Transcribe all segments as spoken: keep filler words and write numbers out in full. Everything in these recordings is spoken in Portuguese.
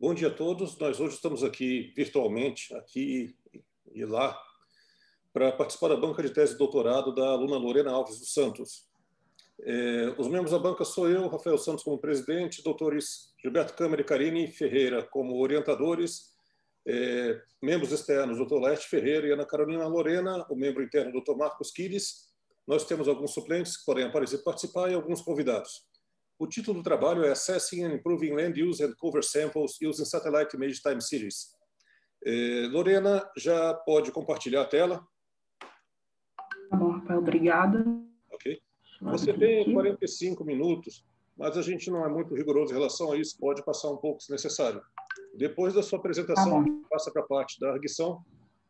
Bom dia a todos. Nós hoje estamos aqui virtualmente, aqui e lá, para participar da banca de tese de doutorado da aluna Lorena Alves dos Santos. É, os membros da banca sou eu, Rafael Santos como presidente, doutores Gilberto Câmara e Karine Ferreira como orientadores, é, membros externos, doutor Laerte Ferreira e Ana Carolina Lorena, o membro interno, doutor Marcos Quiles. Nós temos alguns suplentes que podem aparecer e participar e alguns convidados. O título do trabalho é Assessing and Improving Land Use and Cover Samples Using Satellite Image Time Series. É, Lorena, já pode compartilhar a tela? Tá bom, Rafael, obrigada. Ok. Você tem quarenta e cinco minutos, mas a gente não é muito rigoroso em relação a isso, pode passar um pouco se necessário. Depois da sua apresentação, tá passa para a parte da arguição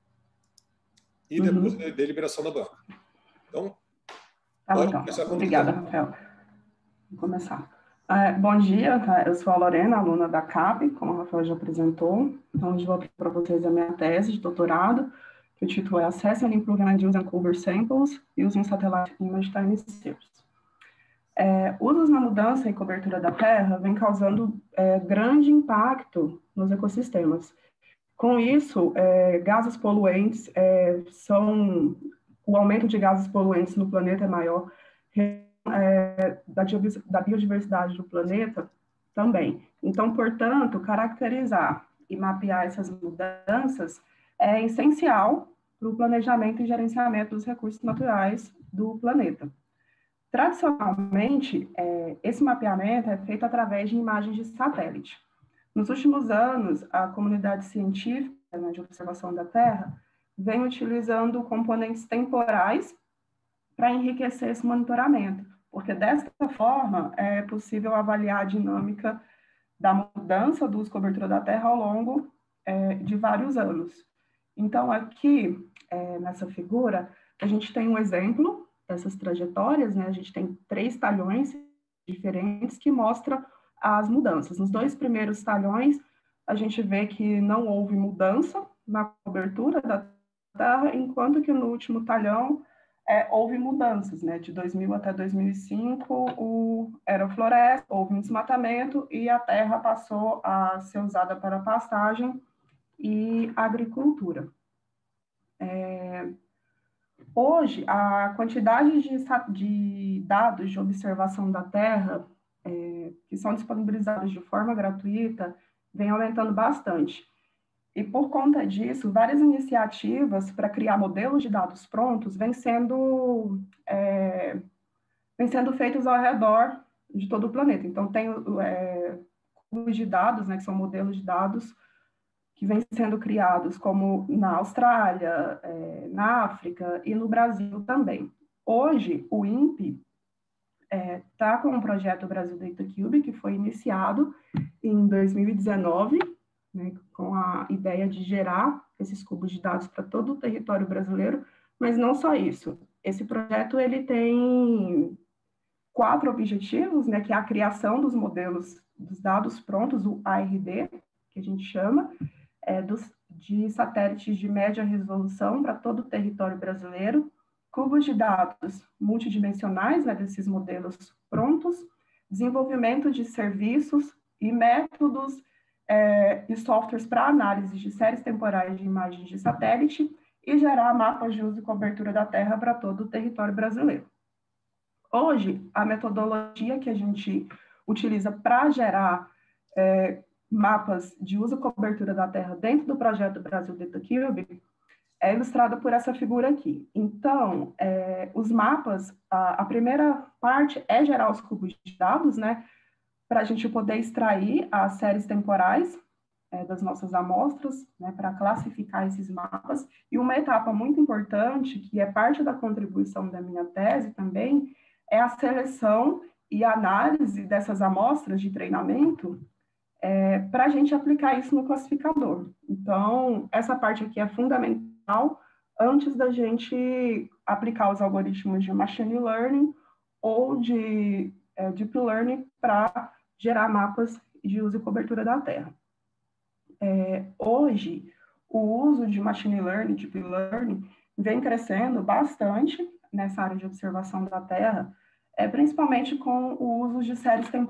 e uhum. depois da deliberação da banca. Então, tá pode bom, começar então. quando Obrigada, quiser. Rafael. Vou começar. É, bom dia, tá? Eu sou a Lorena, aluna da C A P, como o Rafael já apresentou. Então, hoje vou apresentar para vocês a minha tese de doutorado, que o título é Assessing and Improving Land Use and Cover Samples Using Satellite Image Time Series. É, usos na mudança e cobertura da terra vem causando é, grande impacto nos ecossistemas. Com isso, é, gases poluentes é, são... O aumento de gases poluentes no planeta é maior, é, da, da biodiversidade do planeta também. Então, portanto, caracterizar e mapear essas mudanças é essencial para o planejamento e gerenciamento dos recursos naturais do planeta. Tradicionalmente, é, esse mapeamento é feito através de imagens de satélite. Nos últimos anos, a comunidade científica, né, de observação da Terra vem utilizando componentes temporais para enriquecer esse monitoramento, porque desta forma é possível avaliar a dinâmica da mudança do uso e cobertura da Terra ao longo é, de vários anos. Então, aqui, é, nessa figura, a gente tem um exemplo dessas trajetórias, né? A gente tem três talhões diferentes que mostram as mudanças. Nos dois primeiros talhões, a gente vê que não houve mudança na cobertura da Terra, enquanto que no último talhão é, houve mudanças, né? De dois mil até dois mil e cinco, o, era floresta, houve um desmatamento e a terra passou a ser usada para pastagem e agricultura. É, hoje, a quantidade de, de dados de observação da Terra é, que são disponibilizados de forma gratuita vem aumentando bastante. E, por conta disso, várias iniciativas para criar modelos de dados prontos vêm sendo, é, vêm sendo feitos ao redor de todo o planeta. Então, tem é, cubos de dados, né, que são modelos de dados que vêm sendo criados, como na Austrália, é, na África e no Brasil também. Hoje, o INPE está é, com um projeto Brasil Data Cube, que foi iniciado em dois mil e dezenove, né, com a ideia de gerar esses cubos de dados para todo o território brasileiro, mas não só isso. Esse projeto ele tem quatro objetivos, né, que é a criação dos modelos dos dados prontos, o A R D, que a gente chama, é, dos, de satélites de média resolução para todo o território brasileiro, cubos de dados multidimensionais, né, desses modelos prontos, desenvolvimento de serviços e métodos É, e softwares para análise de séries temporais de imagens de satélite e gerar mapas de uso e cobertura da Terra para todo o território brasileiro. Hoje, a metodologia que a gente utiliza para gerar é, mapas de uso e cobertura da Terra dentro do projeto Brasil Data Cube é ilustrada por essa figura aqui. Então, é, os mapas, a, a primeira parte é gerar os cubos de dados, né, para a gente poder extrair as séries temporais é, das nossas amostras, né, para classificar esses mapas. E uma etapa muito importante, que é parte da contribuição da minha tese também, é a seleção e análise dessas amostras de treinamento é, para a gente aplicar isso no classificador. Então, essa parte aqui é fundamental antes da gente aplicar os algoritmos de machine learning ou de é, deep learning para gerar mapas de uso e cobertura da Terra. É, hoje, o uso de machine learning, deep learning, vem crescendo bastante nessa área de observação da Terra, é, principalmente com o uso de séries temporais.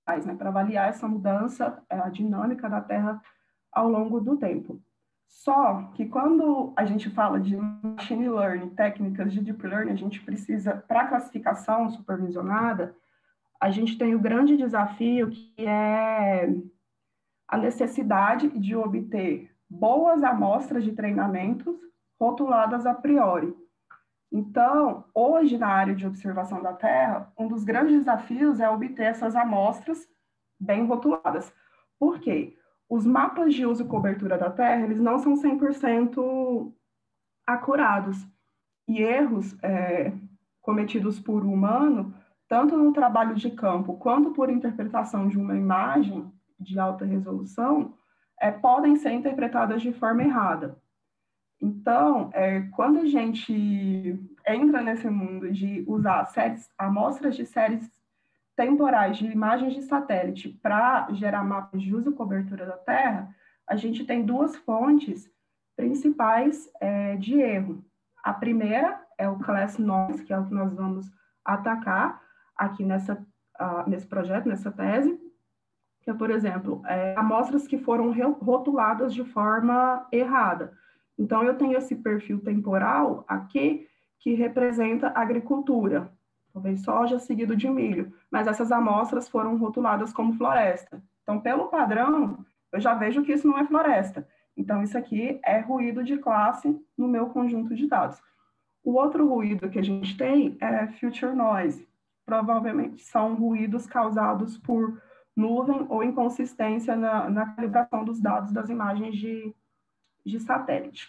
né, para avaliar essa mudança, a dinâmica da Terra ao longo do tempo. Só que quando a gente fala de machine learning, técnicas de deep learning, a gente precisa, para classificação supervisionada, a gente tem o grande desafio que é a necessidade de obter boas amostras de treinamentos rotuladas a priori. Então, hoje, na área de observação da Terra, um dos grandes desafios é obter essas amostras bem rotuladas. Por quê? Os mapas de uso e cobertura da Terra, eles não são cem por cento acurados. E erros é, cometidos por um humano, tanto no trabalho de campo quanto por interpretação de uma imagem de alta resolução, é, podem ser interpretadas de forma errada. Então, é, quando a gente entra nesse mundo de usar séries, amostras de séries temporais de imagens de satélite para gerar mapas de uso e cobertura da Terra, a gente tem duas fontes principais é, de erro. A primeira é o Class Noise, que é o que nós vamos atacar aqui nessa, uh, nesse projeto, nessa tese, que é, por exemplo, é, amostras que foram rotuladas de forma errada. Então, eu tenho esse perfil temporal aqui que representa agricultura, talvez soja seguido de milho, mas essas amostras foram rotuladas como floresta. Então, pelo padrão, eu já vejo que isso não é floresta. Então, isso aqui é ruído de classe no meu conjunto de dados. O outro ruído que a gente tem é future noise. Provavelmente são ruídos causados por nuvem ou inconsistência na, na calibração dos dados das imagens de, de satélite.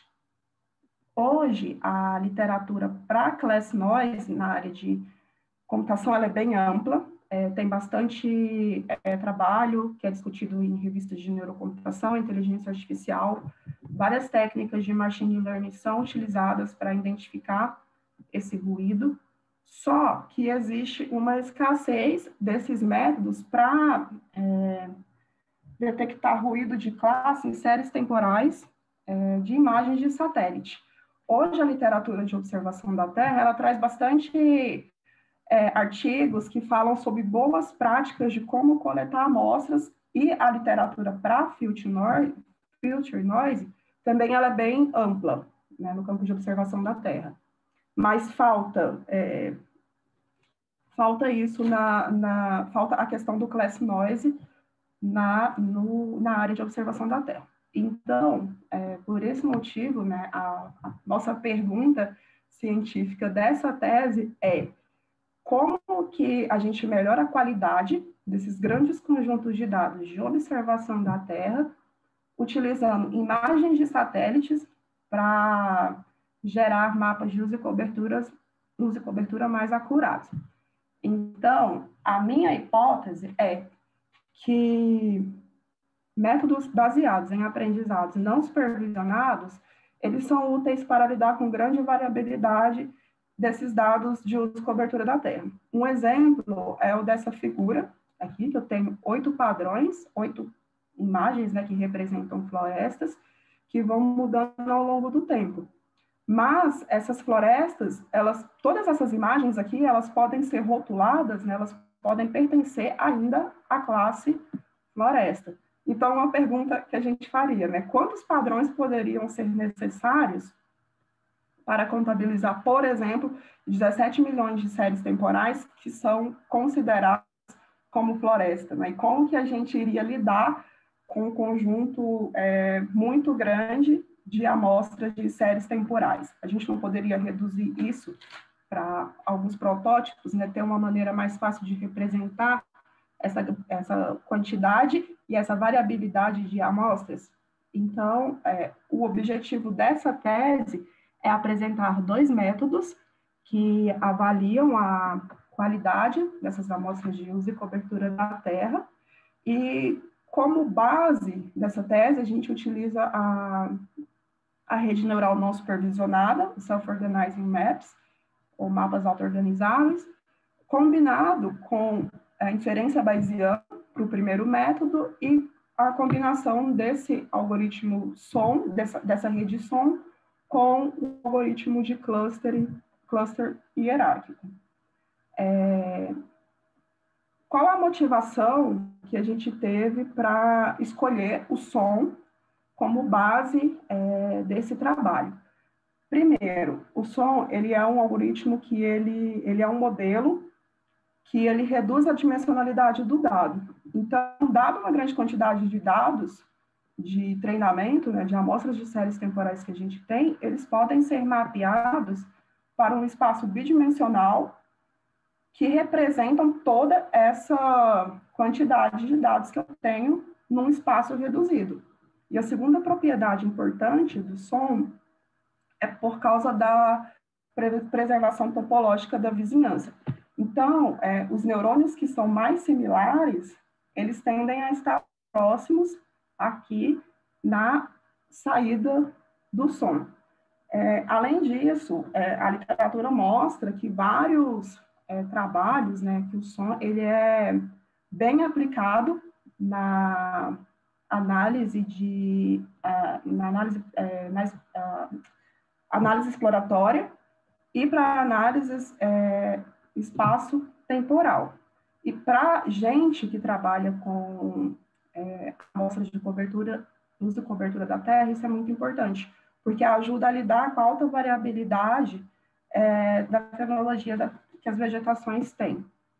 Hoje, a literatura para class noise, na área de computação, ela é bem ampla, é, tem bastante é, trabalho que é discutido em revistas de neurocomputação, inteligência artificial, várias técnicas de machine learning são utilizadas para identificar esse ruído, só que existe uma escassez desses métodos para é, detectar ruído de classe em séries temporais é, de imagens de satélite. Hoje, a literatura de observação da Terra, ela traz bastante é, artigos que falam sobre boas práticas de como coletar amostras, e a literatura para future noise, future noise também ela é bem ampla, né, no campo de observação da Terra. Mas falta, é, falta isso, na, na, falta a questão do class noise na, no, na área de observação da Terra. Então, é, por esse motivo, né, a, a nossa pergunta científica dessa tese é como que a gente melhora a qualidade desses grandes conjuntos de dados de observação da Terra, utilizando imagens de satélites para gerar mapas de uso e coberturas, uso e cobertura mais acurados. Então, a minha hipótese é que métodos baseados em aprendizados não supervisionados, eles são úteis para lidar com grande variabilidade desses dados de uso e cobertura da Terra. Um exemplo é o dessa figura aqui, que eu tenho oito padrões, oito imagens, né, que representam florestas, que vão mudando ao longo do tempo. Mas essas florestas, elas, todas essas imagens aqui, elas podem ser rotuladas, né, elas podem pertencer ainda à classe floresta. Então, uma pergunta que a gente faria, né, quantos padrões poderiam ser necessários para contabilizar, por exemplo, dezessete milhões de séries temporais que são consideradas como floresta, né? E como que a gente iria lidar com um conjunto é, muito grande de amostras de séries temporais? A gente não poderia reduzir isso para alguns protótipos, né? Ter uma maneira mais fácil de representar essa, essa quantidade e essa variabilidade de amostras? Então, é, o objetivo dessa tese é apresentar dois métodos que avaliam a qualidade dessas amostras de uso e cobertura da Terra, e como base dessa tese a gente utiliza a, a rede neural não supervisionada, o Self-Organizing Maps, ou mapas auto-organizáveis, combinado com a inferência bayesiana para o primeiro método e a combinação desse algoritmo S O M, dessa, dessa rede S O M, com o algoritmo de cluster, cluster hierárquico. É, qual a motivação que a gente teve para escolher o som como base é, desse trabalho? Primeiro, o som ele é um algoritmo que ele, ele é um modelo que ele reduz a dimensionalidade do dado. Então, dado uma grande quantidade de dados de treinamento, né, de amostras de séries temporais que a gente tem, eles podem ser mapeados para um espaço bidimensional que representam toda essa quantidade de dados que eu tenho num espaço reduzido. E a segunda propriedade importante do som é por causa da preservação topológica da vizinhança. Então, é, os neurônios que são mais similares, eles tendem a estar próximos aqui na saída do som. É, além disso, é, a literatura mostra que vários é, trabalhos, né, que o som ele é bem aplicado na análise de uh, na análise, uh, na, uh, análise exploratória e para análises uh, espaço-temporal. E para gente que trabalha com uh, amostras de cobertura, uso de cobertura da Terra, isso é muito importante, porque ajuda a lidar com a alta variabilidade uh, da tecnologia da, que as vegetações têm.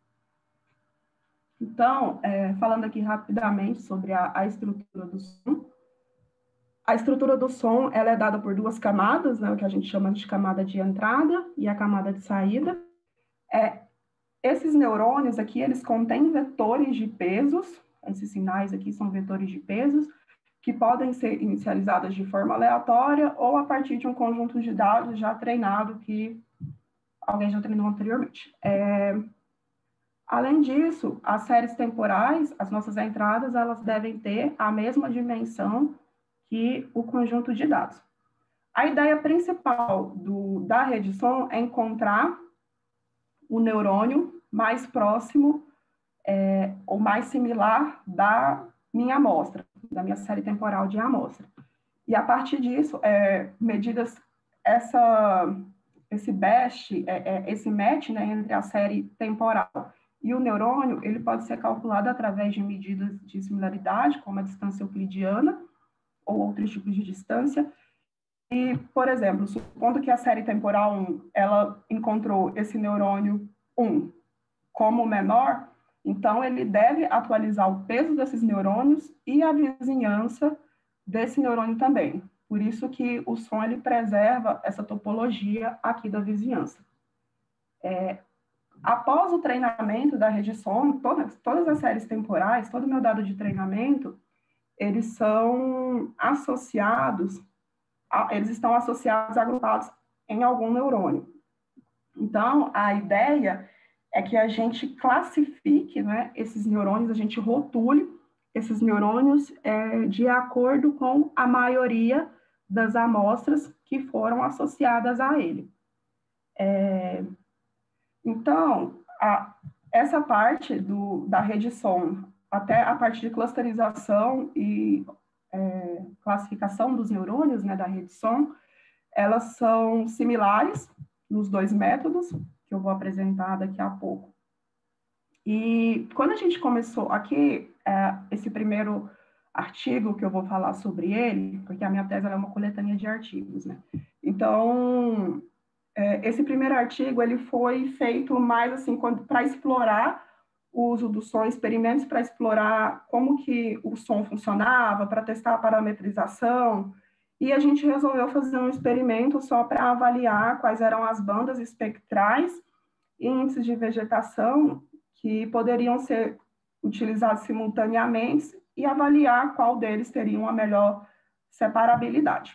Então, é, falando aqui rapidamente sobre a, a estrutura do som. A estrutura do som ela é dada por duas camadas, né, o que a gente chama de camada de entrada e a camada de saída. É, esses neurônios aqui, eles contêm vetores de pesos, esses sinais aqui são vetores de pesos, que podem ser inicializados de forma aleatória ou a partir de um conjunto de dados já treinado que alguém já treinou anteriormente. É, Além disso, as séries temporais, as nossas entradas, elas devem ter a mesma dimensão que o conjunto de dados. A ideia principal do, da rede som é encontrar o neurônio mais próximo é, ou mais similar da minha amostra, da minha série temporal de amostra. E a partir disso, é, medidas, essa, esse best, é, é, esse match, né, entre a série temporal e o neurônio, ele pode ser calculado através de medidas de similaridade, como a distância euclidiana, ou outros tipos de distância. E, por exemplo, supondo que a série temporal um, ela encontrou esse neurônio um como menor, então ele deve atualizar o peso desses neurônios e a vizinhança desse neurônio também. Por isso que o som, ele preserva essa topologia aqui da vizinhança. É, Após o treinamento da rede som, todas, todas as séries temporais, todo o meu dado de treinamento, eles são associados, a, eles estão associados, agrupados em algum neurônio. Então, a ideia é que a gente classifique, né, esses neurônios, a gente rotule esses neurônios é, de acordo com a maioria das amostras que foram associadas a ele. É, Então, a, essa parte do, da rede som, até a parte de clusterização e é, classificação dos neurônios, né, da rede som, elas são similares nos dois métodos, que eu vou apresentar daqui a pouco. E quando a gente começou aqui, é, esse primeiro artigo que eu vou falar sobre ele, porque a minha tese é uma coletânea de artigos, né? Então, esse primeiro artigo ele foi feito mais assim para explorar o uso do som, experimentos para explorar como que o som funcionava, para testar a parametrização, e a gente resolveu fazer um experimento só para avaliar quais eram as bandas espectrais e índices de vegetação que poderiam ser utilizados simultaneamente e avaliar qual deles teriam a melhor separabilidade.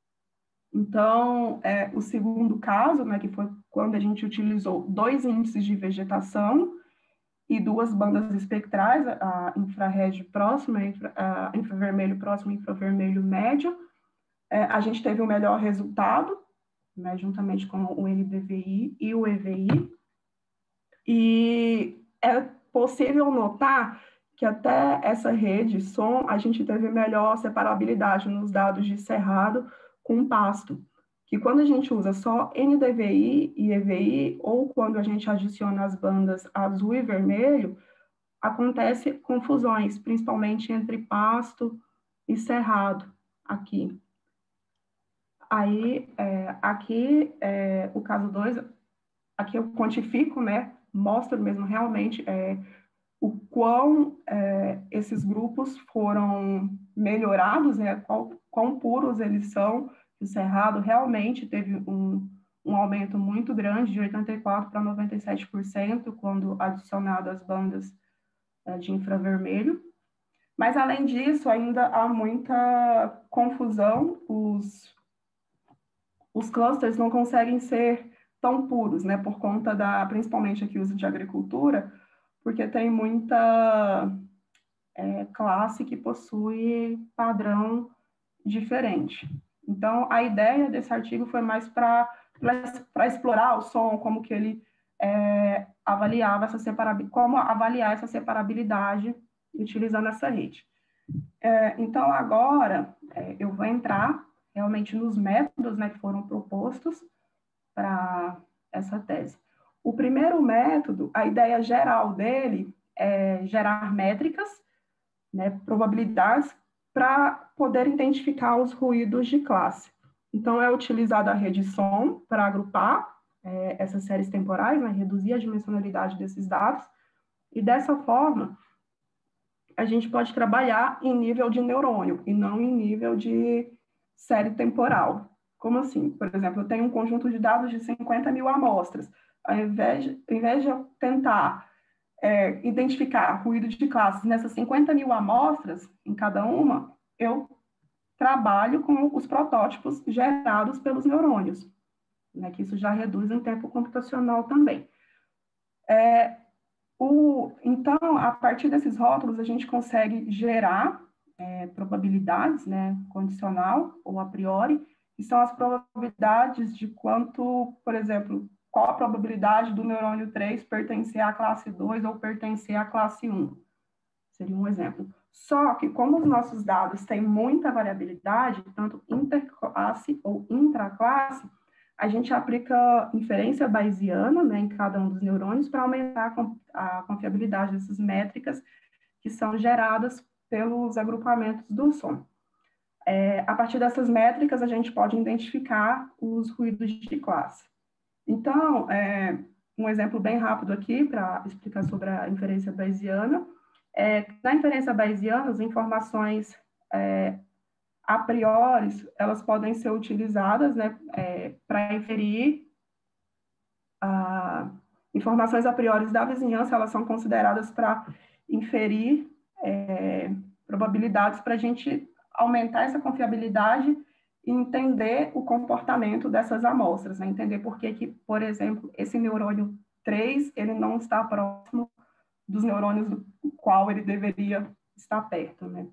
Então, é, o segundo caso, né, que foi quando a gente utilizou dois índices de vegetação e duas bandas espectrais, a infrared próxima, a infravermelho próximo e infravermelho médio, é, a gente teve o melhor resultado, né, juntamente com o N D V I e o E V I, e é possível notar que até essa rede som, a gente teve melhor separabilidade nos dados de cerrado com pasto, que quando a gente usa só N D V I e E V I, ou quando a gente adiciona as bandas azul e vermelho, acontece confusões, principalmente entre pasto e cerrado, aqui. Aí, é, aqui, é, o caso dois, aqui eu quantifico, né, mostro mesmo realmente é, o quão é, esses grupos foram melhorados, né, qual, quão puros eles são. O cerrado realmente teve um, um aumento muito grande, de oitenta e quatro por cento para noventa e sete por cento, quando adicionado as bandas é, de infravermelho. Mas, além disso, ainda há muita confusão, os, os clusters não conseguem ser tão puros, né, por conta da, principalmente aqui, uso de agricultura, porque tem muita é, classe que possui padrão diferente. Então, a ideia desse artigo foi mais para explorar o som, como que ele é, avaliava essa separabilidade, como avaliar essa separabilidade utilizando essa rede. É, então, agora, é, eu vou entrar realmente nos métodos, né, que foram propostos para essa tese. O primeiro método, a ideia geral dele é gerar métricas, né, probabilidades, para poder identificar os ruídos de classe. Então, é utilizada a rede som para agrupar é, essas séries temporais, né, reduzir a dimensionalidade desses dados, e dessa forma, a gente pode trabalhar em nível de neurônio e não em nível de série temporal. Como assim? Por exemplo, eu tenho um conjunto de dados de cinquenta mil amostras. Ao invés de, ao invés de eu tentar é, identificar ruído de classes nessas cinquenta mil amostras, em cada uma, eu trabalho com os protótipos gerados pelos neurônios, né, que isso já reduz em tempo computacional também. É, o, então, a partir desses rótulos, a gente consegue gerar é, probabilidades, né, condicional ou a priori, que são as probabilidades de quanto, por exemplo, qual a probabilidade do neurônio três pertencer à classe dois ou pertencer à classe um. Seria um exemplo. Só que, como os nossos dados têm muita variabilidade, tanto interclasse ou intraclasse, a gente aplica inferência bayesiana, né, em cada um dos neurônios para aumentar a confiabilidade dessas métricas que são geradas pelos agrupamentos do som. É, a partir dessas métricas, a gente pode identificar os ruídos de classe. Então, é, um exemplo bem rápido aqui para explicar sobre a inferência bayesiana. É, na inferência bayesiana, as informações é, a priori, elas podem ser utilizadas, né, é, para inferir a, informações a priori da vizinhança, elas são consideradas para inferir é, probabilidades para a gente aumentar essa confiabilidade e entender o comportamento dessas amostras, né? Entender por que, que, por exemplo, esse neurônio três, ele não está próximo dos neurônios do qual ele deveria estar perto, né?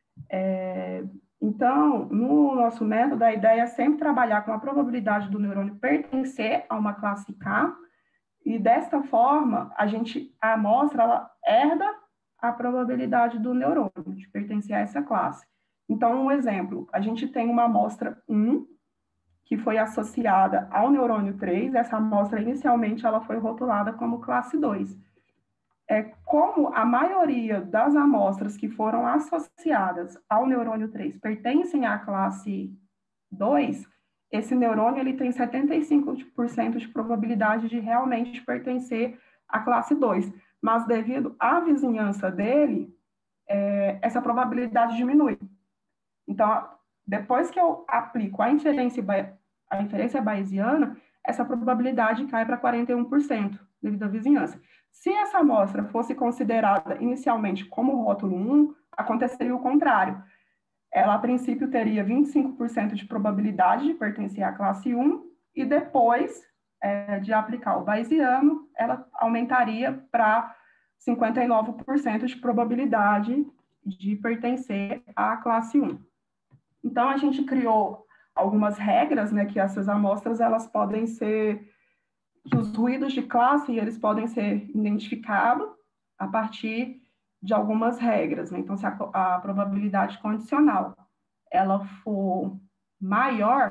É, então, no nosso método, a ideia é sempre trabalhar com a probabilidade do neurônio pertencer a uma classe K, e desta forma, a gente, a amostra, ela herda a probabilidade do neurônio de pertencer a essa classe. Então, um exemplo, a gente tem uma amostra um, que foi associada ao neurônio três, essa amostra, inicialmente, ela foi rotulada como classe dois. É, como a maioria das amostras que foram associadas ao neurônio três pertencem à classe dois, esse neurônio ele tem setenta e cinco por cento de probabilidade de realmente pertencer à classe dois, mas devido à vizinhança dele, é, essa probabilidade diminui. Então, depois que eu aplico a inferência, a inferência bayesiana, essa probabilidade cai para quarenta e um por cento devido à vizinhança. Se essa amostra fosse considerada inicialmente como rótulo um, aconteceria o contrário. Ela, a princípio, teria vinte e cinco por cento de probabilidade de pertencer à classe um, e depois é, de aplicar o bayesiano, ela aumentaria para cinquenta e nove por cento de probabilidade de pertencer à classe um. Então, a gente criou algumas regras, né, que essas amostras, elas podem ser, que os ruídos de classe, eles podem ser identificados a partir de algumas regras, né? Então, se a, a probabilidade condicional, ela for maior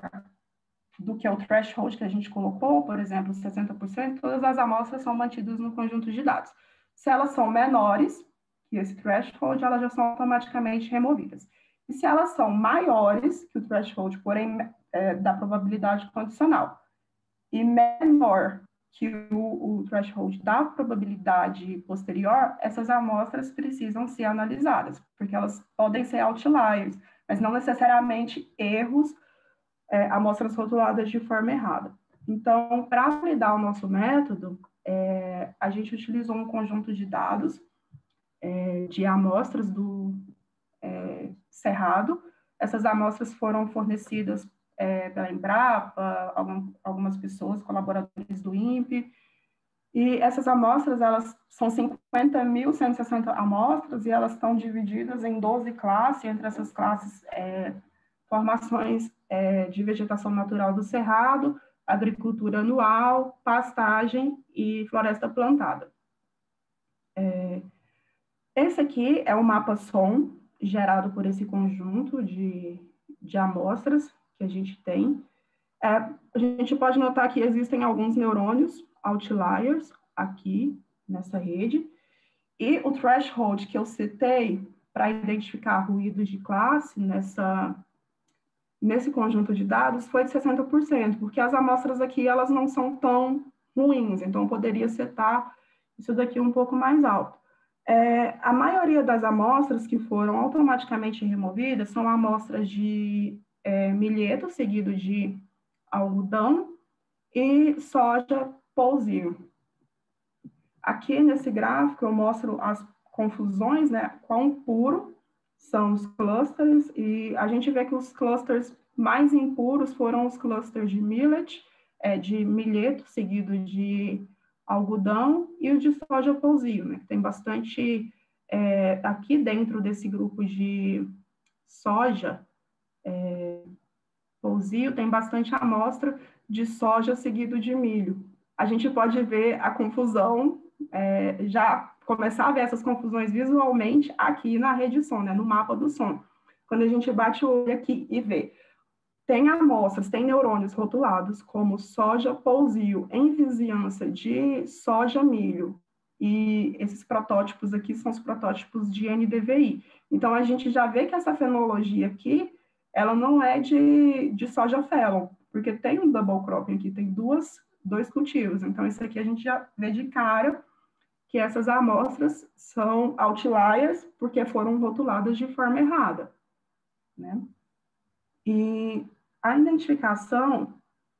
do que o threshold que a gente colocou, por exemplo, sessenta por cento, todas as amostras são mantidas no conjunto de dados. Se elas são menores, que esse threshold, elas já são automaticamente removidas. E se elas são maiores que o threshold, porém, é, da probabilidade condicional, e menor que o, o threshold da probabilidade posterior, essas amostras precisam ser analisadas, porque elas podem ser outliers, mas não necessariamente erros, é, amostras rotuladas de forma errada. Então, para validar o nosso método, é, a gente utilizou um conjunto de dados é, de amostras do é, Cerrado. Essas amostras foram fornecidas é, pela Embrapa, algum, algumas pessoas, colaboradores do INPE, e essas amostras, elas são cinquenta mil cento e sessenta amostras, e elas estão divididas em doze classes, entre essas classes, é, formações é, de vegetação natural do Cerrado, agricultura anual, pastagem e floresta plantada. É, esse aqui é o mapa S O M, gerado por esse conjunto de, de amostras que a gente tem. É, a gente pode notar que existem alguns neurônios outliers aqui nessa rede, e o threshold que eu citei para identificar ruídos de classe nessa, nesse conjunto de dados foi de sessenta por cento, porque as amostras aqui elas não são tão ruins, então poderia setar isso daqui um pouco mais alto. É, a maioria das amostras que foram automaticamente removidas são amostras de é, milheto, seguido de algodão e soja pousio. Aqui nesse gráfico eu mostro as confusões, né, quão puro são os clusters, e a gente vê que os clusters mais impuros foram os clusters de millet, é, de milheto, seguido de algodão, e o de soja pousio, né, que tem bastante, é, aqui dentro desse grupo de soja, é, pousio, tem bastante amostra de soja seguido de milho. A gente pode ver a confusão, é, já começar a ver essas confusões visualmente aqui na rede S O M, né, no mapa do S O M. Quando a gente bate o olho aqui e vê, tem amostras, tem neurônios rotulados como soja pousio em vizinhança de soja milho, e esses protótipos aqui são os protótipos de N D V I. Então, a gente já vê que essa fenologia aqui, ela não é de, de soja felon, porque tem um double cropping aqui, tem duas, dois cultivos. Então, isso aqui a gente já vê de cara que essas amostras são outliers, porque foram rotuladas de forma errada, né? E a identificação,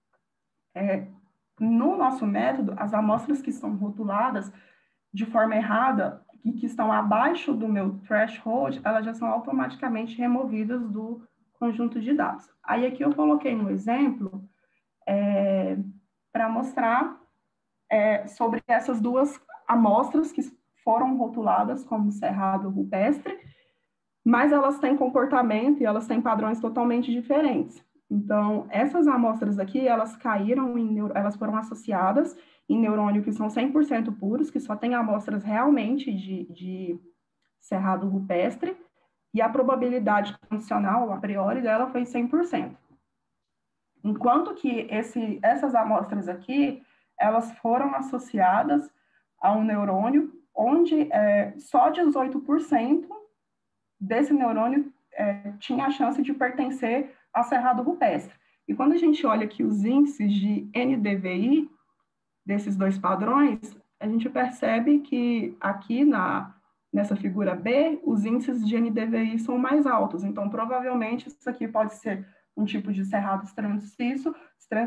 é, no nosso método, as amostras que são rotuladas de forma errada e que estão abaixo do meu threshold, elas já são automaticamente removidas do conjunto de dados. Aí aqui eu coloquei um exemplo é, para mostrar é, sobre essas duas amostras que foram rotuladas como cerrado rupestre, mas elas têm comportamento e elas têm padrões totalmente diferentes. Então, essas amostras aqui, elas caíram em, elas foram associadas em neurônio que são cem por cento puros, que só tem amostras realmente de, de cerrado rupestre, e a probabilidade condicional, a priori, dela foi cem por cento. Enquanto que esse, essas amostras aqui, elas foram associadas a um neurônio onde é, só dezoito por cento desse neurônio é, tinha a chance de pertencer a cerrado rupestre. E quando a gente olha aqui os índices de N D V I, desses dois padrões, a gente percebe que aqui na, nessa figura B, os índices de N D V I são mais altos. Então, provavelmente, isso aqui pode ser um tipo de cerrado estranho-cisso,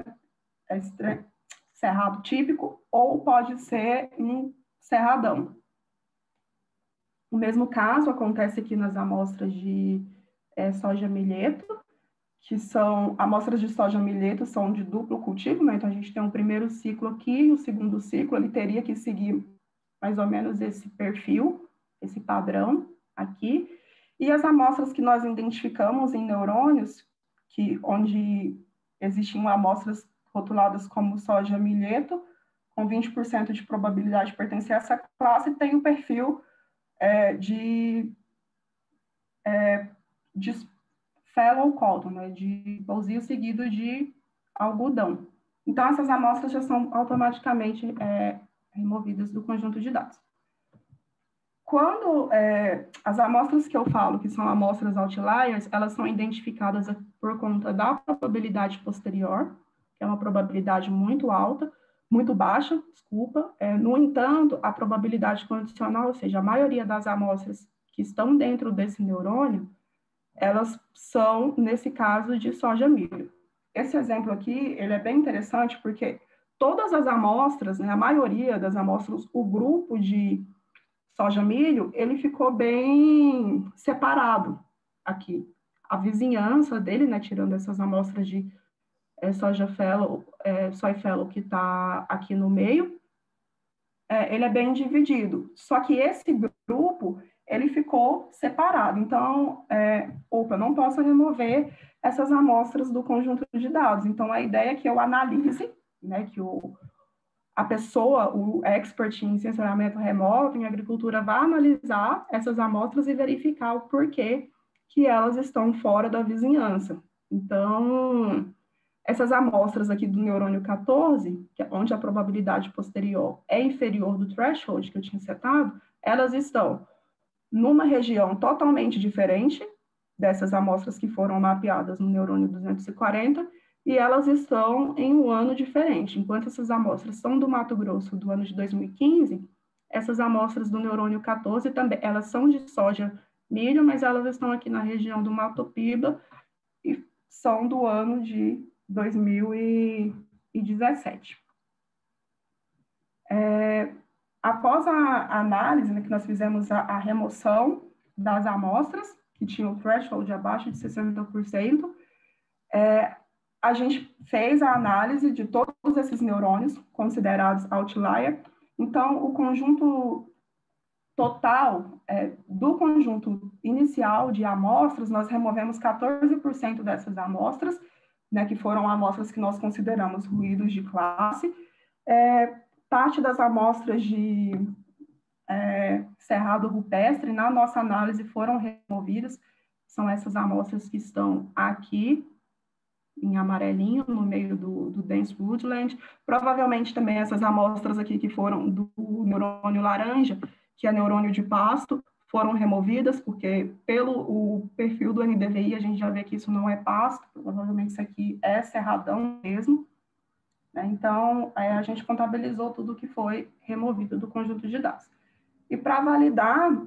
cerrado típico, ou pode ser um cerradão. O mesmo caso acontece aqui nas amostras de é, soja milheto, que são, amostras de soja milheto são de duplo cultivo, né? Então a gente tem um primeiro ciclo aqui, e o segundo ciclo, ele teria que seguir mais ou menos esse perfil, esse padrão aqui. E as amostras que nós identificamos em neurônios, que, onde existiam amostras rotuladas como soja milheto, com vinte por cento de probabilidade de pertencer a essa classe, tem o perfil é, de, é, de fellow cotton, né, de pousio seguido de algodão. Então, essas amostras já são automaticamente é, removidas do conjunto de dados. Quando é, as amostras que eu falo, que são amostras outliers, elas são identificadas por conta da probabilidade posterior, que é uma probabilidade muito alta, muito baixa, desculpa. É, no entanto, a probabilidade condicional, ou seja, a maioria das amostras que estão dentro desse neurônio, elas são, nesse caso, de soja-milho. Esse exemplo aqui, ele é bem interessante porque todas as amostras, né, a maioria das amostras, o grupo de soja-milho, ele ficou bem separado aqui. A vizinhança dele, né, tirando essas amostras de é, soja fellow, é, soy fellow que está aqui no meio, é, ele é bem dividido. Só que esse grupo, ele ficou separado. Então, é, opa, eu não posso remover essas amostras do conjunto de dados. Então, a ideia é que eu analise, né, que o, a pessoa, o expert em sensoramento remoto, em agricultura, vai analisar essas amostras e verificar o porquê que elas estão fora da vizinhança. Então, essas amostras aqui do neurônio quatorze, que é onde a probabilidade posterior é inferior do threshold que eu tinha setado, elas estão numa região totalmente diferente dessas amostras que foram mapeadas no neurônio duzentos e quarenta, e elas estão em um ano diferente. Enquanto essas amostras são do Mato Grosso do ano de dois mil e quinze, essas amostras do neurônio quatorze também, elas são de soja milho, mas elas estão aqui na região do Mato Piba e são do ano de dois mil e dezessete. É, após a análise, né, que nós fizemos a, a remoção das amostras, que tinham o threshold abaixo de sessenta por cento, é, a gente fez a análise de todos esses neurônios considerados outlier. Então, o conjunto total é, do conjunto inicial de amostras, nós removemos quatorze por cento dessas amostras, né, que foram amostras que nós consideramos ruídos de classe. É, parte das amostras de é, cerrado rupestre, na nossa análise, foram removidas. São essas amostras que estão aqui, em amarelinho, no meio do, do dense woodland. Provavelmente também essas amostras aqui que foram do neurônio laranja, que é neurônio de pasto, foram removidas, porque pelo o perfil do N D V I a gente já vê que isso não é pasto, provavelmente isso aqui é cerradão mesmo. Né? Então, é, a gente contabilizou tudo que foi removido do conjunto de dados. E para validar,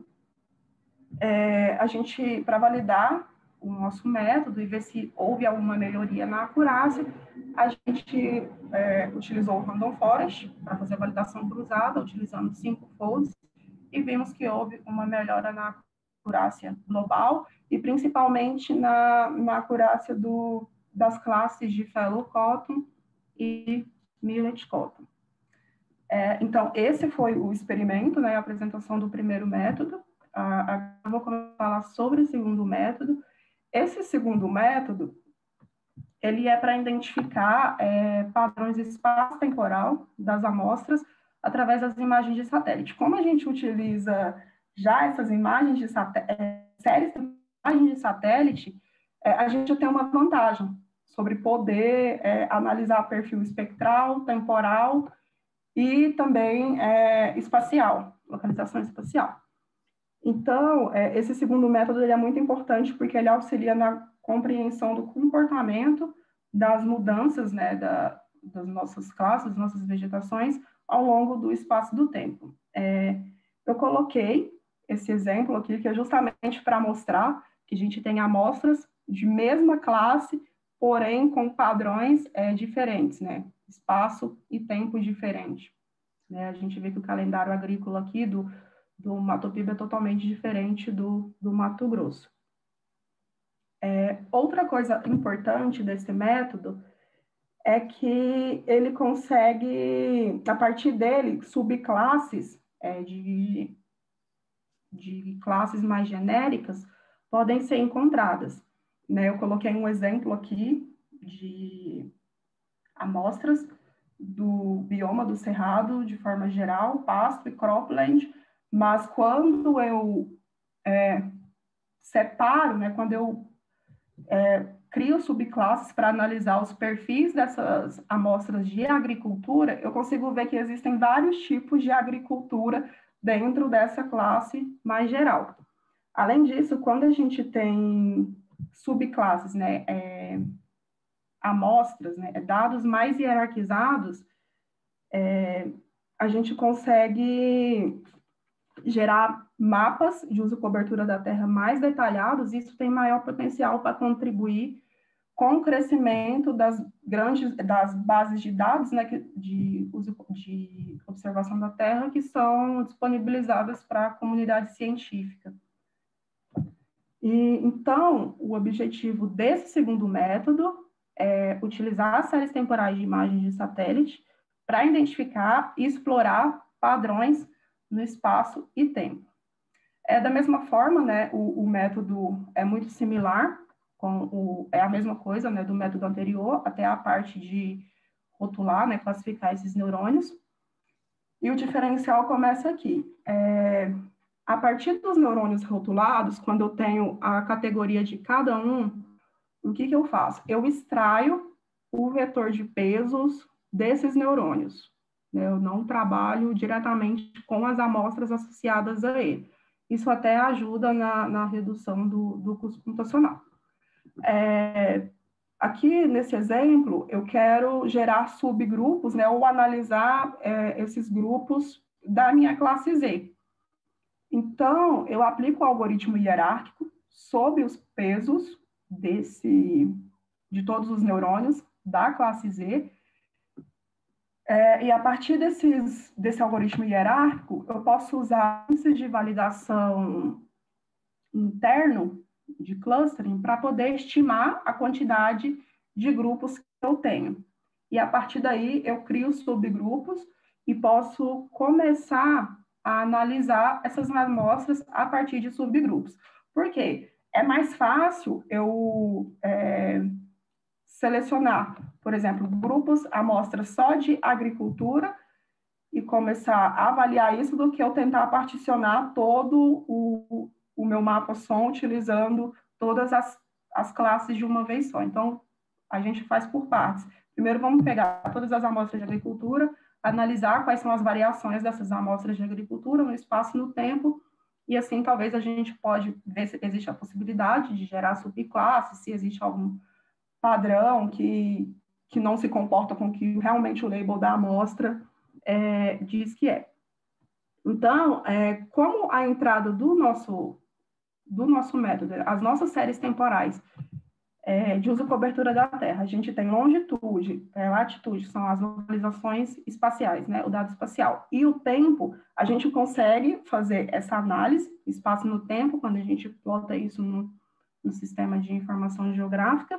é, a gente, para validar o nosso método e ver se houve alguma melhoria na acurácia, a gente é, utilizou o Random Forest para fazer a validação cruzada, utilizando cinco folds, e vimos que houve uma melhora na acurácia global e principalmente na, na acurácia do, das classes de Fellow Cotton e Millet Cotton. É, então, esse foi o experimento, né, a apresentação do primeiro método. Agora eu vou começar a falar sobre o segundo método. Esse segundo método, ele é para identificar é, padrões espaço-temporal das amostras através das imagens de satélite. Como a gente utiliza já essas imagens de satélite, é, séries de imagens de satélite, é, a gente tem uma vantagem sobre poder é, analisar perfil espectral, temporal e também é, espacial, localização espacial. Então, é, esse segundo método ele é muito importante porque ele auxilia na compreensão do comportamento das mudanças, né, da, das nossas classes, das nossas vegetações ao longo do espaço do tempo. É, eu coloquei esse exemplo aqui, que é justamente para mostrar que a gente tem amostras de mesma classe, porém com padrões é, diferentes, né, espaço e tempo diferente. Né, a gente vê que o calendário agrícola aqui do do Mato Piba é totalmente diferente do, do Mato Grosso. É, outra coisa importante desse método é que ele consegue, a partir dele, subclasses é, de, de classes mais genéricas podem ser encontradas. Né? Eu coloquei um exemplo aqui de amostras do bioma do Cerrado, de forma geral, pasto e cropland, mas quando eu é, separo, né, quando eu é, crio subclasses para analisar os perfis dessas amostras de agricultura, eu consigo ver que existem vários tipos de agricultura dentro dessa classe mais geral. Além disso, quando a gente tem subclasses, né, é, amostras, né, dados mais hierarquizados, é, a gente consegue gerar mapas de uso e cobertura da terra mais detalhados, e isso tem maior potencial para contribuir com o crescimento das grandes, das bases de dados, né, de uso de observação da terra, que são disponibilizadas para a comunidade científica. E, então, o objetivo desse segundo método é utilizar as séries temporais de imagens de satélite para identificar e explorar padrões no espaço e tempo. É da mesma forma, né, o, o método é muito similar, com o, é a mesma coisa, né, do método anterior, até a parte de rotular, né, classificar esses neurônios. E o diferencial começa aqui. É, a partir dos neurônios rotulados, quando eu tenho a categoria de cada um, o que, que eu faço? Eu extraio o vetor de pesos desses neurônios. Eu não trabalho diretamente com as amostras associadas a ele. Isso até ajuda na, na redução do, do custo computacional. É, aqui, nesse exemplo, eu quero gerar subgrupos, né, ou analisar é, esses grupos da minha classe Z. Então, eu aplico o algoritmo hierárquico sobre os pesos desse, de todos os neurônios da classe Z, é, e a partir desses, desse algoritmo hierárquico, eu posso usar índices de validação interno de clustering para poder estimar a quantidade de grupos que eu tenho. E a partir daí eu crio subgrupos e posso começar a analisar essas amostras a partir de subgrupos. Por quê? É mais fácil eu é, selecionar, por exemplo, grupos, amostras só de agricultura e começar a avaliar isso do que eu tentar particionar todo o, o meu mapa som utilizando todas as, as classes de uma vez só. Então, a gente faz por partes. Primeiro, vamos pegar todas as amostras de agricultura, analisar quais são as variações dessas amostras de agricultura no espaço e no tempo, e assim, talvez a gente pode ver se existe a possibilidade de gerar subclasses, se existe algum padrão que, que não se comporta com que realmente o label da amostra é, diz que é. Então, é, como a entrada do nosso, do nosso método, as nossas séries temporais é, de uso e cobertura da Terra, a gente tem longitude, é, latitude, são as localizações espaciais, né, o dado espacial, e o tempo, a gente consegue fazer essa análise, espaço no tempo, quando a gente plota isso no, no sistema de informação geográfica,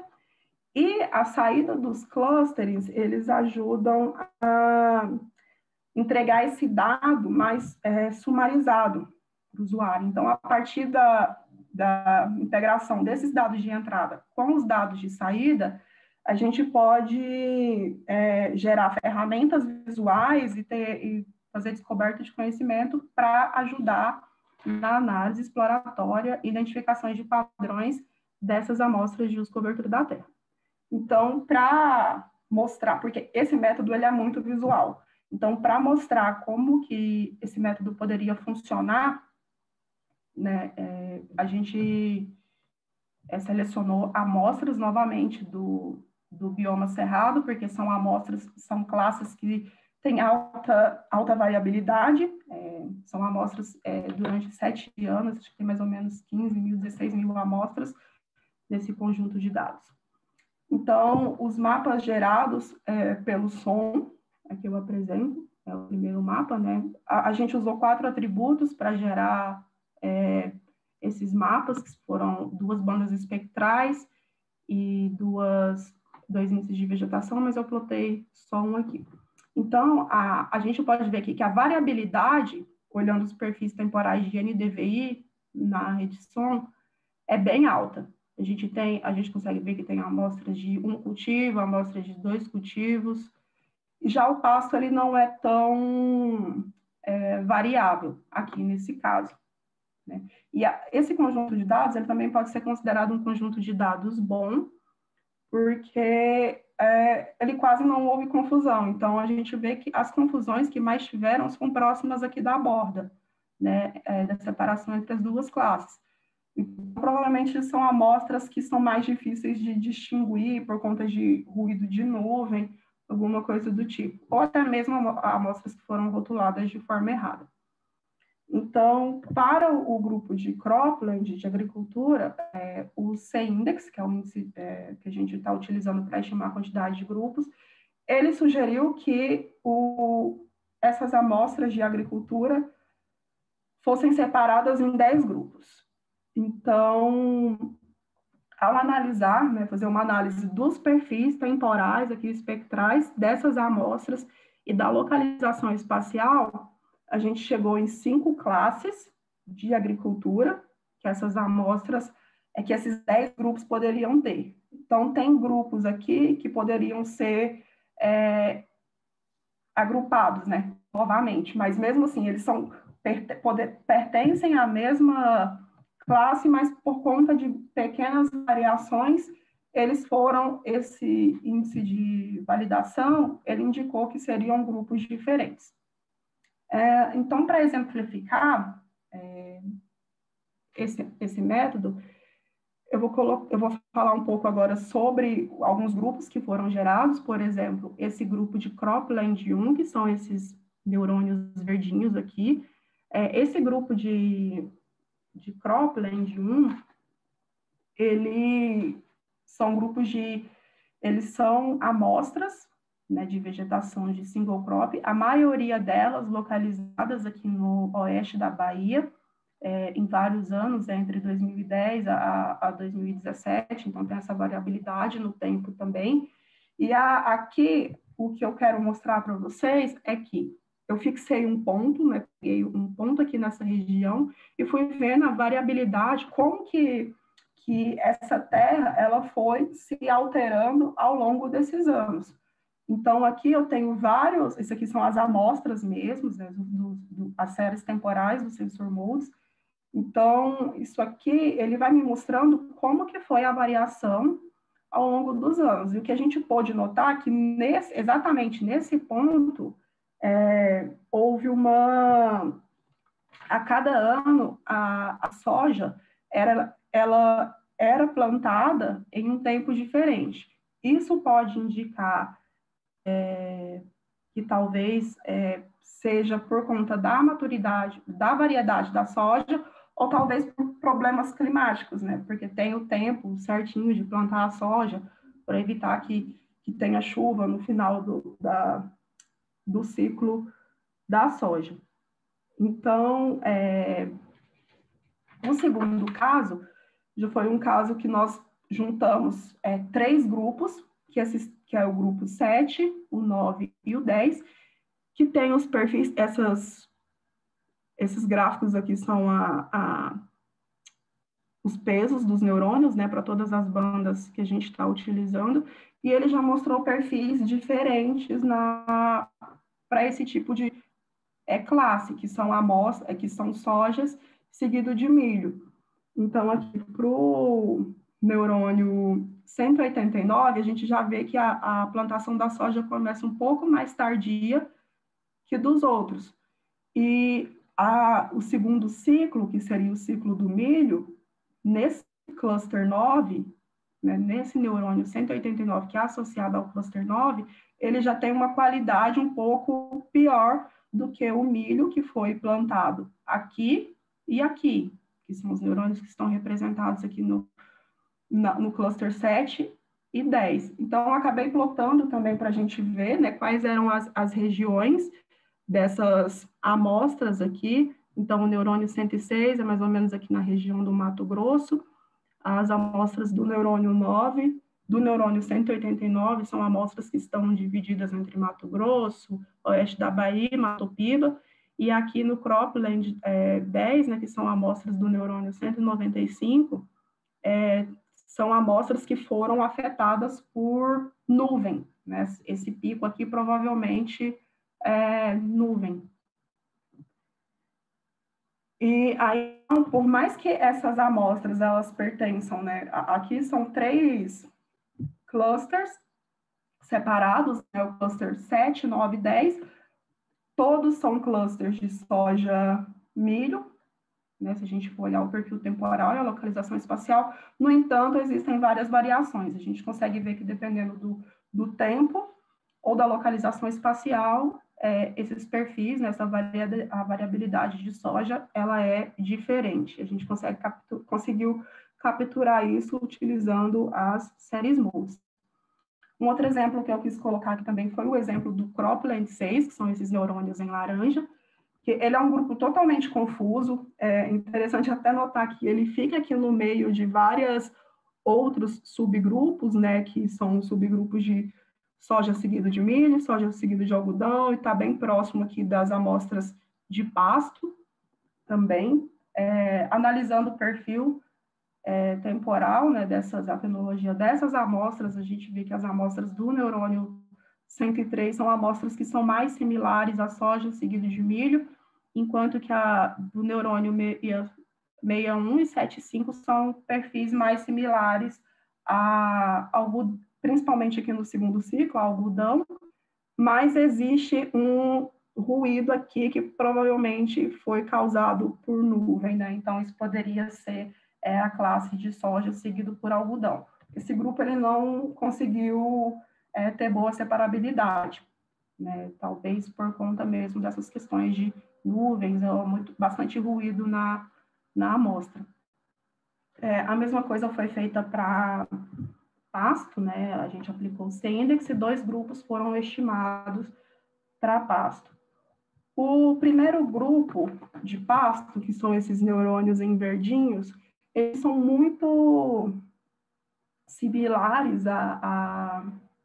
e a saída dos clusters, eles ajudam a entregar esse dado mais é, sumarizado para o usuário. Então, a partir da, da integração desses dados de entrada com os dados de saída, a gente pode é, gerar ferramentas visuais e, ter, e fazer descoberta de conhecimento para ajudar na análise exploratória e identificações de padrões dessas amostras de uso e cobertura da Terra. Então, para mostrar, porque esse método ele é muito visual, então, para mostrar como que esse método poderia funcionar, né, é, a gente é, selecionou amostras novamente do, do bioma cerrado, porque são amostras, são classes que têm alta, alta variabilidade, é, são amostras é, durante sete anos, acho que tem mais ou menos quinze mil, dezesseis mil amostras nesse conjunto de dados. Então, os mapas gerados é, pelo som, aqui eu apresento, é o primeiro mapa, né? A, a gente usou quatro atributos para gerar é, esses mapas, que foram duas bandas espectrais e duas, dois índices de vegetação, mas eu plotei só um aqui. Então, a, a gente pode ver aqui que a variabilidade, olhando os perfis temporais de N D V I na rede som, é bem alta. A gente, tem, a gente consegue ver que tem amostras de um cultivo, amostras de dois cultivos. Já o pasto ele não é tão é, variável aqui nesse caso, né? E a, esse conjunto de dados ele também pode ser considerado um conjunto de dados bom, porque é, ele quase não houve confusão. Então, a gente vê que as confusões que mais tiveram são próximas aqui da borda, né, é, da separação entre as duas classes. Então, provavelmente são amostras que são mais difíceis de distinguir por conta de ruído de nuvem, alguma coisa do tipo, ou até mesmo amostras que foram rotuladas de forma errada. Então, para o grupo de cropland, de agricultura, é, o C-index, que é o índice é, que a gente está utilizando para estimar a quantidade de grupos, ele sugeriu que o, essas amostras de agricultura fossem separadas em dez grupos. Então, ao analisar, né, fazer uma análise dos perfis temporais, aqui espectrais, dessas amostras e da localização espacial, a gente chegou em cinco classes de agricultura, que essas amostras, é que esses dez grupos poderiam ter. Então, tem grupos aqui que poderiam ser é, agrupados, né, novamente, mas mesmo assim, eles são, pertencem à mesma classe, mas por conta de pequenas variações, eles foram, esse índice de validação, ele indicou que seriam grupos diferentes. É, então, para exemplificar é, esse, esse método, eu vou, eu vou falar um pouco agora sobre alguns grupos que foram gerados, por exemplo, esse grupo de Cropland um, que são esses neurônios verdinhos aqui. É, esse grupo de, de Cropland um, ele são grupos de, eles são amostras, né, de vegetação de single crop, a maioria delas localizadas aqui no oeste da Bahia, é, em vários anos, é, entre dois mil e dez a, a dois mil e dezessete, então tem essa variabilidade no tempo também. E a, aqui, o que eu quero mostrar para vocês é que eu fixei um ponto, né, peguei um ponto aqui nessa região e fui vendo a variabilidade, como que, que essa terra ela foi se alterando ao longo desses anos. Então, aqui eu tenho vários, isso aqui são as amostras mesmo, né, do, do, as séries temporais do sensor modes. Então, isso aqui, ele vai me mostrando como que foi a variação ao longo dos anos. E o que a gente pôde notar é que, nesse, exatamente nesse ponto, é, houve uma... A cada ano, a, a soja era, ela era plantada em um tempo diferente. Isso pode indicar É, que talvez é, seja por conta da maturidade, da variedade da soja, ou talvez por problemas climáticos, né? Porque tem o tempo certinho de plantar a soja, para evitar que, que tenha chuva no final do, da, do ciclo da soja. Então, é, o segundo caso, já foi um caso que nós juntamos é, três grupos, que, esses, que é o grupo sete, o nove e o dez, que tem os perfis, essas, esses gráficos aqui são a, a, os pesos dos neurônios, né, para todas as bandas que a gente está utilizando, e ele já mostrou perfis diferentes para esse tipo de é, classe, que são amostras, que são sojas, seguido de milho. Então, aqui para o neurônio cento e oitenta e nove, a gente já vê que a, a plantação da soja começa um pouco mais tardia que dos outros. E a, o segundo ciclo, que seria o ciclo do milho, nesse cluster nove, né, nesse neurônio cento e oitenta e nove, que é associado ao cluster nove, ele já tem uma qualidade um pouco pior do que o milho que foi plantado aqui e aqui, que são os neurônios que estão representados aqui no, na, no cluster sete e dez. Então, eu acabei plotando também para a gente ver, né, quais eram as, as regiões dessas amostras aqui. Então, o neurônio cento e seis é mais ou menos aqui na região do Mato Grosso. As amostras do neurônio nove, do neurônio cento e oitenta e nove, são amostras que estão divididas entre Mato Grosso, oeste da Bahia, Mato Piba, e aqui no Cropland é, dez, né, que são amostras do neurônio cento e noventa e cinco, é, são amostras que foram afetadas por nuvem, né? Esse pico aqui provavelmente é nuvem. E aí, por mais que essas amostras, elas pertençam, né? Aqui são três clusters separados, né? O cluster sete, nove, dez, todos são clusters de soja milho, né, se a gente for olhar o perfil temporal e a localização espacial. No entanto, existem várias variações. A gente consegue ver que, dependendo do, do tempo ou da localização espacial, é, esses perfis, né, essa varia, a variabilidade de soja, ela é diferente. A gente consegue captu, conseguiu capturar isso utilizando as séries MULS. Um outro exemplo que eu quis colocar aqui também foi o exemplo do Cropland seis, que são esses neurônios em laranja, que ele é um grupo totalmente confuso. É interessante até notar que ele fica aqui no meio de vários outros subgrupos, né, que são subgrupos de soja seguido de milho, soja seguido de algodão, e está bem próximo aqui das amostras de pasto também. É, analisando o perfil é, temporal, né, dessas, a tecnologia dessas amostras, a gente vê que as amostras do neurônio cento e três são amostras que são mais similares à soja seguido de milho, enquanto que a do neurônio sessenta e um e setenta e cinco são perfis mais similares a, ao, principalmente aqui no segundo ciclo, ao algodão, mas existe um ruído aqui que provavelmente foi causado por nuvem, né? Então, isso poderia ser é, a classe de soja seguido por algodão. Esse grupo ele não conseguiu é, ter boa separabilidade, né? Talvez por conta mesmo dessas questões de nuvens, ou muito, bastante ruído na, na amostra. É, a mesma coisa foi feita para pasto, né? A gente aplicou o C-index e dois grupos foram estimados para pasto. O primeiro grupo de pasto, que são esses neurônios em verdinhos, eles são muito similares a, a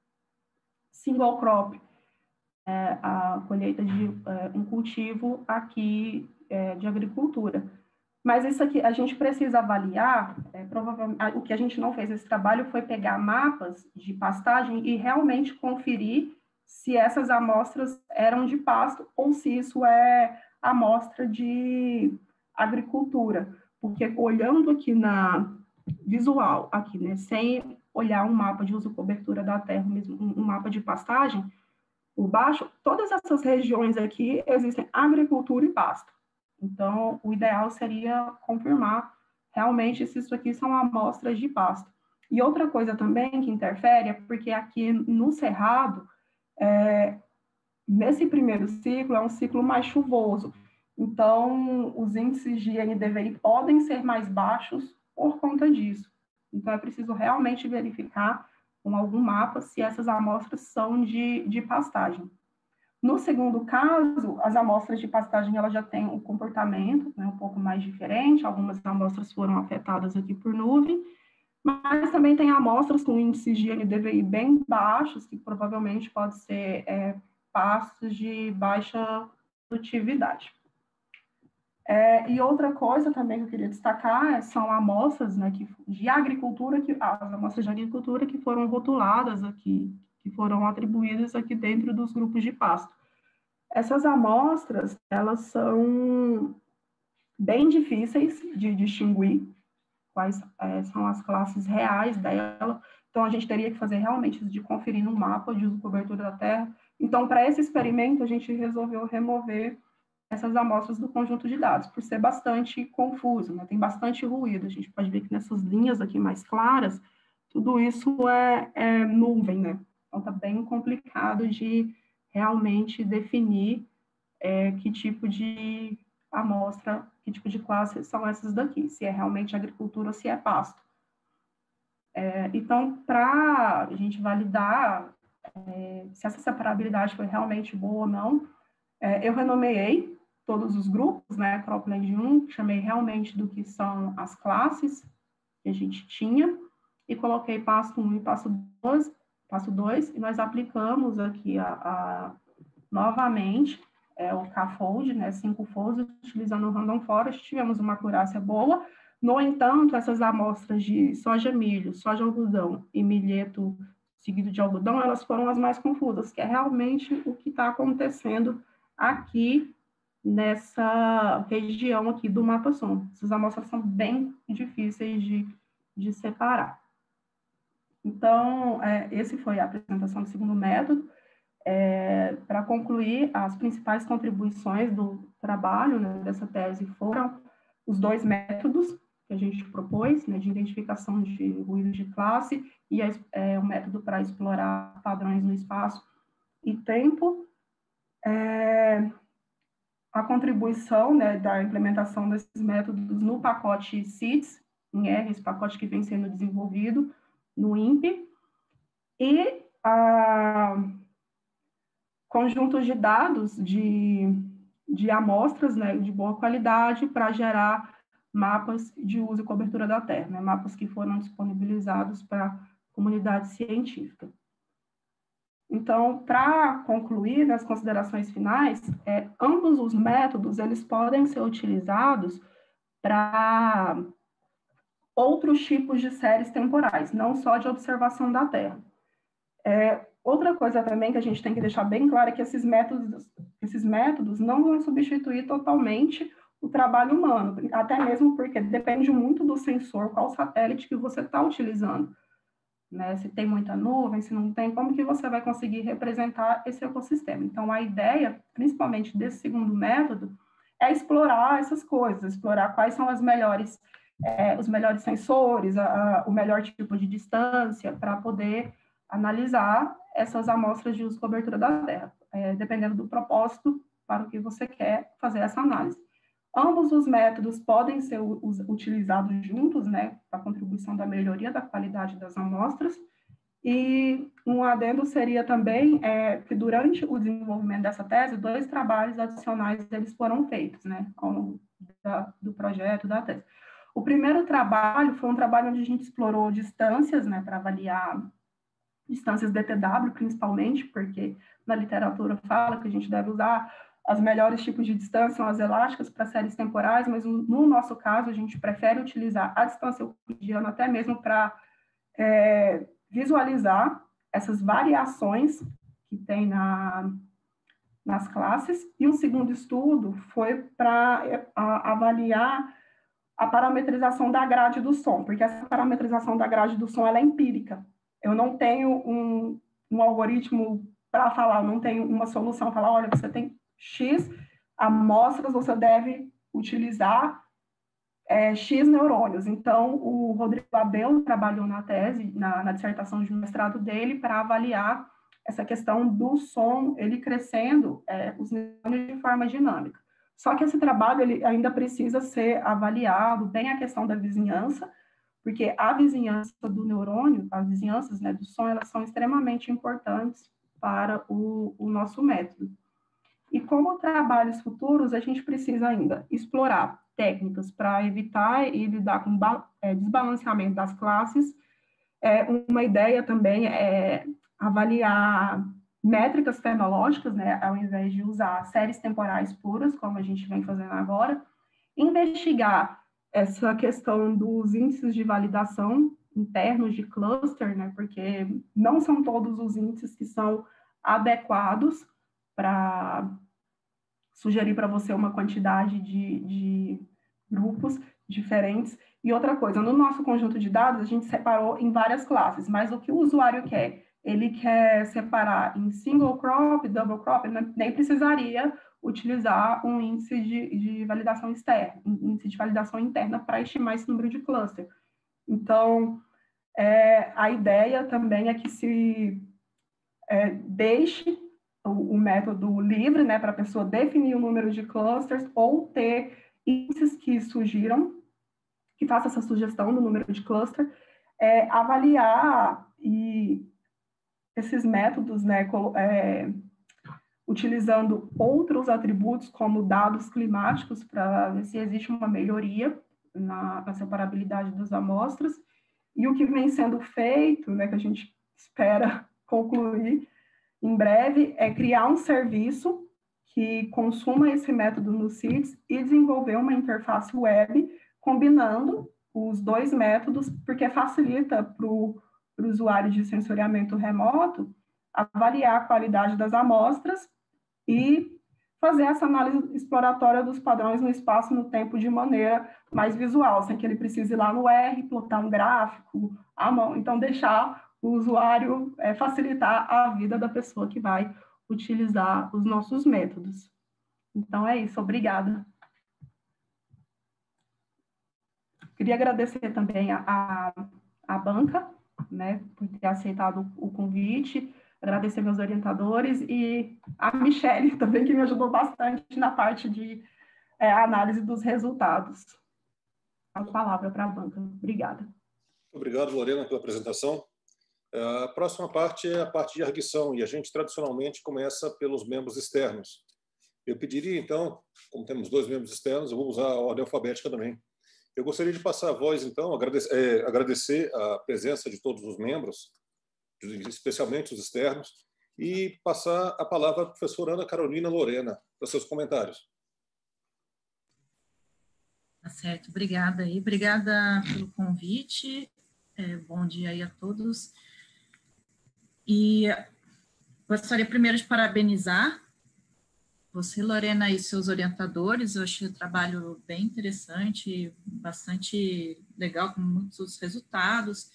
single crop, é, a colheita de é, um cultivo aqui é, de agricultura. Mas isso aqui a gente precisa avaliar, é, provavelmente, o que a gente não fez esse trabalho foi pegar mapas de pastagem e realmente conferir se essas amostras eram de pasto ou se isso é amostra de agricultura. Porque olhando aqui na visual, aqui, né, sem olhar um mapa de uso e cobertura da terra, mesmo um mapa de pastagem, por baixo, todas essas regiões aqui existem agricultura e pasto. Então, o ideal seria confirmar realmente se isso aqui são amostras de pasto. E outra coisa também que interfere é porque aqui no Cerrado, é, nesse primeiro ciclo, é um ciclo mais chuvoso. Então, os índices de N D V I podem ser mais baixos por conta disso. Então, é preciso realmente verificar com algum mapa se essas amostras são de, de pastagem. No segundo caso, as amostras de pastagem elas já têm um comportamento, né, um pouco mais diferente, algumas amostras foram afetadas aqui por nuvem, mas também tem amostras com índices de N D V I bem baixos, que provavelmente pode ser é, pastos de baixa produtividade. É, e outra coisa também que eu queria destacar são amostras, né, que, de agricultura, que, as amostras de agricultura que foram rotuladas aqui, que foram atribuídas aqui dentro dos grupos de pasto. Essas amostras, elas são bem difíceis de distinguir quais é, são as classes reais dela, então a gente teria que fazer realmente isso de conferir no mapa de uso e cobertura da terra. Então, para esse experimento, a gente resolveu remover essas amostras do conjunto de dados, por ser bastante confuso, né? Tem bastante ruído. A gente pode ver que nessas linhas aqui mais claras, tudo isso é, é nuvem, né? Então, está bem complicado de realmente definir é, que tipo de amostra, que tipo de classe são essas daqui, se é realmente agricultura ou se é pasto. É, então, para a gente validar é, se essa separabilidade foi realmente boa ou não, é, eu renomeei todos os grupos, né, Cropland um, chamei realmente do que são as classes que a gente tinha, e coloquei passo um e passo dois, passo dois, e nós aplicamos aqui a, a novamente é, o K-fold, né, cinco folds, utilizando o Random Forest, tivemos uma acurácia boa. No entanto, essas amostras de soja milho, soja algodão e milheto seguido de algodão, elas foram as mais confusas, que é realmente o que está acontecendo aqui nessa região aqui do mapa-som. Essas amostras são bem difíceis de, de separar. Então, é, esse foi a apresentação do segundo método. É, para concluir, as principais contribuições do trabalho, né, dessa tese foram os dois métodos que a gente propôs, né, de identificação de ruído de classe e a, é, o método para explorar padrões no espaço e tempo. É, a contribuição, né, da implementação desses métodos no pacote C I T E S, em R, esse pacote que vem sendo desenvolvido no I N P E, e a conjuntos de dados de, de amostras, né, de boa qualidade para gerar mapas de uso e cobertura da Terra, né, mapas que foram disponibilizados para a comunidade científica. Então, para concluir nas considerações finais, é, ambos os métodos eles podem ser utilizados para outros tipos de séries temporais, não só de observação da Terra. É, outra coisa também que a gente tem que deixar bem claro é que esses métodos, esses métodos não vão substituir totalmente o trabalho humano, até mesmo porque depende muito do sensor, qual satélite que você está utilizando. Né? Se tem muita nuvem, se não tem, como que você vai conseguir representar esse ecossistema? Então, a ideia, principalmente desse segundo método, é explorar essas coisas, explorar quais são as melhores, é, os melhores sensores, a, a, o melhor tipo de distância para poder analisar essas amostras de uso e cobertura da Terra, é, dependendo do propósito para o que você quer fazer essa análise. Ambos os métodos podem ser utilizados juntos, né, para a contribuição da melhoria da qualidade das amostras, e um adendo seria também é, que durante o desenvolvimento dessa tese, dois trabalhos adicionais eles foram feitos, né, ao longo da, do projeto, da tese. O primeiro trabalho foi um trabalho onde a gente explorou distâncias, né, para avaliar distâncias D T W, principalmente, porque na literatura fala que a gente deve usar as melhores tipos de distância, são as elásticas para séries temporais, mas no nosso caso, a gente prefere utilizar a distância euclidiana até mesmo para é, visualizar essas variações que tem na, nas classes. E um segundo estudo foi para avaliar a parametrização da grade do som, porque essa parametrização da grade do som ela é empírica. Eu não tenho um, um algoritmo para falar, eu não tenho uma solução para falar, olha, você tem X amostras, você deve utilizar é, X neurônios. Então, o Rodrigo Abel trabalhou na tese, na, na dissertação de mestrado dele, para avaliar essa questão do som, ele crescendo é, os neurônios de forma dinâmica. Só que esse trabalho ele ainda precisa ser avaliado, bem a questão da vizinhança, porque a vizinhança do neurônio, as vizinhanças, né, do som, elas são extremamente importantes para o, o nosso método. E como trabalhos futuros, a gente precisa ainda explorar técnicas para evitar e lidar com é, desbalanceamento das classes. É, uma ideia também é avaliar métricas fenológicas, né, ao invés de usar séries temporais puras, como a gente vem fazendo agora. Investigar essa questão dos índices de validação internos de cluster, né, porque não são todos os índices que são adequados para sugerir para você uma quantidade de, de grupos diferentes. E outra coisa, no nosso conjunto de dados, a gente separou em várias classes, mas o que o usuário quer? Ele quer separar em single crop, double crop, nem precisaria utilizar um índice de, de validação externa, um índice de validação interna para estimar esse número de cluster. Então, é, a ideia também é que se é, deixe o, o método livre, né, para a pessoa definir o número de clusters ou ter índices que sugiram, que faça essa sugestão do número de cluster, é, avaliar e esses métodos, né, é, utilizando outros atributos como dados climáticos para ver se existe uma melhoria na, na separabilidade das amostras. E o que vem sendo feito, né, que a gente espera concluir em breve, é criar um serviço que consuma esse método no C I T E S e desenvolver uma interface web combinando os dois métodos, porque facilita para o usuário de sensoriamento remoto avaliar a qualidade das amostras e fazer essa análise exploratória dos padrões no espaço e no tempo de maneira mais visual, sem que ele precise ir lá no R, plotar um gráfico à mão. Então, deixar o usuário, é, facilitar a vida da pessoa que vai utilizar os nossos métodos. Então, é isso. Obrigada. Queria agradecer também a, a, a banca, né, por ter aceitado o convite, agradecer meus orientadores e a Michele também, que me ajudou bastante na parte de é, análise dos resultados. A palavra para a banca. Obrigada. Obrigado, Lorena, pela apresentação. A próxima parte é a parte de arguição, e a gente tradicionalmente começa pelos membros externos. Eu pediria, então, como temos dois membros externos, eu vou usar a ordem alfabética também. Eu gostaria de passar a voz, então, agradecer, é, agradecer a presença de todos os membros, especialmente os externos, e passar a palavra à professora Ana Carolina Lorena, para seus comentários. Tá certo, obrigada aí, obrigada pelo convite, é, bom dia aí a todos. E gostaria primeiro de parabenizar você, Lorena, e seus orientadores. Eu achei o trabalho bem interessante, bastante legal, com muitos resultados,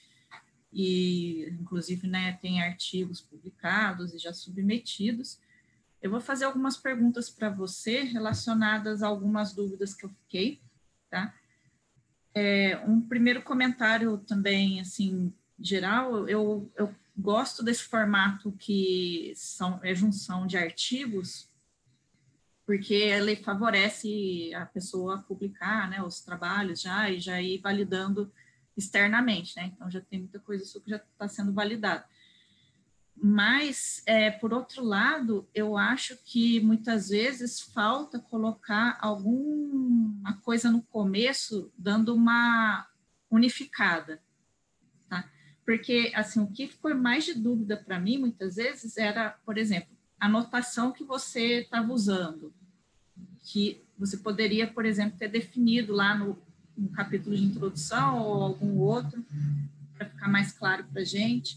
e inclusive, né, tem artigos publicados e já submetidos. Eu vou fazer algumas perguntas para você relacionadas a algumas dúvidas que eu fiquei, tá? É, um primeiro comentário também, assim, geral, eu, eu gosto desse formato que são, é junção de artigos, porque ele favorece a pessoa a publicar, né, os trabalhos já, e já ir validando externamente, né, então já tem muita coisa isso que já está sendo validado. Mas, é, por outro lado, eu acho que muitas vezes falta colocar alguma coisa no começo, dando uma unificada, tá? Porque, assim, o que ficou mais de dúvida para mim, muitas vezes, era, por exemplo, a notação que você estava usando, que você poderia, por exemplo, ter definido lá no, no capítulo de introdução ou algum outro, para ficar mais claro para a gente.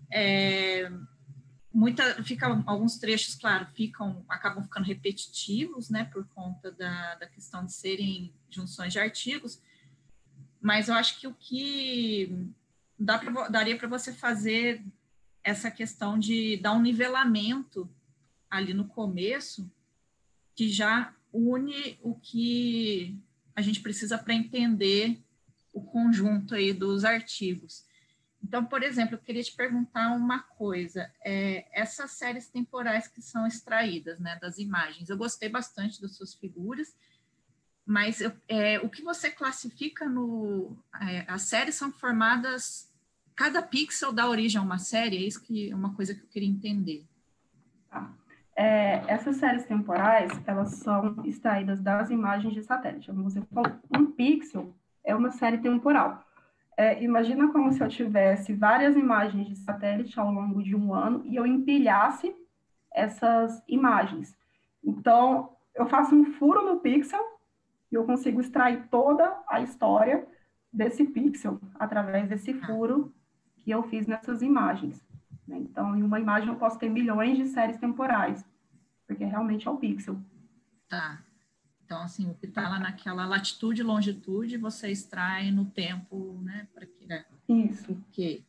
É, muita, fica, alguns trechos, claro, ficam, acabam ficando repetitivos, né, por conta da, da questão de serem junções de artigos, mas eu acho que o que dá pra, daria para você fazer essa questão de dar um nivelamento ali no começo, que já une o que a gente precisa para entender o conjunto aí dos artigos. Então, por exemplo, eu queria te perguntar uma coisa, é, essas séries temporais que são extraídas, né, das imagens, eu gostei bastante das suas figuras, mas eu, é, o que você classifica no... É, as séries são formadas, cada pixel dá origem a uma série, é isso que é uma coisa que eu queria entender. Tá. É, essas séries temporais, elas são extraídas das imagens de satélite. Como você falou, um pixel é uma série temporal. É, imagina como se eu tivesse várias imagens de satélite ao longo de um ano e eu empilhasse essas imagens. Então, eu faço um furo no pixel e eu consigo extrair toda a história desse pixel através desse furo que eu fiz nessas imagens. Então, em uma imagem eu posso ter milhões de séries temporais, porque realmente é o pixel. Tá. Então, assim, o que está lá naquela latitude e longitude, você extrai no tempo, né? Para que, né? Isso. Okay.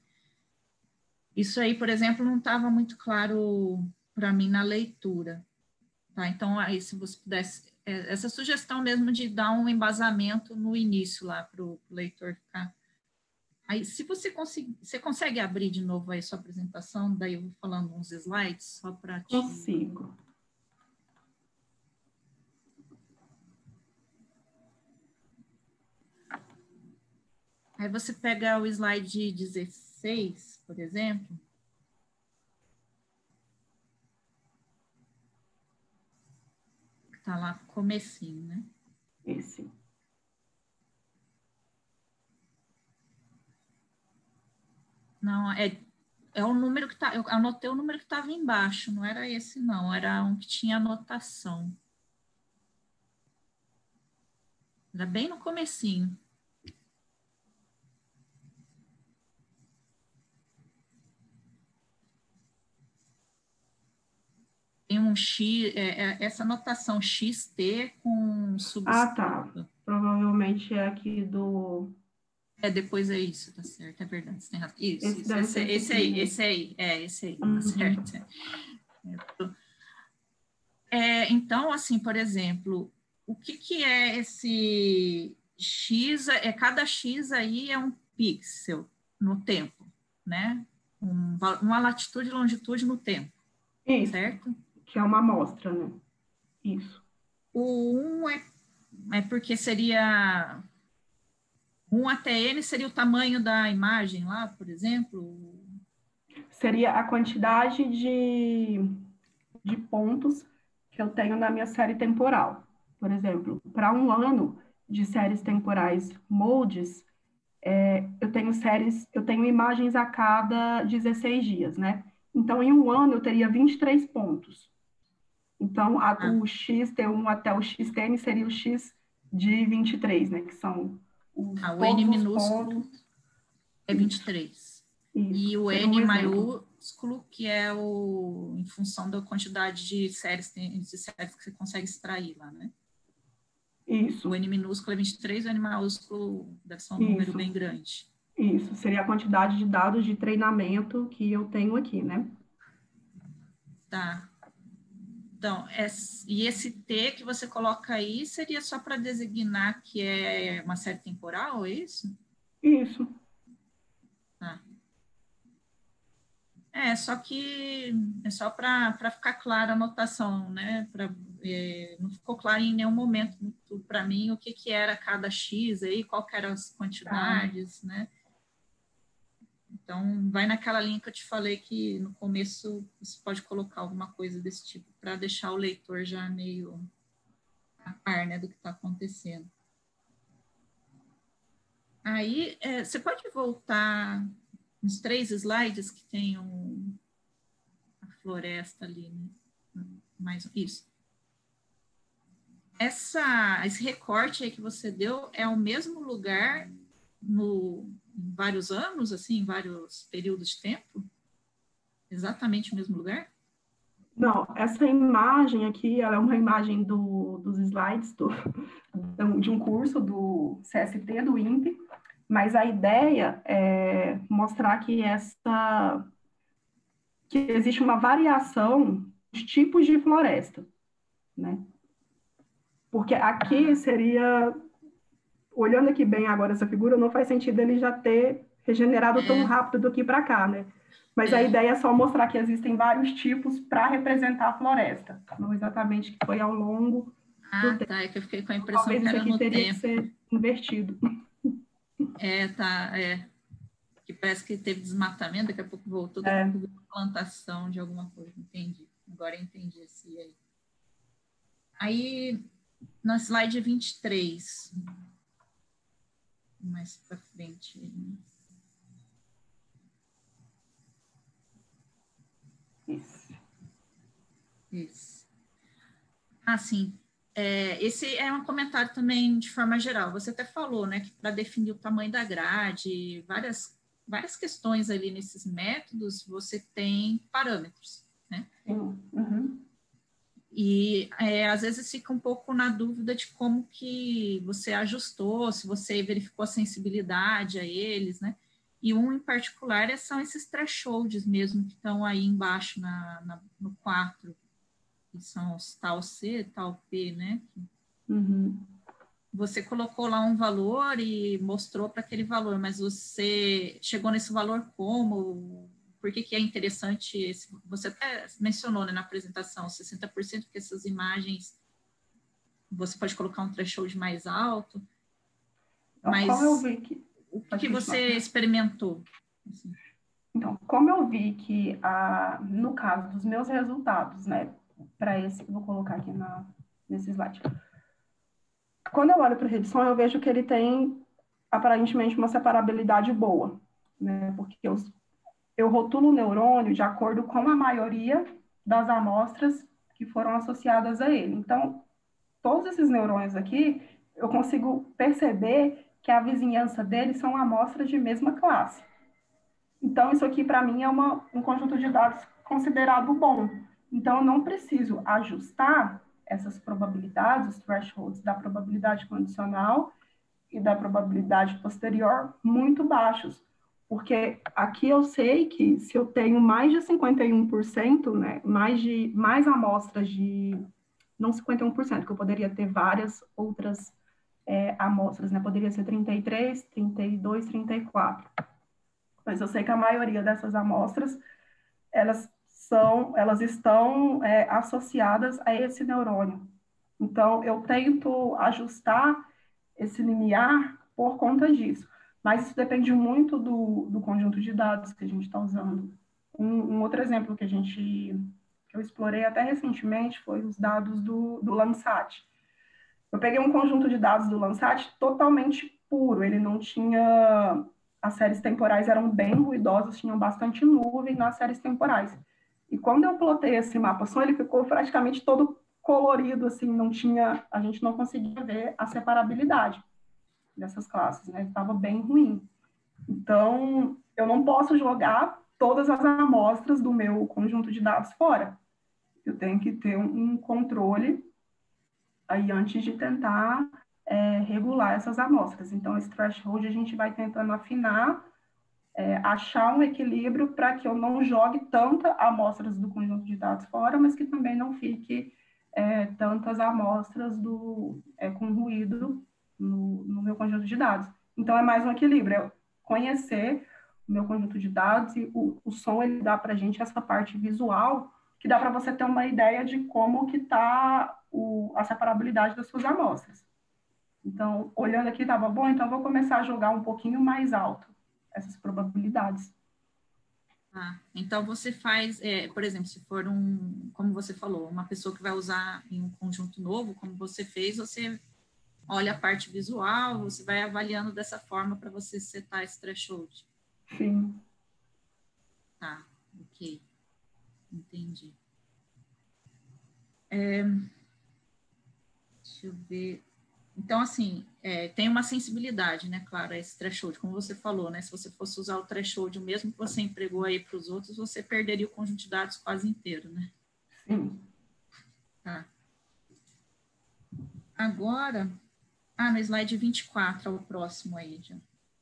Isso aí, por exemplo, não estava muito claro para mim na leitura. Tá? Então, aí, se você pudesse... Essa sugestão mesmo de dar um embasamento no início lá para o leitor ficar... Aí, se você conseguir... Você consegue abrir de novo aí sua apresentação? Daí eu vou falando uns slides, só para te... Consigo. Aí você pega o slide dezesseis, por exemplo. Que está lá no comecinho, né? Esse. Não, é, é o número que tá. Eu anotei o número que estava embaixo, não era esse, não, era um que tinha anotação. Era bem no comecinho. Tem um X, é, é, essa anotação X T com subscrito. Ah, tá. Provavelmente é aqui do... É, depois é isso, tá certo, é verdade. Você tem isso, Esse, isso, esse, esse aí, né? esse aí, é, esse aí, Uhum. tá certo. É, é, então, assim, por exemplo, o que, que é esse X? É, cada X aí é um pixel no tempo, né? Um, uma latitude e longitude no tempo, Isso, certo? que é uma amostra, né? Isso. O um é, é porque seria... um até N seria o tamanho da imagem lá, por exemplo? Seria a quantidade de, de pontos que eu tenho na minha série temporal. Por exemplo, para um ano de séries temporais moldes, é, eu tenho séries, eu tenho imagens a cada dezesseis dias, né? Então, em um ano, eu teria vinte e três pontos. Então, a, Ah, o X T um até o X T N seria o X de vinte e três, né? Que são os, ah, o N todos os minúsculo pontos. é vinte e três. Isso, E o seria um N exemplo. maiúsculo, que é o, em função da quantidade de séries, de séries que você consegue extrair lá, né? O Isso, N minúsculo é vinte e três, o N maiúsculo deve ser um número isso, bem grande. isso. Seria a quantidade de dados de treinamento que eu tenho aqui, né? Tá. Então, e esse T que você coloca aí seria só para designar que é uma série temporal, é isso? Isso. Tá. É, só que é só para ficar clara a anotação, né? Pra, é, não ficou claro em nenhum momento para mim o que, que era cada X aí, qual que eram as Tá. quantidades, né? Então, vai naquela linha que eu te falei que no começo você pode colocar alguma coisa desse tipo para deixar o leitor já meio a par, né, do que está acontecendo. Aí, é, você pode voltar uns três slides que tem um, a floresta ali, né? Mais isso. Essa, esse recorte aí que você deu é o mesmo lugar no, em vários anos, assim, em vários períodos de tempo? Exatamente o mesmo lugar? Não, essa imagem aqui, ela é uma imagem do, dos slides do, de um curso do C S T, do INPE, mas a ideia é mostrar que essa que existe uma variação dos tipos de floresta, né? Porque aqui seria, olhando aqui bem agora essa figura, não faz sentido ele já ter regenerado tão É, rápido daqui para cá, né? Mas a é. ideia é só mostrar que existem vários tipos para representar a floresta, não exatamente que foi ao longo do Ah, tempo. tá, é que eu fiquei com a impressão Talvez que isso era aqui no teria que tempo. ser invertido. É, tá, é. Que parece que teve desmatamento, daqui a pouco voltou, daqui a É, pouco veio plantação de alguma coisa, entendi. Agora eu entendi esse aí. Aí, no slide vinte e três, mais para frente. isso. Isso. Ah, sim. É, esse é um comentário também de forma geral. Você até falou, né, que para definir o tamanho da grade, várias, várias questões ali nesses métodos, você tem parâmetros, né? Sim. Uhum. E é, às vezes fica um pouco na dúvida de como que você ajustou, se você verificou a sensibilidade a eles, né? E um em particular são esses thresholds mesmo que estão aí embaixo na, na, no quatro, que são os tal C, tal P, né? Uhum. Você colocou lá um valor e mostrou para aquele valor, mas você chegou nesse valor como? Por que, que é interessante esse? Você até mencionou, né, na apresentação, sessenta por cento, porque essas imagens você pode colocar um threshold mais alto, Então, como eu mas vi que... o que, Pode que continuar. você experimentou? Assim? Então, como eu vi que, a, no caso dos meus resultados, né, para esse, vou colocar aqui na, nesse slide. Quando eu olho para a redução, eu vejo que ele tem, aparentemente, uma separabilidade boa, né, porque eu, eu rotulo o neurônio de acordo com a maioria das amostras que foram associadas a ele. Então, todos esses neurônios aqui, eu consigo perceber que a vizinhança deles são amostras de mesma classe. Então, isso aqui, para mim, é uma, um conjunto de dados considerado bom. Então, eu não preciso ajustar essas probabilidades, os thresholds da probabilidade condicional e da probabilidade posterior muito baixos. Porque aqui eu sei que se eu tenho mais de cinquenta e um por cento, né, mais, de, mais amostras de não cinquenta e um por cento, que eu poderia ter várias outras é, amostras, né? Poderia ser trinta e três, trinta e dois, trinta e quatro. Mas eu sei que a maioria dessas amostras, elas são, elas estão é, associadas a esse neurônio. Então, eu tento ajustar esse limiar por conta disso. Mas isso depende muito do, do conjunto de dados que a gente está usando. Um, um outro exemplo que a gente, que eu explorei até recentemente foi os dados do, do Landsat. Eu peguei um conjunto de dados do Landsat totalmente puro, ele não tinha... As séries temporais eram bem ruidosas, tinham bastante nuvem nas séries temporais. E quando eu plotei esse mapa som, ele ficou praticamente todo colorido, assim, não tinha... A gente não conseguia ver a separabilidade dessas classes, né? Estava bem ruim. Então, eu não posso jogar todas as amostras do meu conjunto de dados fora. Eu tenho que ter um controle aí antes de tentar é, regular essas amostras. Então, esse threshold a gente vai tentando afinar, é, achar um equilíbrio para que eu não jogue tanta amostras do conjunto de dados fora, mas que também não fique é, tantas amostras do, é, com ruído no, no meu conjunto de dados. Então, é mais um equilíbrio, é conhecer o meu conjunto de dados e o, o som, ele dá para a gente essa parte visual, que dá para você ter uma ideia de como que está a separabilidade das suas amostras. Então, olhando aqui, estava bom, então vou começar a jogar um pouquinho mais alto essas probabilidades. Ah, então você faz, é, por exemplo, se for um, como você falou, uma pessoa que vai usar em um conjunto novo, como você fez, você olha a parte visual, você vai avaliando dessa forma para você setar esse threshold. Sim. Tá, ok. Entendi. É, deixa eu ver. Então, assim, é, tem uma sensibilidade, né, claro, a esse threshold, como você falou, né, se você fosse usar o threshold, o mesmo que você empregou aí para os outros, você perderia o conjunto de dados quase inteiro, né? Sim. Tá. Agora, ah, no slide vinte e quatro, é o próximo aí, já.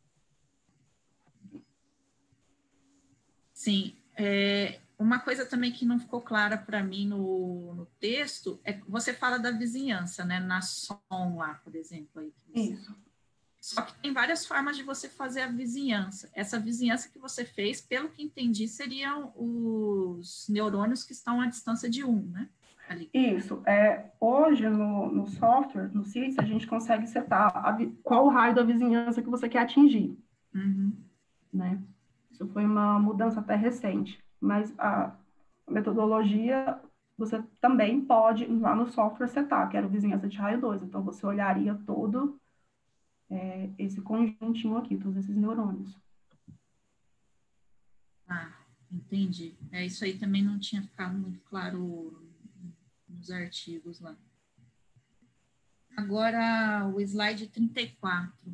Sim, é, uma coisa também que não ficou clara para mim no, no texto é que você fala da vizinhança, né, na som lá, por exemplo. Aí, que você... Isso. Só que tem várias formas de você fazer a vizinhança. Essa vizinhança que você fez, pelo que entendi, seriam os neurônios que estão à distância de um, né? Ali. Isso. É, hoje, no, no software, no C I S, a gente consegue setar a, qual o raio da vizinhança que você quer atingir. Uhum. Né? Isso foi uma mudança até recente. Mas a metodologia, você também pode, lá no software, setar, que era o vizinhança de raio dois. Então, você olharia todo é, esse conjuntinho aqui, todos esses neurônios. Ah, entendi. É, isso aí também não tinha ficado muito claro nos artigos lá. Agora, o slide trinta e quatro.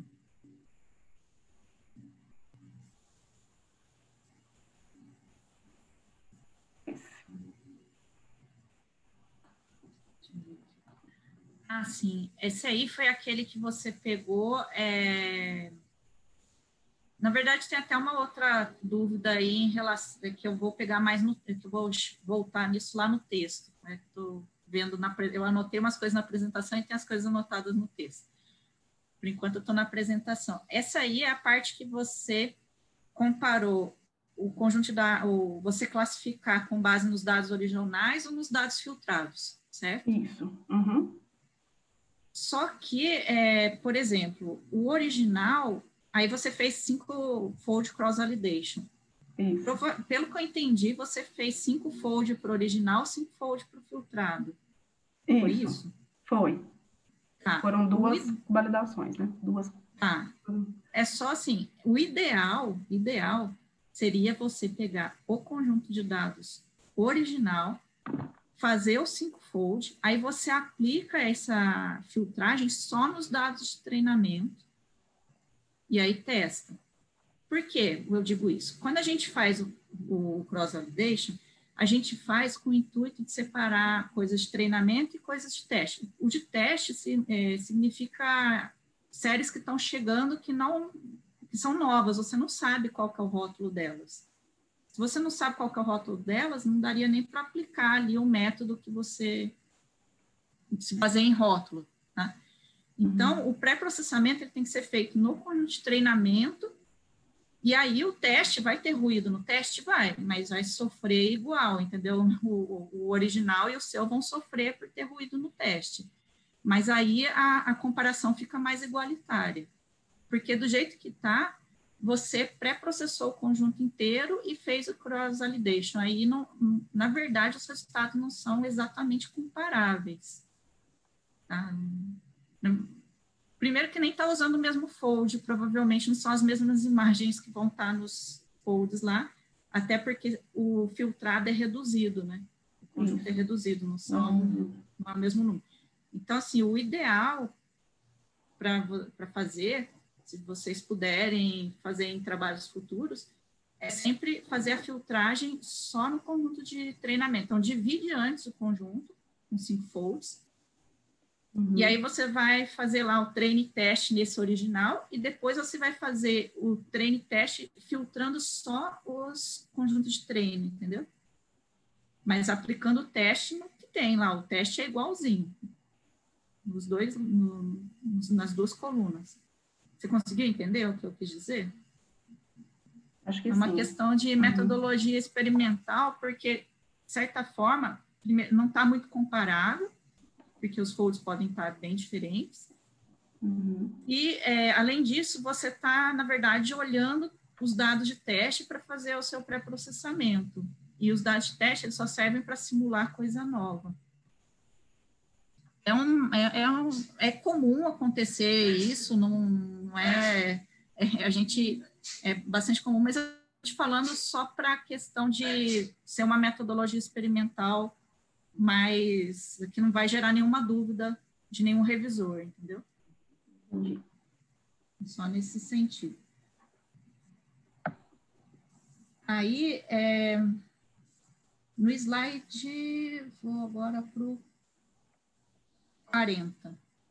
Ah, sim. Esse aí foi aquele que você pegou. É... Na verdade, tem até uma outra dúvida aí em relação que eu vou pegar mais no, que eu vou voltar nisso lá no texto. Né? Estou vendo na, eu anotei umas coisas na apresentação e tem as coisas anotadas no texto. Por enquanto, eu estou na apresentação. Essa aí é a parte que você comparou o conjunto da, o, você classificar com base nos dados originais ou nos dados filtrados, certo? Isso. Uhum. Só que, é, por exemplo, o original, aí você fez cinco fold cross validation. Isso. Prova, pelo que eu entendi, você fez cinco fold para o original, cinco fold para o filtrado. Isso. Foi isso? Foi. Tá. Foram duas O, validações, né? Duas. tá. É só assim, o ideal, ideal seria você pegar o conjunto de dados original, fazer o cinco-fold, aí você aplica essa filtragem só nos dados de treinamento e aí testa. Por que eu digo isso? Quando a gente faz o, o cross-validation, a gente faz com o intuito de separar coisas de treinamento e coisas de teste. O de teste se, é, significa séries que estão chegando que não que são novas, você não sabe qual que é o rótulo delas. Se você não sabe qual que é o rótulo delas, não daria nem para aplicar ali o método que você se baseia em rótulo, tá? Então, uhum. o pré-processamento ele tem que ser feito no conjunto de treinamento, e aí o teste vai ter ruído no teste? Vai, mas vai sofrer igual, entendeu? O, o original e o seu vão sofrer por ter ruído no teste. Mas aí a, a comparação fica mais igualitária. Porque do jeito que está, você pré-processou o conjunto inteiro e fez o cross-validation. Aí, não, na verdade, os resultados não são exatamente comparáveis. Tá? Primeiro que nem está usando o mesmo fold, provavelmente não são as mesmas imagens que vão estar nos folds lá, até porque o filtrado é reduzido, né? O conjunto Isso. é reduzido, não são uhum. não é o mesmo número. Então, assim, o ideal para fazer, se vocês puderem fazer em trabalhos futuros, é sempre fazer a filtragem só no conjunto de treinamento. Então, divide antes o conjunto, com cinco folds, uhum. e aí você vai fazer lá o treine teste nesse original, e depois você vai fazer o treine teste filtrando só os conjuntos de treino, entendeu? Mas aplicando o teste no que tem lá, o teste é igualzinho, nos dois, no, nas duas colunas. Você conseguiu entender o que eu quis dizer? Acho que é uma sim. questão de metodologia uhum. experimental, porque, de certa forma, não está muito comparável, porque os folds podem estar bem diferentes. Uhum. E, é, além disso, você está, na verdade, olhando os dados de teste para fazer o seu pré-processamento. E os dados de teste eles só servem para simular coisa nova. É, um, é, é, um, é comum acontecer isso, não, não é, é... A gente... É bastante comum, mas eu estou te falando só para a questão de ser uma metodologia experimental, mas que não vai gerar nenhuma dúvida de nenhum revisor, entendeu? Entendi. Só nesse sentido. Aí, é, no slide, vou agora para o quarenta.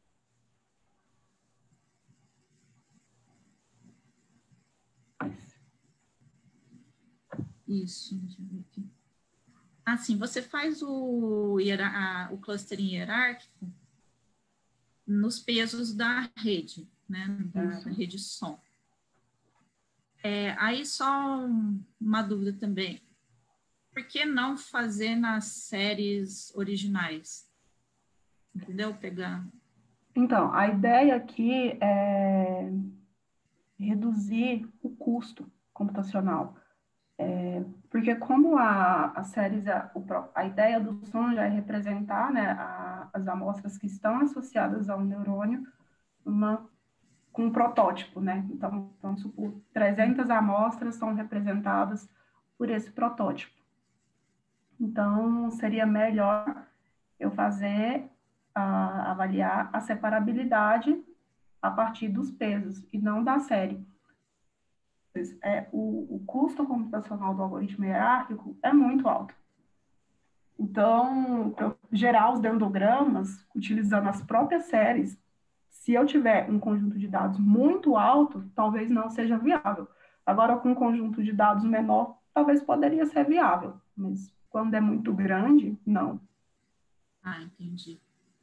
Isso, deixa eu ver aqui. Assim, você faz o, a, o clustering hierárquico nos pesos da rede, né, da, da rede som. É, aí só uma dúvida também. Por que não fazer nas séries originais? Entendeu? Pegar... Então, a ideia aqui é reduzir o custo computacional. É, porque como a, a séries, a, a ideia do som já é representar, né, a, as amostras que estão associadas ao neurônio uma, com um protótipo, né? Então, vamos supor, trezentas amostras são representadas por esse protótipo. Então, seria melhor eu fazer, a, avaliar a separabilidade a partir dos pesos e não da série. É, o, o custo computacional do algoritmo hierárquico é muito alto. Então, eu gerar os dendrogramas utilizando as próprias séries, se eu tiver um conjunto de dados muito alto, talvez não seja viável. Agora, com um conjunto de dados menor, talvez poderia ser viável, mas quando é muito grande, não. Ah, entendi.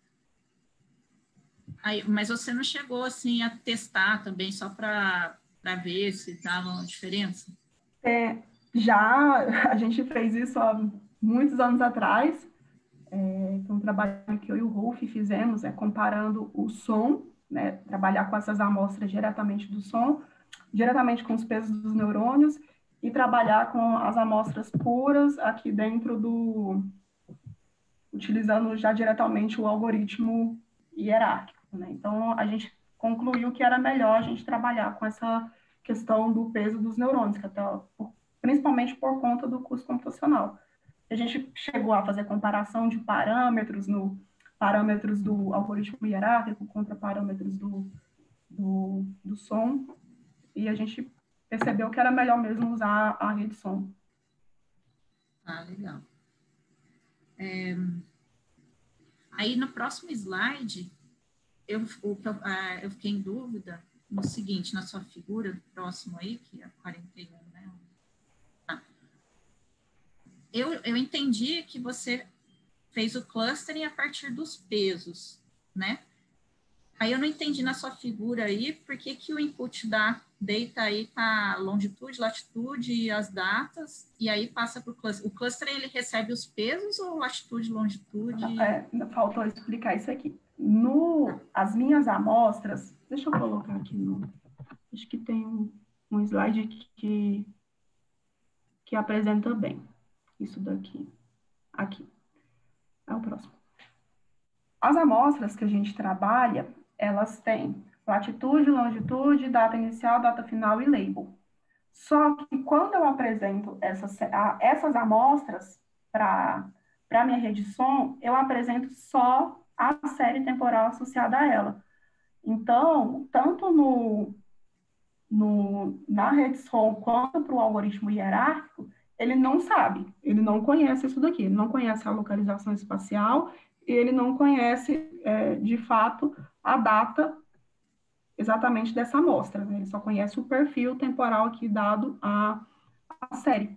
Aí, mas você não chegou, assim, a testar também, só para para ver se dava uma diferença? É, já a gente fez isso há muitos anos atrás. É, um trabalho que eu e o Rolf fizemos é comparando o som, né, trabalhar com essas amostras diretamente do som, diretamente com os pesos dos neurônios e trabalhar com as amostras puras aqui dentro do, utilizando já diretamente o algoritmo hierárquico, né? Então, a gente concluiu que era melhor a gente trabalhar com essa questão do peso dos neurônios, que até, principalmente por conta do custo computacional. A gente chegou a fazer comparação de parâmetros no parâmetros do algoritmo hierárquico contra parâmetros do, do, do som, e a gente percebeu que era melhor mesmo usar a rede som. Ah, legal. É, aí, no próximo slide, eu, o que eu, ah, eu fiquei em dúvida no seguinte, na sua figura, próximo aí, que é quarenta e um, né? Ah, eu, eu entendi que você fez o clustering a partir dos pesos, né? Aí eu não entendi na sua figura aí, por que que o input da data aí tá longitude, latitude e as datas, e aí passa para o cluster. O cluster, ele recebe os pesos ou latitude, longitude? É, faltou explicar isso aqui. No, as minhas amostras, deixa eu colocar aqui no... Acho que tem um, um slide que, que apresenta bem isso daqui. Aqui. É o próximo. As amostras que a gente trabalha, elas têm latitude, longitude, data inicial, data final e label. Só que quando eu apresento essas, essas amostras para a minha rede som, eu apresento só a série temporal associada a ela. Então, tanto no, no, na rede som quanto para o algoritmo hierárquico, ele não sabe, ele não conhece isso daqui, ele não conhece a localização espacial, e ele não conhece, é, de fato, a data exatamente dessa amostra, né? Ele só conhece o perfil temporal aqui dado à, à série.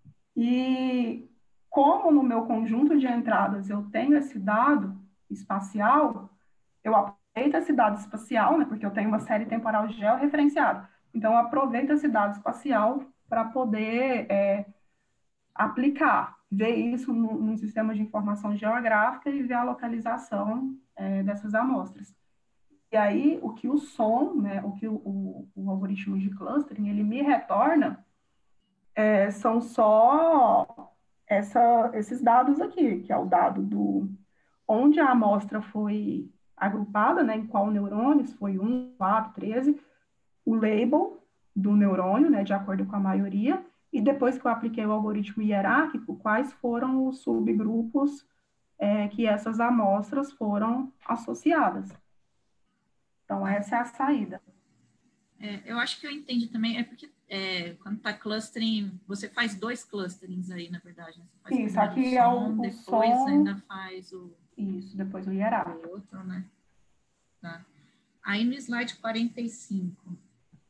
E como no meu conjunto de entradas eu tenho esse dado espacial, eu aproveito esse dado espacial, né, porque eu tenho uma série temporal georreferenciada. Então, eu aproveito esse dado espacial para poder é, aplicar, ver isso no, no sistema de informação geográfica e ver a localização é, dessas amostras. E aí, o que o som, né, o que o, o, o algoritmo de clustering, ele me retorna, é, são só essa, esses dados aqui, que é o dado do onde a amostra foi agrupada, né, em qual neurônios, foi um, quatro, treze, o label do neurônio, né, de acordo com a maioria, e depois que eu apliquei o algoritmo hierárquico, quais foram os subgrupos é, que essas amostras foram associadas. Então, essa é a saída. É, eu acho que eu entendi também, é porque é, quando está clustering, você faz dois clusterings aí, na verdade, né? Você faz Isso, aqui é o, o depois som, ainda faz o... Isso, depois o hierárquico. O outro, né? Tá. Aí no slide quarenta e cinco.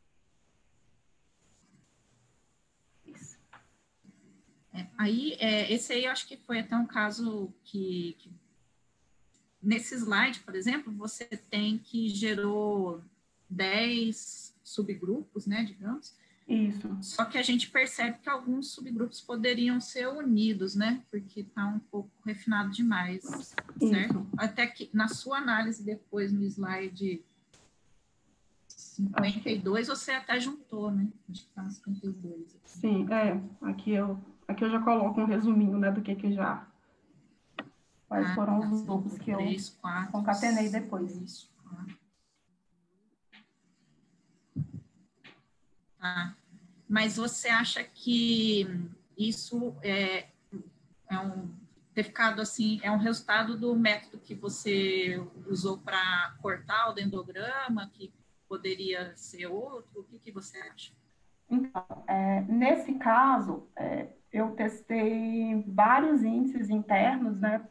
Isso. É, aí, é, esse aí eu acho que foi até um caso que, que... Nesse slide, por exemplo, você tem que gerou dez subgrupos, né, digamos. Isso. Só que a gente percebe que alguns subgrupos poderiam ser unidos, né? Porque está um pouco refinado demais, certo? Isso. Até que na sua análise depois no slide cinquenta e dois, você até juntou, né? Acho que está no cinquenta e dois. Aqui. Sim, é. Aqui eu, aqui eu já coloco um resuminho, né, do que que já... Quais ah, foram os grupos que três, eu quatro, concatenei depois. três, tá. Mas você acha que isso é, é um ter ficado assim, é um resultado do método que você usou para cortar o dendrograma, que poderia ser outro? O que, que você acha? Então, é, nesse caso, é, eu testei vários índices internos, né,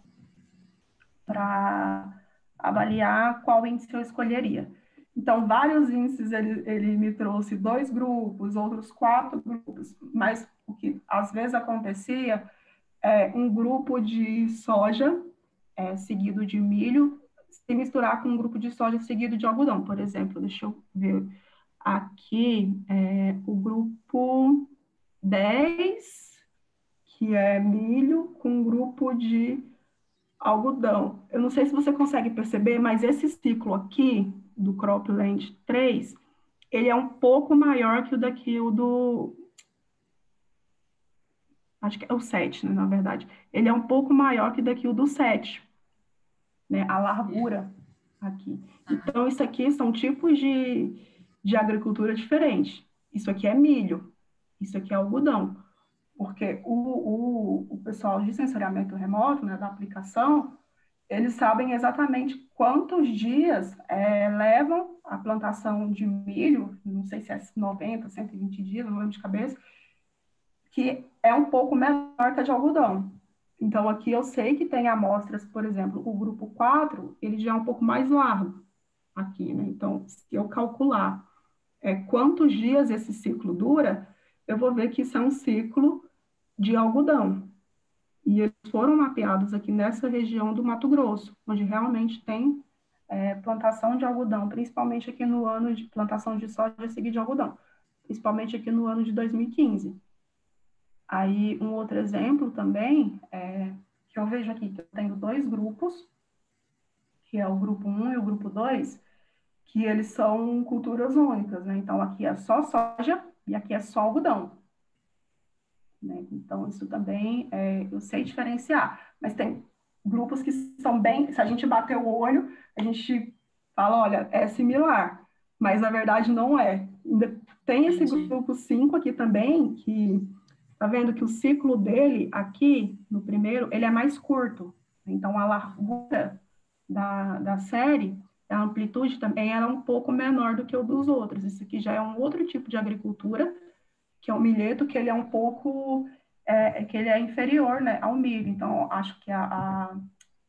para avaliar qual índice eu escolheria. Então, vários índices, ele, ele me trouxe dois grupos, outros quatro grupos, mas o que às vezes acontecia é um grupo de soja é, seguido de milho se misturar com um grupo de soja seguido de algodão, por exemplo. Deixa eu ver aqui, é, o grupo dez, que é milho, com um grupo de algodão. Eu não sei se você consegue perceber, mas esse ciclo aqui, do Cropland três, ele é um pouco maior que o daqui, o do... Acho que é o sete, né, na verdade. Ele é um pouco maior que daqui o do sete, né, a largura aqui. Então, isso aqui são tipos de, de agricultura diferentes. Isso aqui é milho, isso aqui é algodão. Porque o, o, o pessoal de sensoriamento remoto, né, da aplicação, eles sabem exatamente quantos dias é, levam a plantação de milho, não sei se é noventa, cento e vinte dias, não lembro de cabeça, que é um pouco menor que a de algodão. Então, aqui eu sei que tem amostras, por exemplo, o grupo quatro, ele já é um pouco mais largo aqui, né? Então, se eu calcular é, quantos dias esse ciclo dura, eu vou ver que isso é um ciclo de algodão. E E eles foram mapeados aqui nessa região do Mato Grosso, onde realmente tem é, plantação de algodão, principalmente aqui no ano de plantação de soja seguida de algodão, principalmente aqui no ano de dois mil e quinze. Aí, um outro exemplo também, é, que eu vejo aqui, que eu tenho dois grupos, que é o grupo um e o grupo dois, que eles são culturas únicas, né? Então, aqui é só soja e aqui é só algodão. Né? Então, isso também é, eu sei diferenciar. Mas tem grupos que são bem... Se a gente bater o olho, a gente fala, olha, é similar. Mas, na verdade, não é. Tem esse Entendi. grupo cinco aqui também, que... Tá vendo que o ciclo dele, aqui, no primeiro, ele é mais curto. Então, a largura da, da série, a amplitude também era um pouco menor do que o dos outros. Isso aqui já é um outro tipo de agricultura, que é o milheto, que ele é um pouco, é, que ele é inferior, né, ao milho. Então, acho que a, a,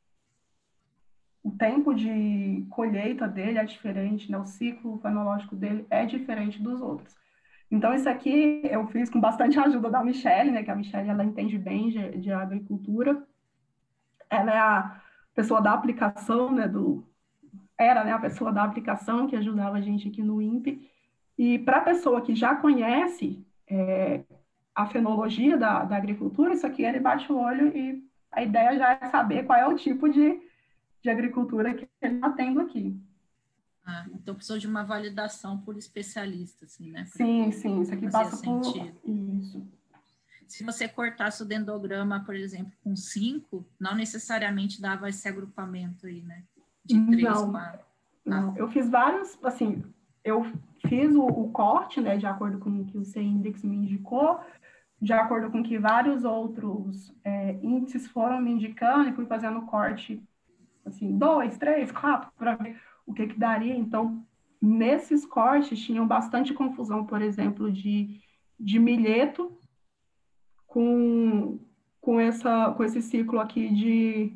o tempo de colheita dele é diferente, né, o ciclo fenológico dele é diferente dos outros. Então, isso aqui eu fiz com bastante ajuda da Michelle, né, que a Michelle, ela entende bem de, de agricultura. Ela é a pessoa da aplicação, né, do... Era, né, a pessoa da aplicação que ajudava a gente aqui no INPE. E para a pessoa que já conhece é, a fenologia da, da agricultura, isso aqui ele bate o olho e a ideia já é saber qual é o tipo de, de agricultura que ele está tendo aqui. Ah, então precisou de uma validação por especialista, assim, né? Sim, sim, isso aqui passa sentido. por isso. Se você cortasse o dendrograma, por exemplo, com cinco, não necessariamente dava esse agrupamento aí, né? De três, não, quatro. Não, tá. Eu fiz vários, assim, eu fiz o, o corte, né, de acordo com o que o C-Index me indicou, de acordo com que vários outros é, índices foram me indicando, e fui fazendo corte, assim, dois, três, quatro, para ver o que que daria. Então, nesses cortes tinham bastante confusão, por exemplo, de, de milheto com, com, essa, com esse ciclo aqui de,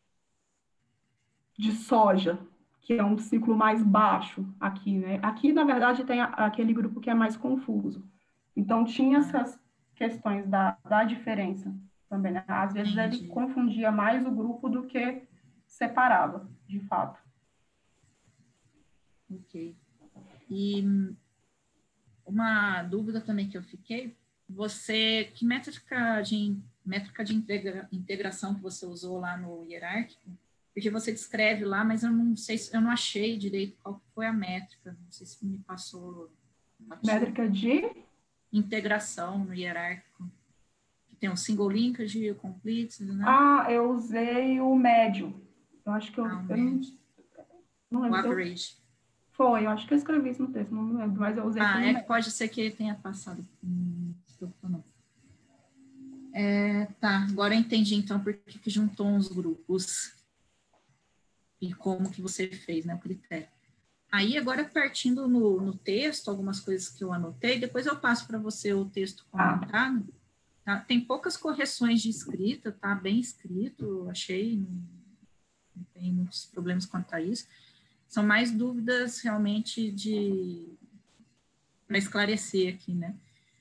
de soja, que é um ciclo mais baixo aqui, né? Aqui, na verdade, tem a, aquele grupo que é mais confuso. Então, tinha essas questões da, da diferença também, né? Às vezes Entendi. ele confundia mais o grupo do que separava, de fato. Ok. E uma dúvida também que eu fiquei, você, que métrica de, métrica de integra, integração que você usou lá no hierárquico? Porque você descreve lá, mas eu não sei, eu não achei direito qual foi a métrica, não sei se me passou. Métrica de? Integração no hierárquico. Tem um single linkage, o complete, né? Ah, eu usei o médio. Eu acho que eu, ah, eu não, não lembro. O average. Eu, foi, eu acho que eu escrevi isso no texto, não me lembro, mas eu usei Ah, é médio. que pode ser que ele tenha passado. Hum, não. É, tá, agora eu entendi então por que, que juntou uns grupos e como que você fez, né, o critério. Aí, agora, partindo no, no texto, algumas coisas que eu anotei, depois eu passo para você o texto comentado. Tá? Tem poucas correções de escrita, tá bem escrito, achei, não, não tem muitos problemas quanto a isso. São mais dúvidas realmente de para esclarecer aqui, né?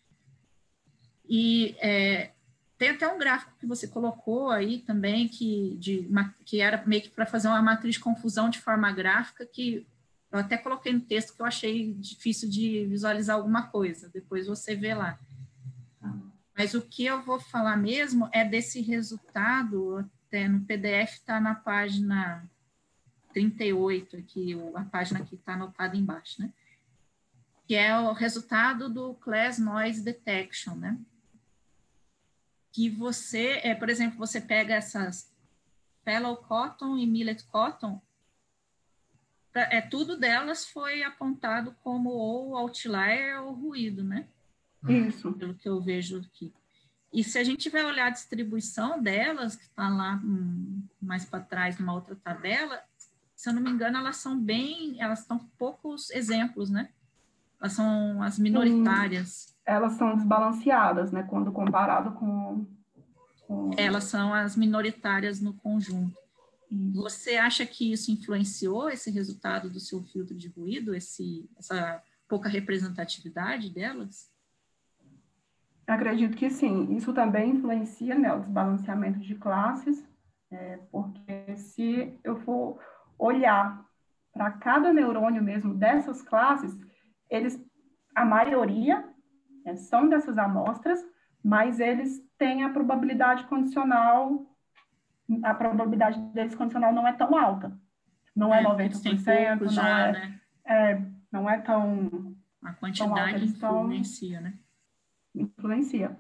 E é, tem até um gráfico que você colocou aí também, que, de, uma, que era meio que para fazer uma matriz de confusão de forma gráfica, que eu até coloquei no texto que eu achei difícil de visualizar alguma coisa, depois você vê lá. Mas o que eu vou falar mesmo é desse resultado, até no P D F está na página trinta e oito, aqui, a página que está anotada embaixo, né? Que é o resultado do Class Noise Detection, né? Que você, é, por exemplo, você pega essas Fellow Cotton e Millet Cotton, pra, é, tudo delas foi apontado como ou outlier ou ruído, né? Isso. Pelo que eu vejo aqui. E se a gente vai olhar a distribuição delas, que está lá hum, mais para trás, numa outra tabela, se eu não me engano, elas são bem, elas estão poucos exemplos, né? Elas são as minoritárias. Sim, elas são desbalanceadas, né? Quando comparado com, com... Elas são as minoritárias no conjunto. Isso. Você acha que isso influenciou esse resultado do seu filtro de ruído, esse, essa pouca representatividade delas? Acredito que sim. Isso também influencia, né, o desbalanceamento de classes, é, porque se eu for olhar para cada neurônio mesmo dessas classes, eles, a maioria, né, são dessas amostras, mas eles têm a probabilidade condicional, a probabilidade deles condicional não é tão alta. Não é É, porque eles têm noventa por cento, poucos não já, é, né? é, não é tão, A tão alta. quantidade Eles estão, influencia, né? influencia.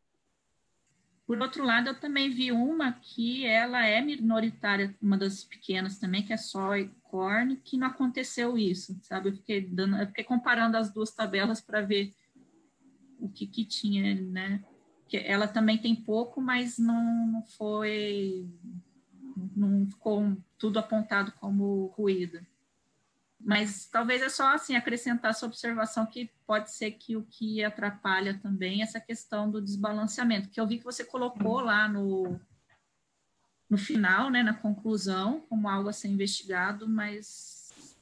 Por outro lado, eu também vi uma que ela é minoritária, uma das pequenas também, que é soy corn, que não aconteceu isso, sabe? Eu fiquei, dando, eu fiquei comparando as duas tabelas para ver o que, que tinha, né? Que ela também tem pouco, mas não, não foi, não ficou tudo apontado como ruído. Mas talvez é só assim acrescentar essa observação que pode ser que o que atrapalha também é essa questão do desbalanceamento, que eu vi que você colocou lá no, no final, né, na conclusão, como algo a ser investigado, mas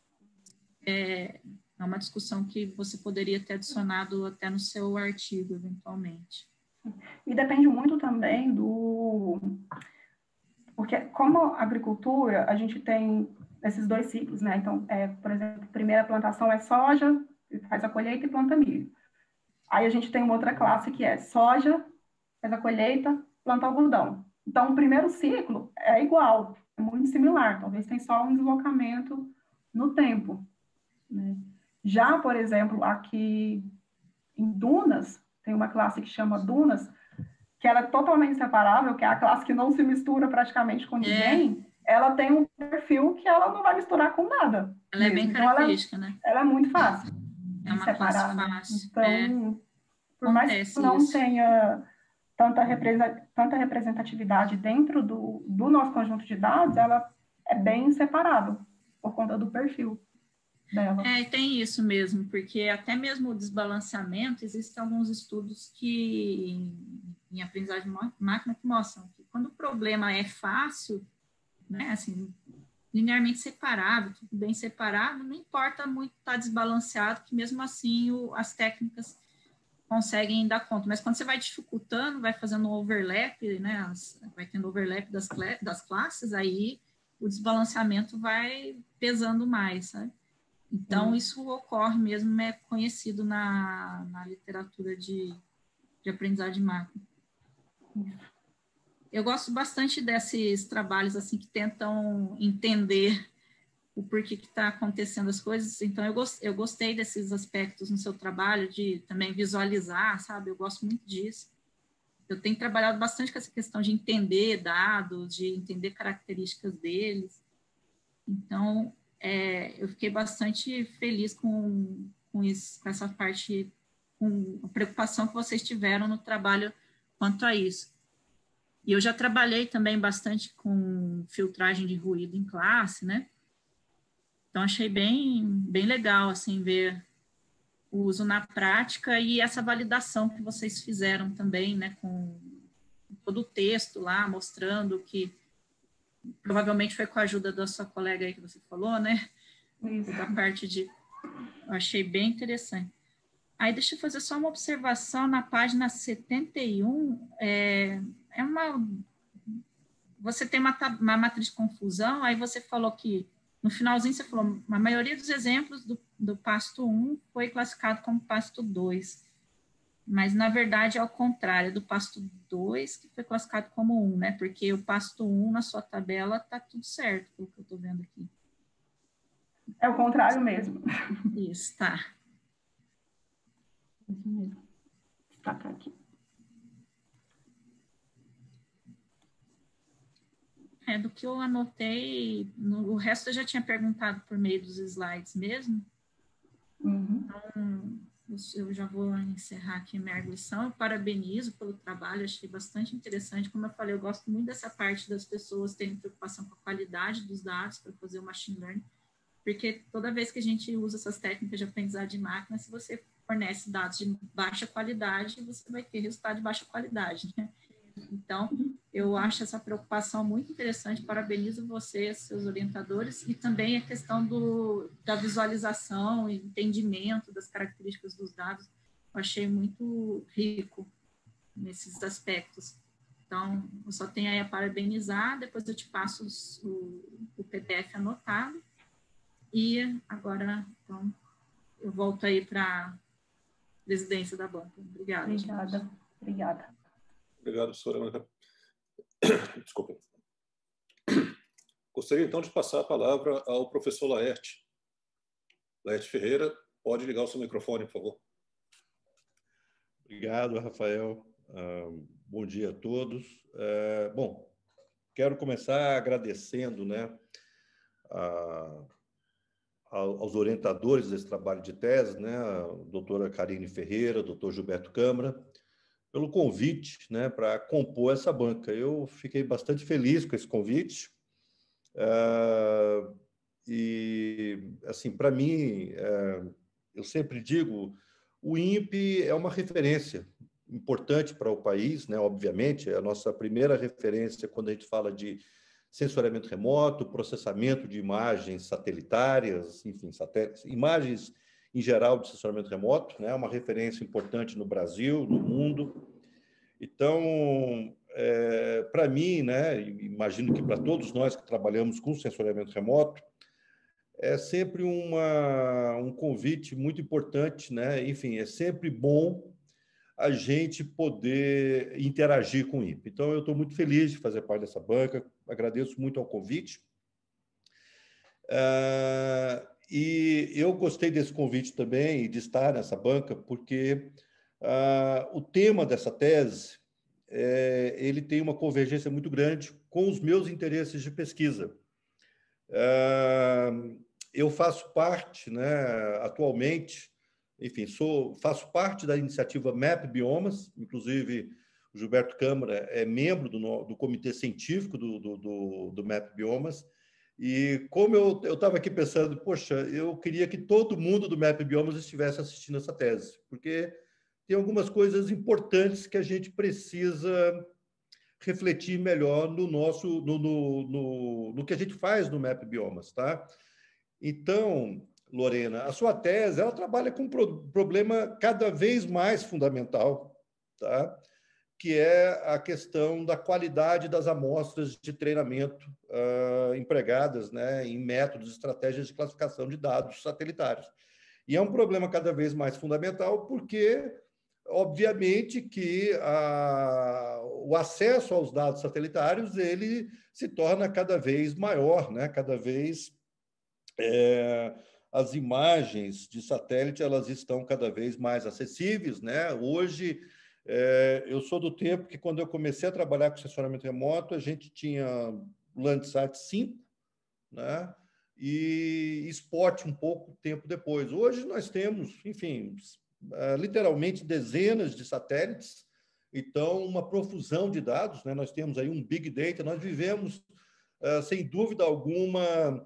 é, é uma discussão que você poderia ter adicionado até no seu artigo, eventualmente. E depende muito também do... Porque, como agricultura, a gente tem esses dois ciclos, né? Então, é, por exemplo, a primeira plantação é soja, faz a colheita e planta milho. Aí a gente tem uma outra classe que é soja, faz a colheita, planta algodão. Então, o primeiro ciclo é igual, é muito similar, talvez tenha só um deslocamento no tempo, né? Já, por exemplo, aqui em dunas, tem uma classe que chama dunas, que ela é totalmente separável, que é a classe que não se mistura praticamente com É, ninguém, ela tem um perfil que ela não vai misturar com nada ela é bem mesmo. Então, ela, característica, né? ela é muito fácil É de uma classe separar, né? fácil. É, Então, por mais que acontece não isso. tenha tanta, tanta representatividade dentro do, do nosso conjunto de dados, ela é bem separável por conta do perfil dela. É, tem isso mesmo, porque até mesmo o desbalanceamento, existem alguns estudos que, em, em aprendizagem máquina, que mostram que quando o problema é fácil, né, assim, linearmente separado, tudo bem separado, não importa muito estar desbalanceado, que mesmo assim o, as técnicas conseguem dar conta. Mas quando você vai dificultando, vai fazendo um overlap, né, as, vai tendo overlap das, das classes, aí o desbalanceamento vai pesando mais, sabe? Então, isso ocorre mesmo, é conhecido na, na literatura de, de aprendizagem de máquina. Eu gosto bastante desses trabalhos assim que tentam entender o porquê que está acontecendo as coisas. Então, eu, gost, eu gostei desses aspectos no seu trabalho, de também visualizar, sabe? Eu gosto muito disso. Eu tenho trabalhado bastante com essa questão de entender dados, de entender características deles. Então, é, eu fiquei bastante feliz com, com, isso, com essa parte, com a preocupação que vocês tiveram no trabalho quanto a isso. E eu já trabalhei também bastante com filtragem de ruído em classe, né? Então, achei bem, bem legal, assim, ver o uso na prática e essa validação que vocês fizeram também, né, com todo o texto lá, mostrando que provavelmente foi com a ajuda da sua colega aí que você falou, né? Isso. Da parte de... Eu achei bem interessante. Aí, deixa eu fazer só uma observação na página setenta e um. É, é uma... Você tem uma, uma matriz de confusão, aí você falou que, no finalzinho, você falou, a maioria dos exemplos do, do pasto um foi classificado como pasto dois. Mas, na verdade, é ao contrário, do pasto dois que foi classificado como um, né? Porque o pasto um, na sua tabela, está tudo certo, pelo que eu estou vendo aqui. É o contrário mesmo. Isso, tá. Isso mesmo. Tá, tá aqui. É, do que eu anotei, no, o resto eu já tinha perguntado por meio dos slides mesmo. Uhum. Então, eu já vou encerrar aqui minha arguição. Eu parabenizo pelo trabalho, achei bastante interessante. Como eu falei, eu gosto muito dessa parte das pessoas terem preocupação com a qualidade dos dados para fazer o machine learning, porque toda vez que a gente usa essas técnicas de aprendizagem de máquina, se você fornece dados de baixa qualidade, você vai ter resultado de baixa qualidade, né? Então, eu acho essa preocupação muito interessante, parabenizo vocês, seus orientadores, e também a questão do, da visualização e entendimento das características dos dados, eu achei muito rico nesses aspectos. Então, eu só tenho aí a parabenizar, depois eu te passo os, o, o P D F anotado, e agora, então, eu volto aí para a presidência da banca. Obrigada. Obrigada. Obrigada. Obrigado, professora. Desculpa. Gostaria, então, de passar a palavra ao professor Laerte. Laerte Ferreira, pode ligar o seu microfone, por favor. Obrigado, Rafael. Uh, bom dia a todos. Uh, bom, quero começar agradecendo, né, a, aos orientadores desse trabalho de tese, né, a doutora Karine Ferreira, doutor Gilberto Câmara, pelo convite, né, para compor essa banca. Eu fiquei bastante feliz com esse convite. Uh, e, assim, para mim, uh, eu sempre digo, o INPE é uma referência importante para o país, né? Obviamente, é a nossa primeira referência quando a gente fala de sensoriamento remoto, processamento de imagens satelitárias, enfim, satélites, imagens em geral de sensoriamento remoto, né? Uma referência importante no Brasil, no mundo. Então, é, para mim, né, imagino que para todos nós que trabalhamos com sensoriamento remoto, é sempre uma, um convite muito importante, né? Enfim, é sempre bom a gente poder interagir com o INPE. Então, eu estou muito feliz de fazer parte dessa banca, agradeço muito ao convite. Uh, e eu gostei desse convite também, de estar nessa banca, porque uh, o tema dessa tese, é, ele tem uma convergência muito grande com os meus interesses de pesquisa. Uh, eu faço parte, né, atualmente, enfim, sou, faço parte da iniciativa Map Biomas, inclusive o Gilberto Câmara é membro do, do comitê científico do, do, do, do Map Biomas, e como eu estava aqui pensando, poxa, eu queria que todo mundo do Map Biomas estivesse assistindo essa tese, porque tem algumas coisas importantes que a gente precisa refletir melhor no nosso, no, no, no, no que a gente faz no Map Biomas, tá? Então, Lorena, a sua tese, ela trabalha com um pro, problema cada vez mais fundamental, tá? Que é a questão da qualidade das amostras de treinamento uh, empregadas, né, em métodos, estratégias de classificação de dados satelitários. E é um problema cada vez mais fundamental porque, obviamente, que a, o acesso aos dados satelitários ele se torna cada vez maior, né, cada vez... É, as imagens de satélite elas estão cada vez mais acessíveis, né? Hoje, é, eu sou do tempo que, quando eu comecei a trabalhar com sensoramento remoto, a gente tinha Landsat cinco, né? E Spot um pouco tempo depois. Hoje nós temos, enfim, literalmente dezenas de satélites, então uma profusão de dados, né? Nós temos aí um Big Data, nós vivemos, sem dúvida alguma,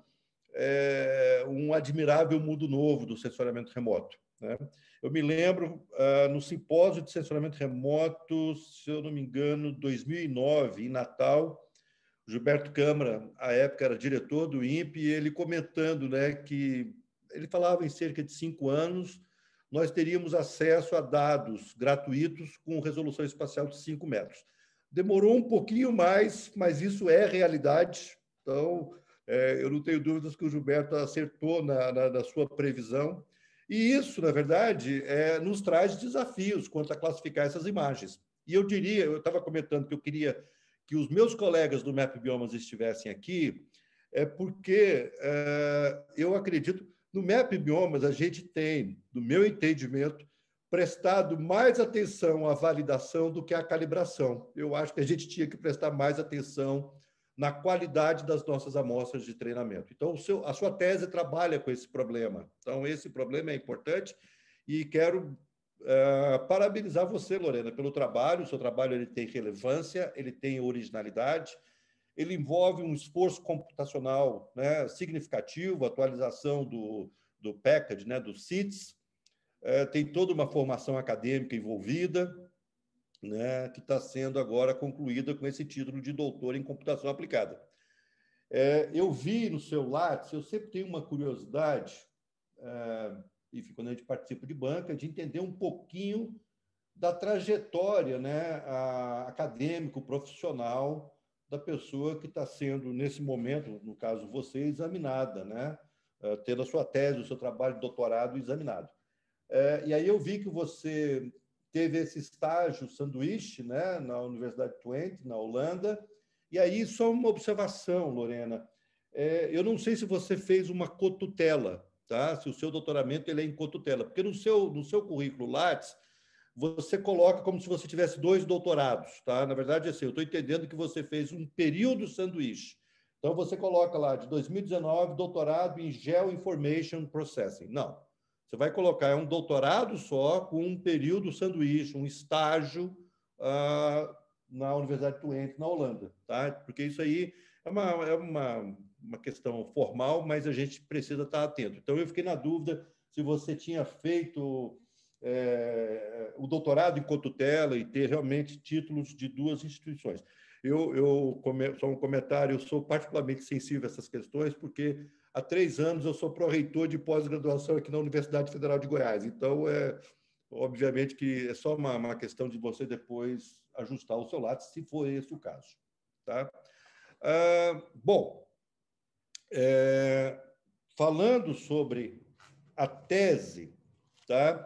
É um admirável mundo novo do sensoriamento remoto, né? Eu me lembro, uh, no simpósio de sensoriamento remoto, se eu não me engano, dois mil e nove, em Natal, Gilberto Câmara, à época era diretor do INPE, e ele comentando, né, que ele falava em cerca de cinco anos, nós teríamos acesso a dados gratuitos com resolução espacial de cinco metros. Demorou um pouquinho mais, mas isso é realidade. Então, É, eu não tenho dúvidas que o Gilberto acertou na, na, na sua previsão. E isso, na verdade, é, nos traz desafios quanto a classificar essas imagens. E eu diria, eu estava comentando que eu queria que os meus colegas do Map Biomas estivessem aqui, é porque é, eu acredito, no Map Biomas a gente tem, no meu entendimento, prestado mais atenção à validação do que à calibração. Eu acho que a gente tinha que prestar mais atenção na qualidade das nossas amostras de treinamento. Então, o seu, a sua tese trabalha com esse problema. Então, esse problema é importante e quero uh, parabenizar você, Lorena, pelo trabalho. O seu trabalho ele tem relevância, ele tem originalidade, ele envolve um esforço computacional, né, significativo, atualização do, do package, né, do C I T S, uh, tem toda uma formação acadêmica envolvida, né, que está sendo agora concluída com esse título de doutor em computação aplicada. É, eu vi no seu Lattes, eu sempre tenho uma curiosidade, é, enfim, quando a gente participa de banca, de entender um pouquinho da trajetória, né, a, acadêmico, profissional da pessoa que está sendo, nesse momento, no caso você, examinada, né, tendo a sua tese, o seu trabalho de doutorado examinado. É, e aí eu vi que você teve esse estágio sanduíche, né, na Universidade de Twente, na Holanda. E aí, só uma observação, Lorena. É, eu não sei se você fez uma cotutela, tá? Se o seu doutoramento ele é em cotutela, porque no seu, no seu currículo Lattes, você coloca como se você tivesse dois doutorados, tá? Na verdade, assim, eu estou entendendo que você fez um período sanduíche. Então, você coloca lá, de dois mil e dezenove, doutorado em Geoinformation Processing. Não. Você vai colocar é um doutorado só com um período sanduíche, um estágio uh, na Universidade de Twente, na Holanda, tá? Porque isso aí é uma, é uma, uma questão formal, mas a gente precisa estar atento. Então, eu fiquei na dúvida se você tinha feito é, o doutorado em cotutela e ter realmente títulos de duas instituições. Eu, eu só um comentário, eu sou particularmente sensível a essas questões, porque há três anos eu sou pró-reitor de pós-graduação aqui na Universidade Federal de Goiás. Então, é, obviamente que é só uma, uma questão de você depois ajustar o seu lápis, se for esse o caso. Tá? Ah, bom, é, falando sobre a tese, tá?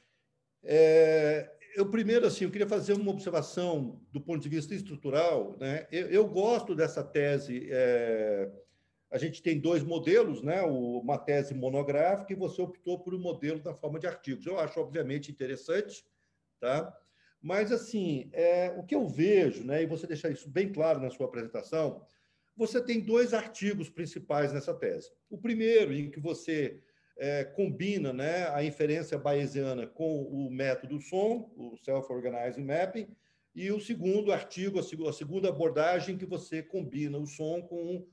É, eu primeiro, assim, eu queria fazer uma observação do ponto de vista estrutural, né? Eu, eu gosto dessa tese. É, a gente tem dois modelos, né? Uma tese monográfica e você optou por um modelo na forma de artigos. Eu acho, obviamente, interessante, tá? Mas, assim, é, o que eu vejo, né? E você deixar isso bem claro na sua apresentação, você tem dois artigos principais nessa tese. O primeiro, em que você é, combina, né, a inferência bayesiana com o método S O M, o Self-Organizing Mapping, e o segundo artigo, a segunda abordagem, que você combina o S O M com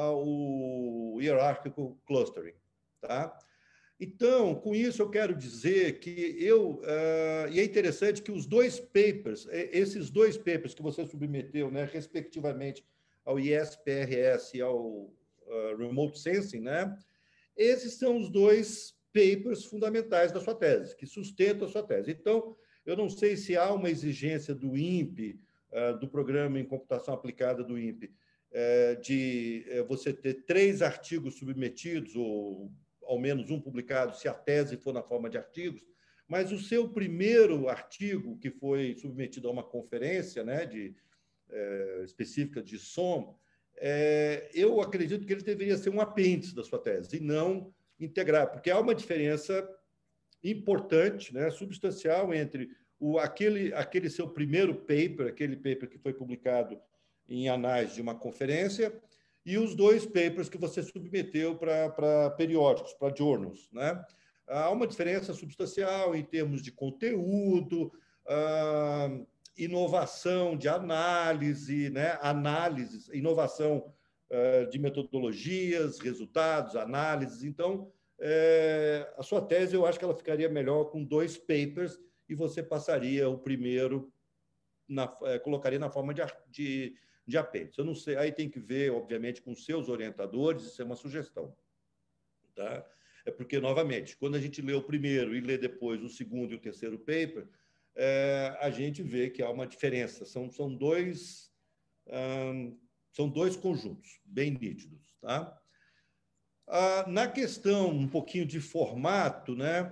o Hierarchical Clustering, tá? Então, com isso, eu quero dizer que eu... Uh, e é interessante que os dois papers, esses dois papers que você submeteu, né, respectivamente ao I S P R S e ao uh, Remote Sensing, né, esses são os dois papers fundamentais da sua tese, que sustentam a sua tese. Então, eu não sei se há uma exigência do INPE, uh, do Programa em Computação Aplicada do INPE, uh, de uh, você ter três artigos submetidos, ou ao menos um publicado, se a tese for na forma de artigos, mas o seu primeiro artigo, que foi submetido a uma conferência, né, de, é, específica de S O M, é, eu acredito que ele deveria ser um apêndice da sua tese, e não integrar, porque há uma diferença importante, né, substancial, entre o, aquele, aquele seu primeiro paper, aquele paper que foi publicado em anais de uma conferência, e os dois papers que você submeteu para periódicos, para journals, né? Há uma diferença substancial em termos de conteúdo, uh, inovação de análise, né? Análises, inovação uh, de metodologias, resultados, análises. Então, é, a sua tese, eu acho que ela ficaria melhor com dois papers e você passaria o primeiro, na, é, colocaria na forma de, de de apêndice. Eu não sei, aí tem que ver, obviamente, com seus orientadores, isso é uma sugestão. Tá? É porque, novamente, quando a gente lê o primeiro e lê depois o segundo e o terceiro paper, é, a gente vê que há uma diferença. São, são, dois, hum, são dois conjuntos bem nítidos. Tá? Ah, na questão um pouquinho de formato, né,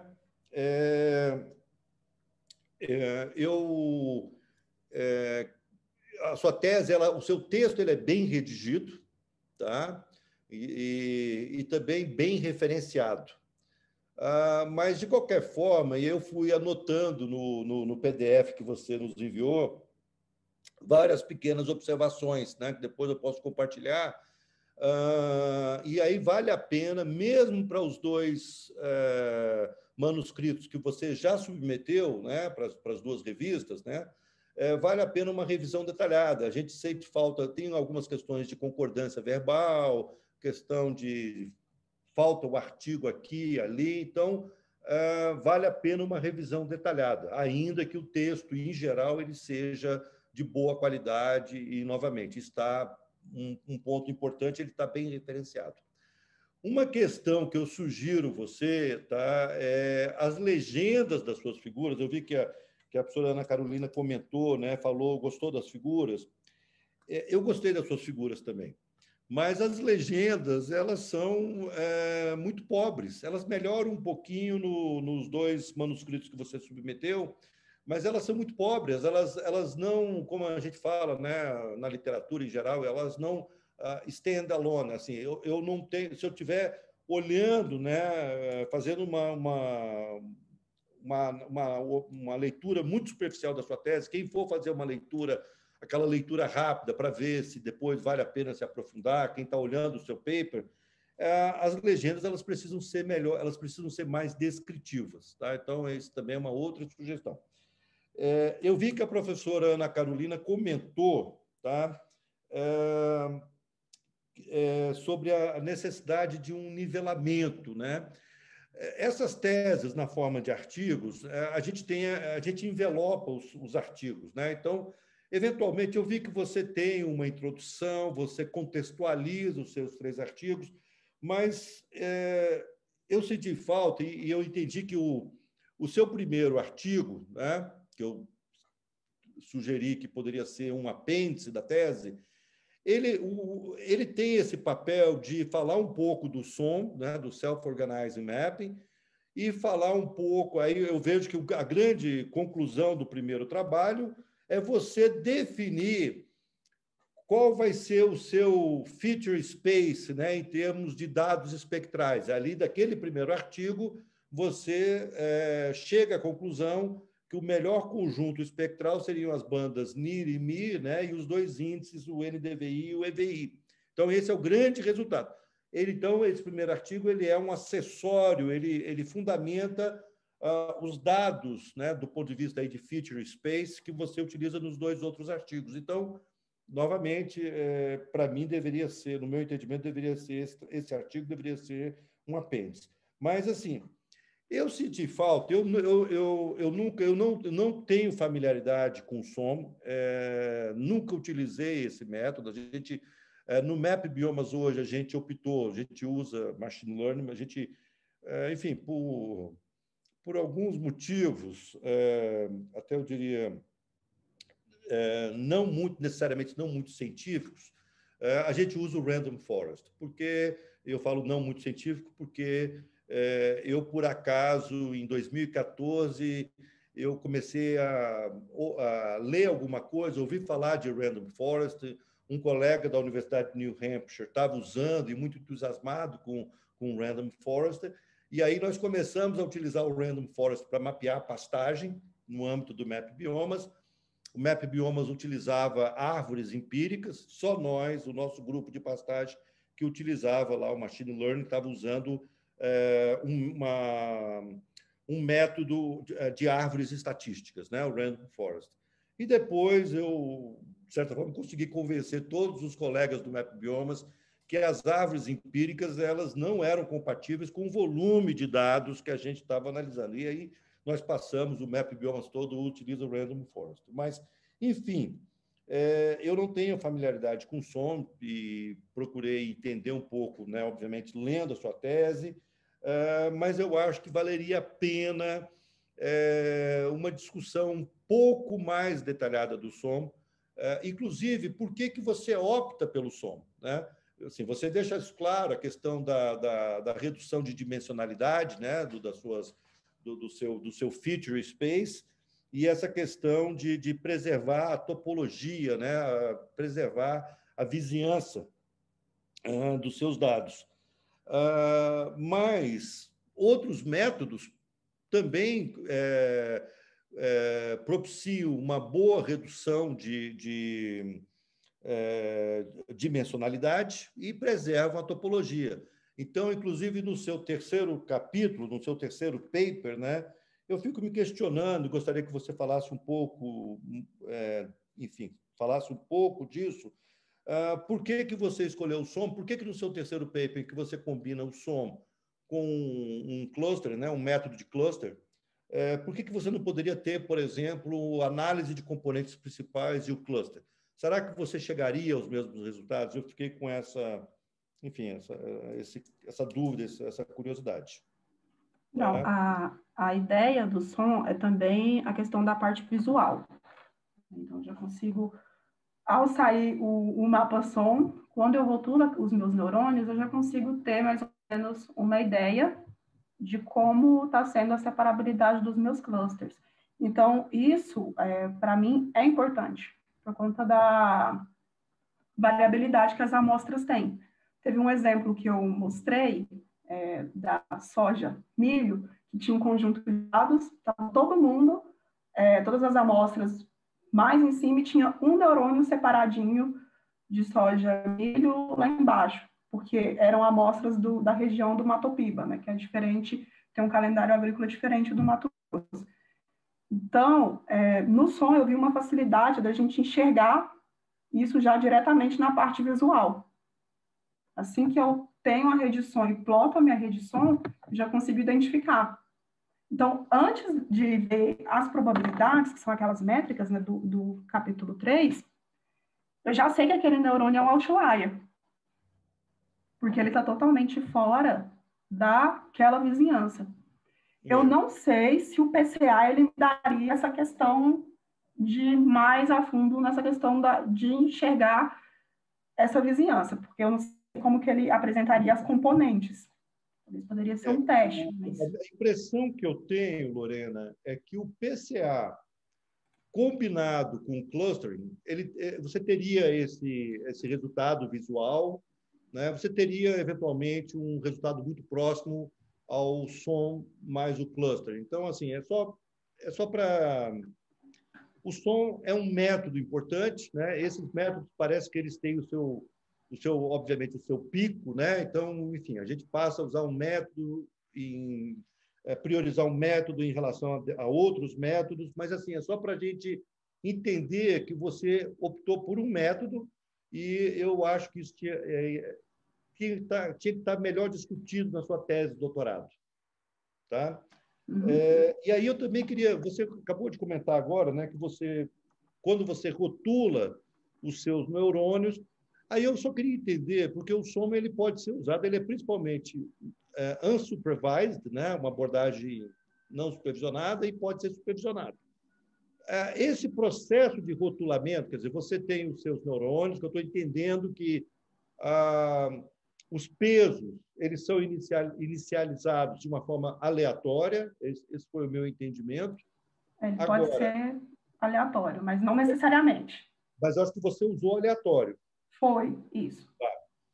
é, é, eu... É, a sua tese, ela, o seu texto ele é bem redigido, tá? E, e, e também bem referenciado. Ah, mas, de qualquer forma, eu fui anotando no, no, no P D F que você nos enviou várias pequenas observações, né? Que depois eu posso compartilhar. Ah, e aí vale a pena, mesmo para os dois eh, manuscritos que você já submeteu, né? Para, para as duas revistas, né? É, vale a pena uma revisão detalhada. A gente sempre falta, tem algumas questões de concordância verbal, questão de falta o artigo aqui, ali, então é, vale a pena uma revisão detalhada, ainda que o texto, em geral, ele seja de boa qualidade e, novamente, está um, um ponto importante, ele está bem referenciado. Uma questão que eu sugiro você, tá, é as legendas das suas figuras. Eu vi que a que a professora Ana Carolina comentou, né, falou, gostou das figuras. Eu gostei das suas figuras também, mas as legendas, elas são é, muito pobres. Elas melhoram um pouquinho no, nos dois manuscritos que você submeteu, mas elas são muito pobres. Elas, elas não, como a gente fala, né, na literatura em geral, elas não uh, stand alone. Assim, eu, eu não tenho, se eu estiver olhando, né, fazendo uma, uma Uma, uma, uma leitura muito superficial da sua tese, quem for fazer uma leitura, aquela leitura rápida para ver se depois vale a pena se aprofundar, quem está olhando o seu paper, é, as legendas elas precisam ser melhor, elas precisam ser mais descritivas, tá? Então, isso também é uma outra sugestão. É, eu vi que a professora Ana Carolina comentou, tá? É, é, sobre a necessidade de um nivelamento, né? Essas teses, na forma de artigos, a gente tem, a gente envelopa os, os artigos, né? Então, eventualmente, eu vi que você tem uma introdução, você contextualiza os seus três artigos, mas é, eu senti falta e, e eu entendi que o, o seu primeiro artigo, né, que eu sugeri que poderia ser um apêndice da tese, Ele, o, ele tem esse papel de falar um pouco do som, né, do Self-Organizing Mapping, e falar um pouco, aí eu vejo que a grande conclusão do primeiro trabalho é você definir qual vai ser o seu feature space, né, em termos de dados espectrais. Ali, daquele primeiro artigo, você é, chega à conclusão que o melhor conjunto espectral seriam as bandas N I R e M I R, né, e os dois índices, o N D V I e o E V I. Então, esse é o grande resultado. Ele, então, esse primeiro artigo ele é um acessório, ele, ele fundamenta uh, os dados, né, do ponto de vista aí de feature space que você utiliza nos dois outros artigos. Então, novamente, é, para mim, deveria ser, no meu entendimento, deveria ser esse, esse artigo deveria ser um apêndice. Mas, assim, eu senti falta, eu, eu, eu, eu, nunca, eu, não, eu não tenho familiaridade com o som, é, nunca utilizei esse método. A gente, é, no Map Biomas hoje, a gente optou, a gente usa machine learning, a gente, é, enfim, por, por alguns motivos, é, até eu diria, é, não muito, necessariamente não muito científicos, é, a gente usa o Random Forest. Porque eu falo não muito científico, porque eu, por acaso, em dois mil e quatorze, eu comecei a, a ler alguma coisa, ouvi falar de Random Forest, um colega da Universidade de New Hampshire estava usando e muito entusiasmado com, com o Random Forest, e aí nós começamos a utilizar o Random Forest para mapear a pastagem no âmbito do Map Biomas. O Map Biomas utilizava árvores empíricas, só nós, o nosso grupo de pastagem, que utilizava lá o Machine Learning, estava usando é, uma, um método de, de árvores estatísticas, né, o Random Forest. E depois eu, de certa forma, consegui convencer todos os colegas do Map Biomas que as árvores empíricas elas não eram compatíveis com o volume de dados que a gente estava analisando. E aí nós passamos, o Map Biomas todo utiliza o Random Forest. Mas, enfim, é, eu não tenho familiaridade com som e procurei entender um pouco, né, obviamente, lendo a sua tese, é, mas eu acho que valeria a pena é, uma discussão um pouco mais detalhada do som, é, inclusive, por que, que você opta pelo som, né? Assim, você deixa isso claro, a questão da, da, da redução de dimensionalidade, né, do, das suas, do, do, seu, do seu feature space, e essa questão de, de preservar a topologia, né, a preservar a vizinhança uh, dos seus dados. Uh, mas outros métodos também é, é, propiciam uma boa redução de, de é, dimensionalidade e preservam a topologia. Então, inclusive, no seu terceiro capítulo, no seu terceiro paper, né, eu fico me questionando, gostaria que você falasse um pouco, é, enfim, falasse um pouco disso. Uh, por que, que você escolheu o som? Por que, que no seu terceiro paper, que você combina o som com um cluster, né, um método de cluster, é, por que, que você não poderia ter, por exemplo, análise de componentes principais e o cluster? Será que você chegaria aos mesmos resultados? Eu fiquei com essa, enfim, essa, esse, essa dúvida, essa curiosidade. Não, a, a ideia do som é também a questão da parte visual. Então, já consigo, ao sair o, o mapa som, quando eu rotulo os meus neurônios, eu já consigo ter mais ou menos uma ideia de como está sendo a separabilidade dos meus clusters. Então, isso, é, para mim, é importante, por conta da variabilidade que as amostras têm. Teve um exemplo que eu mostrei, é, da soja, milho, que tinha um conjunto de dados, estava todo mundo, é, todas as amostras mais em cima, e tinha um neurônio separadinho de soja, milho lá embaixo, porque eram amostras do, da região do Mato Piba, né, que é diferente, tem um calendário agrícola diferente do Mato Grosso. Então, é, no som eu vi uma facilidade da gente enxergar isso já diretamente na parte visual. Assim que eu tenho a rede som e ploto a minha rede som, já consigo identificar. Então, antes de ver as probabilidades, que são aquelas métricas, né, do, do capítulo três, eu já sei que aquele neurônio é um outlier, porque ele está totalmente fora daquela vizinhança. É. Eu não sei se o P C A ele daria essa questão de mais a fundo nessa questão da, de enxergar essa vizinhança, porque eu não sei como que ele apresentaria as componentes. Talvez poderia ser um teste. Mas... A impressão que eu tenho, Lorena, é que o P C A combinado com o clustering, ele, você teria esse, esse resultado visual, né? Você teria, eventualmente, um resultado muito próximo ao som mais o cluster. Então, assim, é só, é só para... O som é um método importante, né? Esses métodos parece que eles têm o seu, o seu, obviamente, o seu pico, né? Então, enfim, a gente passa a usar um método, em, é, priorizar um método em relação a, a outros métodos, mas, assim, é só para a gente entender que você optou por um método e eu acho que isso tinha, é, tinha, tá, tinha que estar melhor discutido na sua tese de doutorado, tá? Uhum. É, e aí eu também queria... Você acabou de comentar agora, né, que você, quando você rotula os seus neurônios, aí eu só queria entender, porque o som ele pode ser usado, ele é principalmente é, unsupervised, né, uma abordagem não supervisionada, e pode ser supervisionado. É, esse processo de rotulamento, quer dizer, você tem os seus neurônios, que eu estou entendendo que ah, os pesos eles são inicial, inicializados de uma forma aleatória, esse, esse foi o meu entendimento. Ele Agora, pode ser aleatório, mas não necessariamente. Mas eu acho que você usou aleatório. Foi, isso. Tá.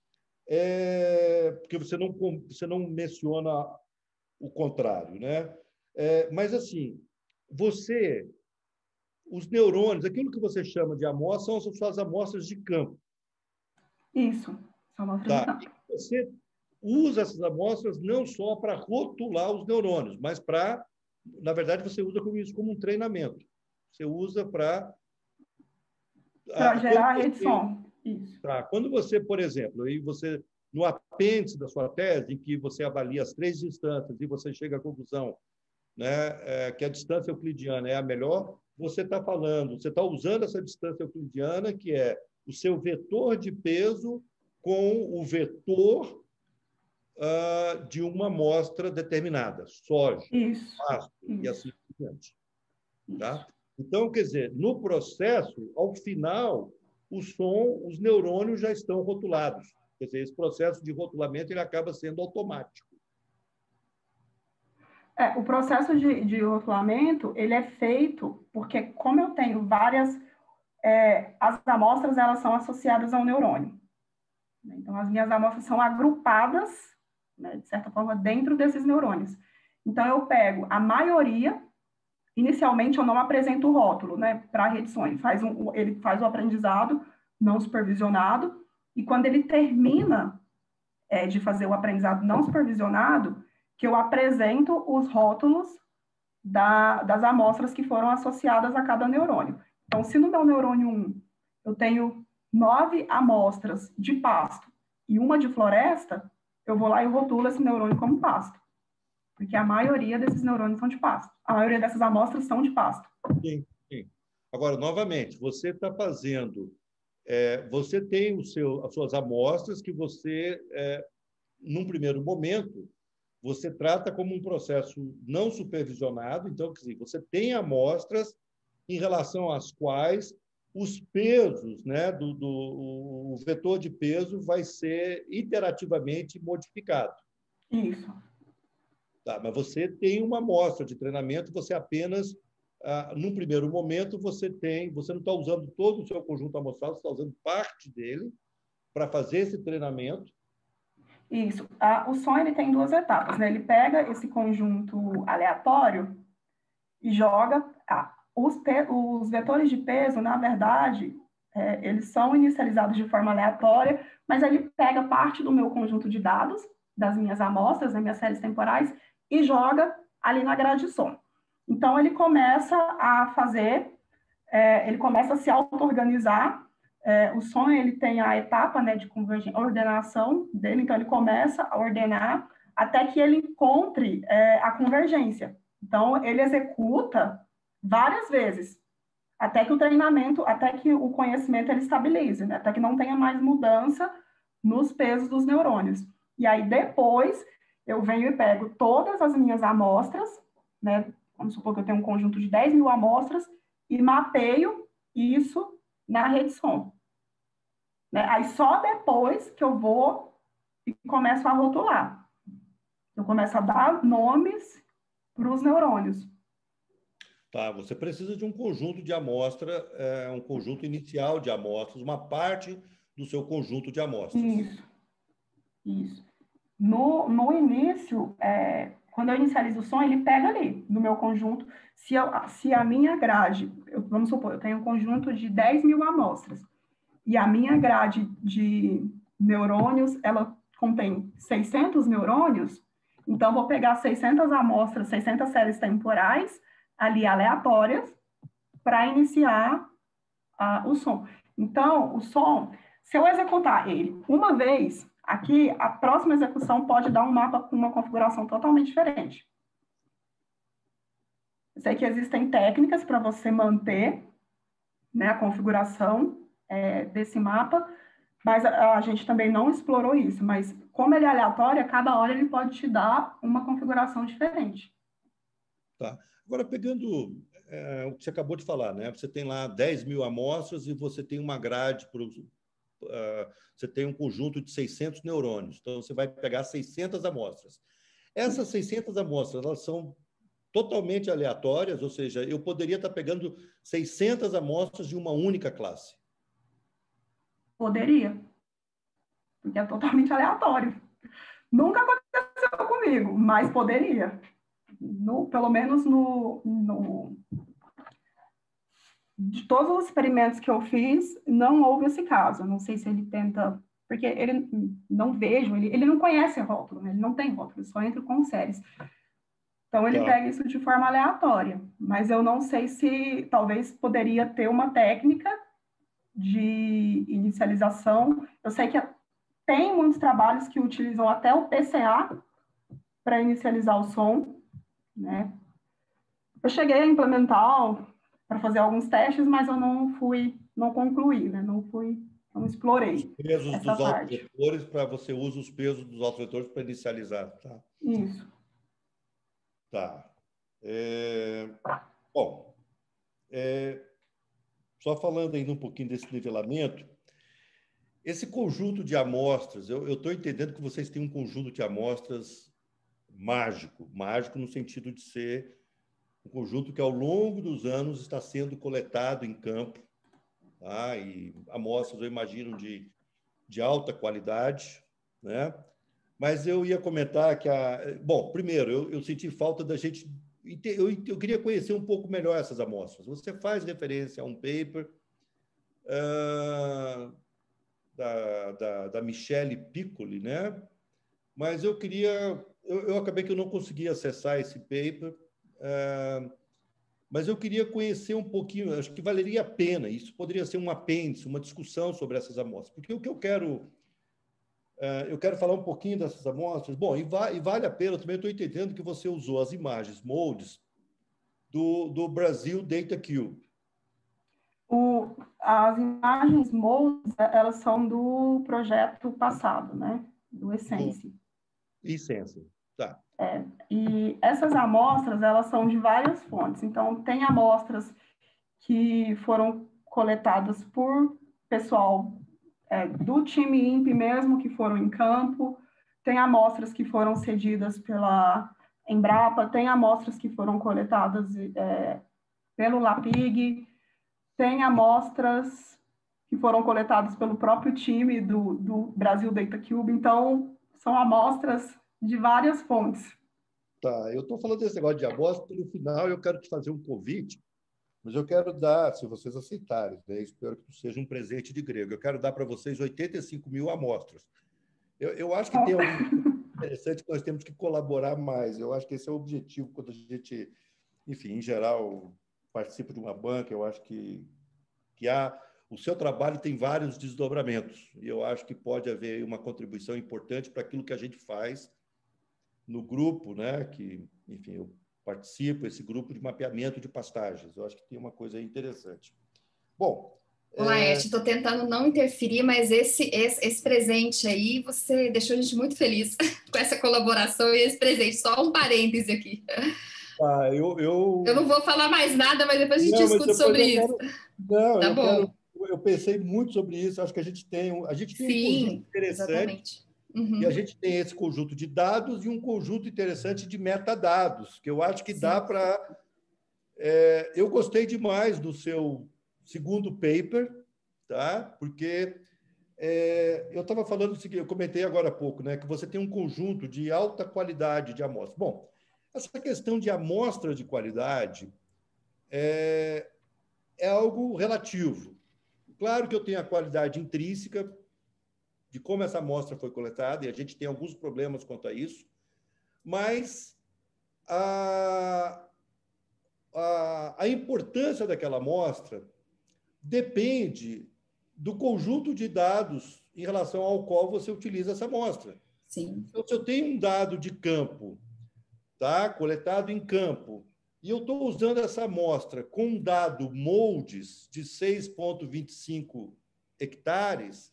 É, porque você não, você não menciona o contrário, né? É, mas, assim, você... Os neurônios, aquilo que você chama de amostra, são suas amostras de campo. Isso, são amostras tá. de campo. E você usa essas amostras não só para rotular os neurônios, mas para, na verdade, você usa isso como um treinamento. Você usa para... Para gerar a rede som. Isso. Tá. Quando você, por exemplo, aí você, no apêndice da sua tese, em que você avalia as três distâncias e você chega à conclusão, né, é, que a distância euclidiana é a melhor, você está falando, você está usando essa distância euclidiana, que é o seu vetor de peso com o vetor uh, de uma amostra determinada, soja, isso, pasto isso. e assim por diante. Tá? Então, quer dizer, no processo, ao final, o som, os neurônios já estão rotulados. Quer dizer, esse processo de rotulamento ele acaba sendo automático. É, o processo de, de rotulamento, ele é feito porque, como eu tenho várias... É, as amostras, elas são associadas ao neurônio. Então, as minhas amostras são agrupadas, né, de certa forma, dentro desses neurônios. Então, eu pego a maioria... Inicialmente, eu não apresento o rótulo, né, para a rede som. Ele faz, um, ele faz o aprendizado não supervisionado, e quando ele termina é, de fazer o aprendizado não supervisionado, que eu apresento os rótulos da, das amostras que foram associadas a cada neurônio. Então, se no meu neurônio um eu tenho nove amostras de pasto e uma de floresta, eu vou lá e rotulo esse neurônio como pasto. Porque a maioria desses neurônios são de pasto. A maioria dessas amostras são de pasto. Sim, sim. Agora, novamente, você está fazendo... É, você tem o seu, as suas amostras que você, é, num primeiro momento, você trata como um processo não supervisionado, então, quer dizer, você tem amostras em relação às quais os pesos, né, do, do o vetor de peso vai ser iterativamente modificado. Isso. Tá, mas você tem uma amostra de treinamento, você apenas, ah, num primeiro momento, você tem, você não está usando todo o seu conjunto amostral, você está usando parte dele para fazer esse treinamento. Isso. Ah, o som ele tem duas etapas, né? Ele pega esse conjunto aleatório e joga. Ah, os, os vetores de peso, na verdade, é, eles são inicializados de forma aleatória, mas ele pega parte do meu conjunto de dados, das minhas amostras, das minhas séries temporais, e joga ali na grade de som. Então, ele começa a fazer, é, ele começa a se auto-organizar. É, o som, ele tem a etapa, né, de convergência, ordenação dele, então ele começa a ordenar até que ele encontre é, a convergência. Então, ele executa várias vezes, até que o treinamento, até que o conhecimento ele estabilize, né, até que não tenha mais mudança nos pesos dos neurônios. E aí, depois, eu venho e pego todas as minhas amostras, né, vamos supor que eu tenho um conjunto de dez mil amostras, e mapeio isso na rede som. Né? Aí só depois que eu vou e começo a rotular. Eu começo a dar nomes para os neurônios. Tá, você precisa de um conjunto de amostra, é, um conjunto inicial de amostras, uma parte do seu conjunto de amostras. Isso, isso. No, no início, é, quando eu inicializo o som, ele pega ali, no meu conjunto, se, eu, se a minha grade, eu, vamos supor, eu tenho um conjunto de dez mil amostras, e a minha grade de neurônios, ela contém seiscentos neurônios, então vou pegar seiscentas amostras, seiscentas séries temporais, ali aleatórias, para iniciar uh, o som. Então, o som, se eu executar ele uma vez, aqui, a próxima execução pode dar um mapa com uma configuração totalmente diferente. Eu sei que existem técnicas para você manter, né, a configuração é, desse mapa, mas a, a gente também não explorou isso. Mas como ele é aleatório, a cada hora ele pode te dar uma configuração diferente. Tá. Agora, pegando é, o que você acabou de falar, né? Você tem lá dez mil amostras e você tem uma grade para Uh, você tem um conjunto de seiscentos neurônios, então você vai pegar seiscentas amostras. Essas seiscentas amostras, elas são totalmente aleatórias, ou seja, eu poderia estar pegando seiscentas amostras de uma única classe. Poderia, porque é totalmente aleatório. Nunca aconteceu comigo, mas poderia. No, pelo menos no, no... De todos os experimentos que eu fiz, não houve esse caso. Não sei se ele tenta... Porque ele não vejo, ele, ele não conhece rótulo, né? Ele não tem rótulo, ele só entra com séries. Então, ele tá. pega isso de forma aleatória. Mas eu não sei se talvez poderia ter uma técnica de inicialização. Eu sei que tem muitos trabalhos que utilizam até o P C A para inicializar o som, né? Eu cheguei a implementar para fazer alguns testes, mas eu não fui, não concluí, né? Não fui, não explorei. Os pesos dos autovetores, para você usa os pesos dos autovetores para inicializar, tá? Isso. Tá. É... Bom, é... só falando ainda um pouquinho desse nivelamento, esse conjunto de amostras, eu estou entendendo que vocês têm um conjunto de amostras mágico, mágico no sentido de ser um conjunto que, ao longo dos anos, está sendo coletado em campo, tá? E amostras, eu imagino, de, de alta qualidade, né? Mas eu ia comentar que, a... bom, primeiro, eu, eu senti falta da gente... Eu, eu queria conhecer um pouco melhor essas amostras. Você faz referência a um paper uh, da, da, da Michele Piccoli, né? Mas eu queria... Eu, eu acabei que eu não consegui acessar esse paper, uh, mas eu queria conhecer um pouquinho, acho que valeria a pena, isso poderia ser um apêndice, uma discussão sobre essas amostras, porque o que eu quero... Uh, eu quero falar um pouquinho dessas amostras. Bom, e, va e vale a pena, também estou entendendo que você usou as imagens moldes do, do Brasil Data Cube. O, as imagens moldes, elas são do projeto passado, né? Do Essence. Do Essence, tá. É, e essas amostras, elas são de várias fontes. Então, tem amostras que foram coletadas por pessoal é, do time I N P E mesmo, que foram em campo, tem amostras que foram cedidas pela Embrapa, tem amostras que foram coletadas é, pelo LAPIG, tem amostras que foram coletadas pelo próprio time do, do Brasil Data Cube. Então, são amostras de várias fontes. Tá, eu estou falando desse negócio de amostra, no final eu quero te fazer um convite, mas eu quero dar, se vocês aceitarem, né? Espero que seja um presente de grego, eu quero dar para vocês oitenta e cinco mil amostras. Eu, eu acho que tem algo interessante que nós temos que colaborar mais, eu acho que esse é o objetivo quando a gente, enfim, em geral, participa de uma banca, eu acho que, que há... O seu trabalho tem vários desdobramentos, e eu acho que pode haver uma contribuição importante para aquilo que a gente faz no grupo, né, que, enfim, eu participo, esse grupo de mapeamento de pastagens. Eu acho que tem uma coisa interessante. Bom... Olá, é... estou tentando não interferir, mas esse, esse, esse presente aí, você deixou a gente muito feliz com essa colaboração e esse presente. Só um parêntese aqui. Ah, eu, eu... eu não vou falar mais nada, mas depois a gente não, discute sobre isso. Quero... Não, tá eu bom. quero... Eu pensei muito sobre isso, acho que a gente tem, a gente tem Sim, um conjunto interessante, exatamente. Uhum. E a gente tem esse conjunto de dados e um conjunto interessante de metadados, que eu acho que Sim. dá para... É, eu gostei demais do seu segundo paper, tá? Porque é, eu estava falando o seguinte, eu comentei agora há pouco, né, que você tem um conjunto de alta qualidade de amostras. Bom, essa questão de amostra de qualidade é, é algo relativo. Claro que eu tenho a qualidade intrínseca de como essa amostra foi coletada, e a gente tem alguns problemas quanto a isso, mas a, a, a importância daquela amostra depende do conjunto de dados em relação ao qual você utiliza essa amostra. Sim. Então, se eu tenho um dado de campo, tá, coletado em campo, e eu estou usando essa amostra com um dado moldes de seis vírgula vinte e cinco hectares,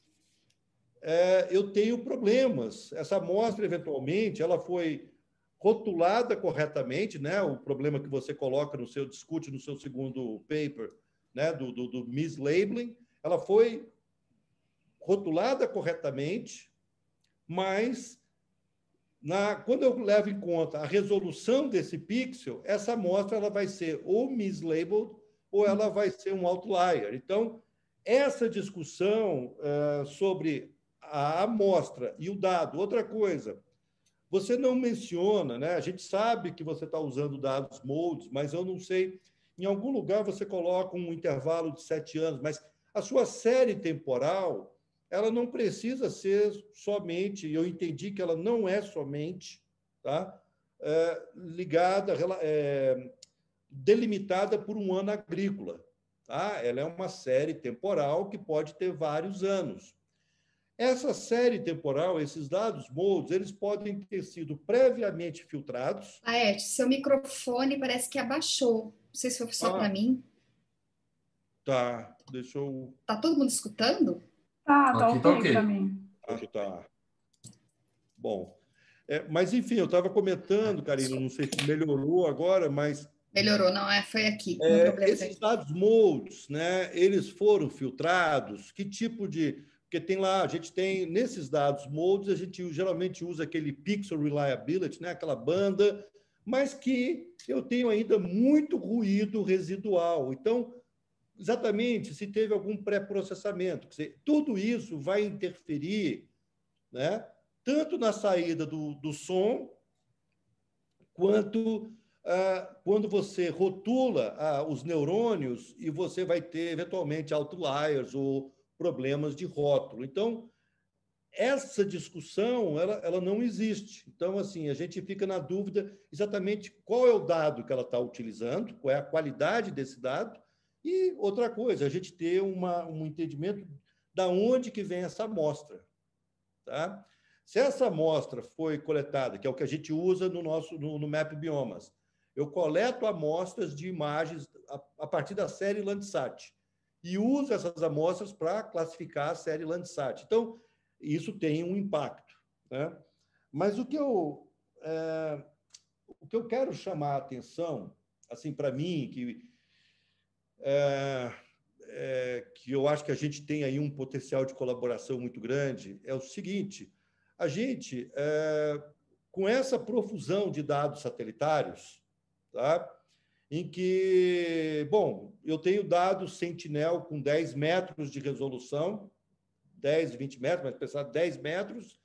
é, eu tenho problemas. Essa amostra, eventualmente, ela foi rotulada corretamente, né? O problema que você coloca no seu, discute no seu segundo paper, né? do, do, do mislabeling, ela foi rotulada corretamente, mas na, quando eu levo em conta a resolução desse pixel, essa amostra ela vai ser ou mislabeled ou ela vai ser um outlier. Então, essa discussão uh, sobre a amostra e o dado, outra coisa, você não menciona, né? A gente sabe que você está usando dados moldes, mas eu não sei, em algum lugar você coloca um intervalo de sete anos, mas a sua série temporal, ela não precisa ser somente, eu entendi que ela não é somente, tá? É, ligada, é, delimitada por um ano agrícola, tá? Ela é uma série temporal que pode ter vários anos. Essa série temporal, esses dados moldes, eles podem ter sido previamente filtrados. Laerte, seu microfone parece que abaixou. Não sei se foi só ah, para mim. Tá, deixa eu... Tá todo mundo escutando? Tá, tá ok, okay. para mim. Ah, tá. Bom, é, mas enfim, eu estava comentando, Karina, não sei se melhorou agora, mas... Melhorou, não é? Foi aqui. É, esses dados moldes, né, eles foram filtrados? Que tipo de... Porque tem lá, a gente tem, nesses dados moldes, a gente geralmente usa aquele pixel reliability, né, aquela banda, mas que eu tenho ainda muito ruído residual. Então, exatamente, se teve algum pré-processamento. Tudo isso vai interferir, né, tanto na saída do, do som, quanto ah, quando você rotula ah, os neurônios e você vai ter, eventualmente, outliers ou problemas de rótulo. Então, essa discussão, ela, ela não existe. Então, assim, a gente fica na dúvida exatamente qual é o dado que ela está utilizando, qual é a qualidade desse dado, e outra coisa, a gente ter uma, um entendimento da onde que vem essa amostra. Tá? Se essa amostra foi coletada, que é o que a gente usa no nosso no, no Map Biomas, eu coleto amostras de imagens a, a partir da série Landsat e uso essas amostras para classificar a série Landsat. Então, isso tem um impacto. Né? Mas o que eu... É, o que eu quero chamar a atenção, assim, para mim, que, é, é, que eu acho que a gente tem aí um potencial de colaboração muito grande, é o seguinte: a gente, é, com essa profusão de dados satelitários, tá? Em que, bom, eu tenho dados Sentinel com dez metros de resolução, dez, vinte metros, mas pensar dez metros,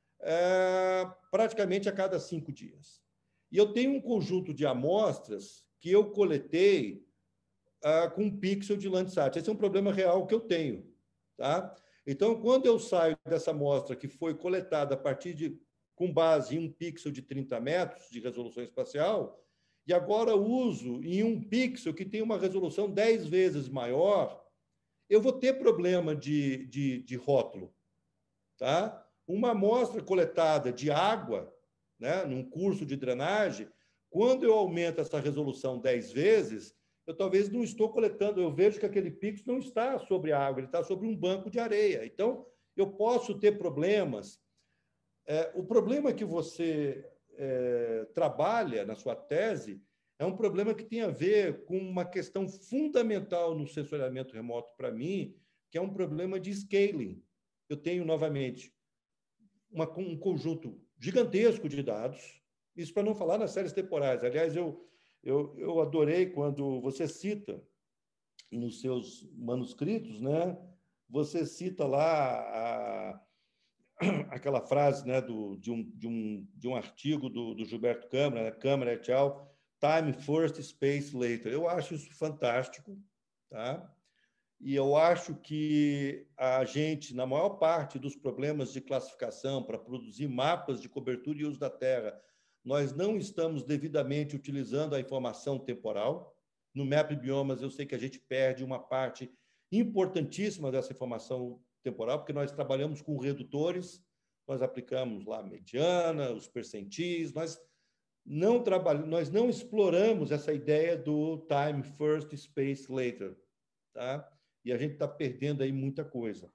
é, praticamente a cada cinco dias. E eu tenho um conjunto de amostras que eu coletei é, com um pixel de Landsat. Esse é um problema real que eu tenho, tá? Então, quando eu saio dessa amostra que foi coletada a partir de, com base em um pixel de trinta metros de resolução espacial, e agora uso em um pixel que tem uma resolução dez vezes maior, eu vou ter problema de, de, de rótulo. Tá? Uma amostra coletada de água, né, num curso de drenagem, quando eu aumento essa resolução dez vezes, eu talvez não estou coletando, eu vejo que aquele pixel não está sobre a água, ele está sobre um banco de areia. Então, eu posso ter problemas. É, o problema que você é, trabalha na sua tese é um problema que tem a ver com uma questão fundamental no sensoriamento remoto para mim, que é um problema de scaling. Eu tenho, novamente, uma, um conjunto gigantesco de dados, isso para não falar nas séries temporais. Aliás, eu, eu, eu adorei quando você cita nos seus manuscritos, né? Você cita lá a, aquela frase, né, do, de, um, de, um, de um artigo do, do Gilberto Câmara, né, Câmara et al., Time First, Space Later. Eu acho isso fantástico, tá? E eu acho que a gente, na maior parte dos problemas de classificação para produzir mapas de cobertura e uso da Terra, nós não estamos devidamente utilizando a informação temporal. No Map Biomas, eu sei que a gente perde uma parte importantíssima dessa informação temporal, porque nós trabalhamos com redutores, nós aplicamos lá a mediana, os percentis, nós não trabalhamos, nós não exploramos essa ideia do time first, space later, tá? E a gente está perdendo aí muita coisa.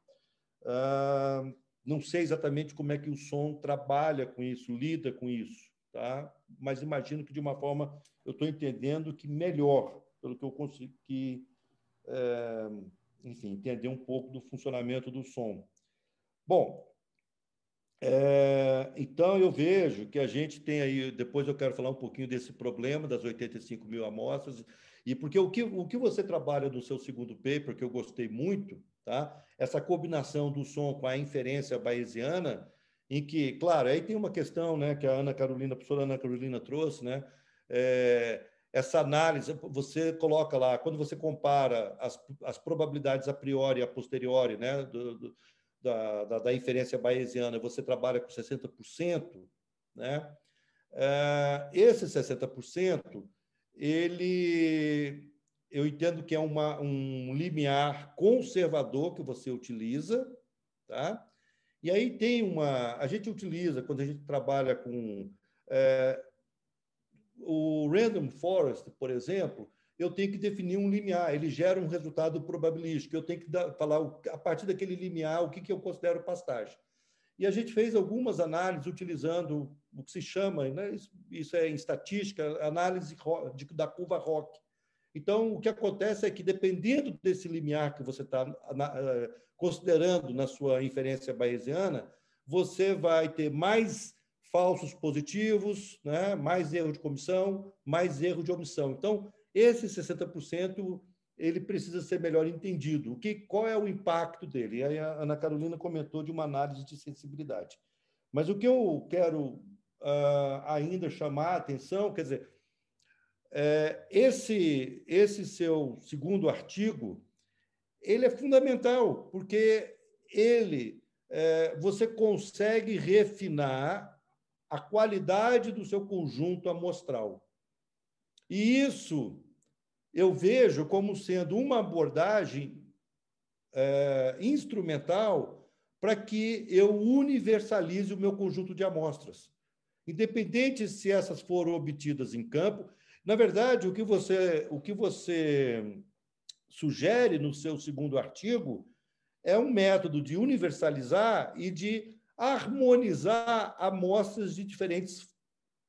Uh, não sei exatamente como é que o som trabalha com isso, lida com isso, tá? Mas imagino que, de uma forma, eu estou entendendo que melhor, pelo que eu consegui, é, enfim, entender um pouco do funcionamento do som. Bom, é, então eu vejo que a gente tem aí, depois eu quero falar um pouquinho desse problema das oitenta e cinco mil amostras, e porque o que, o que você trabalha no seu segundo paper, que eu gostei muito, tá? Essa combinação do som com a inferência bayesiana, em que, claro, aí tem uma questão, né, que a Ana Carolina, a professora Ana Carolina trouxe, né? É, essa análise, você coloca lá, quando você compara as, as probabilidades a priori e a posteriori, né, do, do, da, da, da inferência bayesiana, você trabalha com sessenta por cento, né? É, esse sessenta por cento, ele, eu entendo que é uma, um limiar conservador que você utiliza, tá? E aí tem uma... A gente utiliza, quando a gente trabalha com... É, o Random Forest, por exemplo, eu tenho que definir um limiar, ele gera um resultado probabilístico, eu tenho que dar, falar, a partir daquele limiar, o que, que eu considero pastagem. E a gente fez algumas análises utilizando o que se chama, né, isso, isso é em estatística, análise de, da curva R O C. Então, o que acontece é que, dependendo desse limiar que você está considerando na sua inferência bayesiana, você vai ter mais falsos positivos, né? Mais erro de comissão, mais erro de omissão. Então, esse sessenta por cento ele precisa ser melhor entendido. O que, qual é o impacto dele? E aí a Ana Carolina comentou de uma análise de sensibilidade. Mas o que eu quero uh, ainda chamar a atenção, quer dizer, é, esse, esse seu segundo artigo, ele é fundamental, porque ele, é, você consegue refinar a qualidade do seu conjunto amostral. E isso eu vejo como sendo uma abordagem é, instrumental para que eu universalize o meu conjunto de amostras. Independente se essas foram obtidas em campo, na verdade, o que você, o que você sugere no seu segundo artigo é um método de universalizar e de harmonizar amostras de diferentes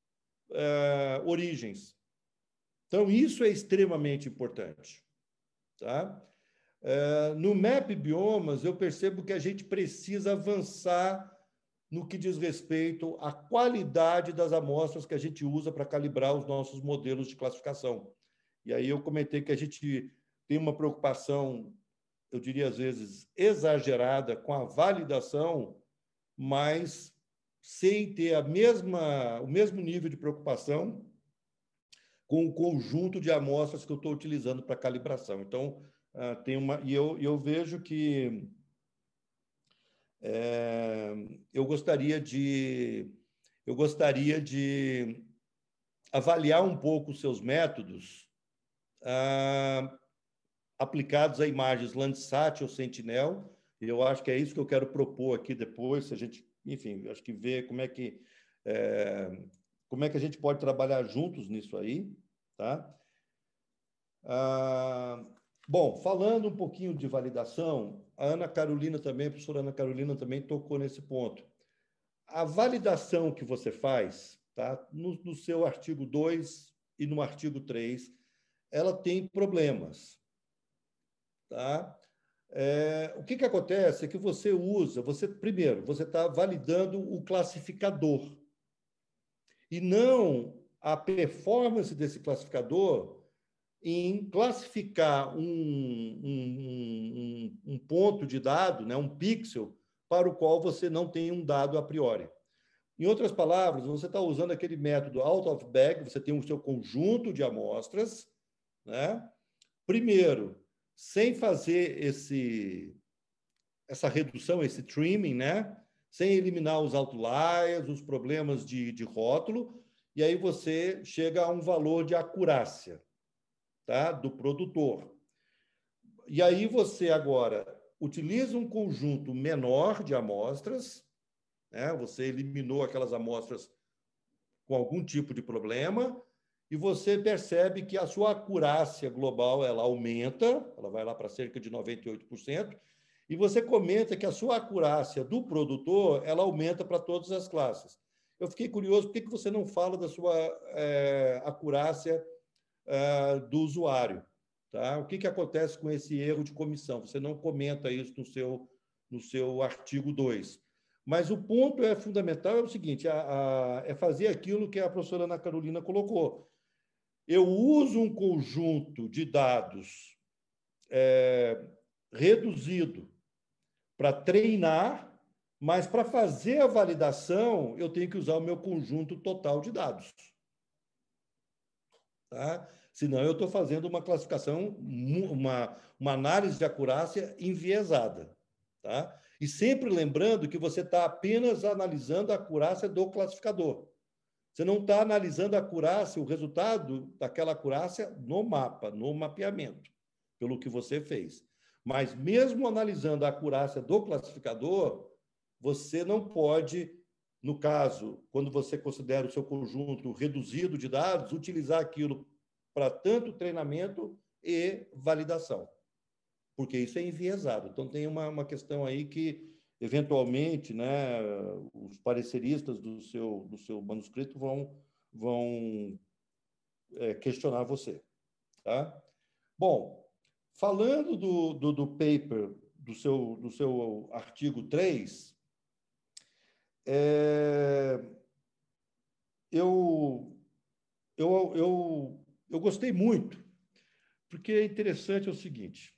uh, origens. Então, isso é extremamente importante. Tá? Uh, no MAP Biomas, eu percebo que a gente precisa avançar no que diz respeito à qualidade das amostras que a gente usa para calibrar os nossos modelos de classificação. E aí eu comentei que a gente tem uma preocupação, eu diria às vezes exagerada, com a validação, mas sem ter a mesma, o mesmo nível de preocupação com o conjunto de amostras que eu estou utilizando para calibração. Então, uh, tem uma... E eu, eu vejo que é, eu gostaria de... Eu gostaria de avaliar um pouco os seus métodos uh, aplicados a imagens Landsat ou Sentinel. Eu acho que é isso que eu quero propor aqui depois, se a gente, enfim, acho que ver como é que... É, como é que a gente pode trabalhar juntos nisso aí, tá? Ah, bom, falando um pouquinho de validação, a Ana Carolina também, a professora Ana Carolina também tocou nesse ponto. A validação que você faz, tá? No, no seu artigo dois e no artigo três, ela tem problemas, tá? É, o que, que acontece é que você usa, você primeiro, você está validando o classificador, e não a performance desse classificador em classificar um, um, um, um ponto de dado, né, um pixel, para o qual você não tem um dado a priori. Em outras palavras, você está usando aquele método out of bag, você tem o seu conjunto de amostras, né? Primeiro, sem fazer esse, essa redução, esse trimming, né? Sem eliminar os outliers, os problemas de, de rótulo, e aí você chega a um valor de acurácia, tá? Do produtor. E aí você agora utiliza um conjunto menor de amostras, né? Você eliminou aquelas amostras com algum tipo de problema, e você percebe que a sua acurácia global ela aumenta, ela vai lá para cerca de noventa e oito por cento, e você comenta que a sua acurácia do produtor ela aumenta para todas as classes. Eu fiquei curioso, por que você não fala da sua é, acurácia é, do usuário? Tá? O que, que acontece com esse erro de comissão? Você não comenta isso no seu, no seu artigo dois. Mas o ponto é fundamental, é o seguinte, a, a, é fazer aquilo que a professora Ana Carolina colocou. Eu uso um conjunto de dados é, reduzido para treinar, mas para fazer a validação, eu tenho que usar o meu conjunto total de dados. Tá? Senão, eu estou fazendo uma classificação, uma, uma análise de acurácia enviesada. Tá? E sempre lembrando que você está apenas analisando a acurácia do classificador. Você não está analisando a acurácia, o resultado daquela acurácia no mapa, no mapeamento, pelo que você fez. Mas mesmo analisando a acurácia do classificador, você não pode, no caso, quando você considera o seu conjunto reduzido de dados, utilizar aquilo para tanto treinamento e validação, porque isso é enviesado. Então, tem uma, uma questão aí que, eventualmente, né, os pareceristas do seu, do seu manuscrito vão, vão é, questionar você. Tá? Bom, falando do, do, do paper, do seu, do seu artigo três, é, eu, eu, eu, eu gostei muito, porque é interessante é o seguinte,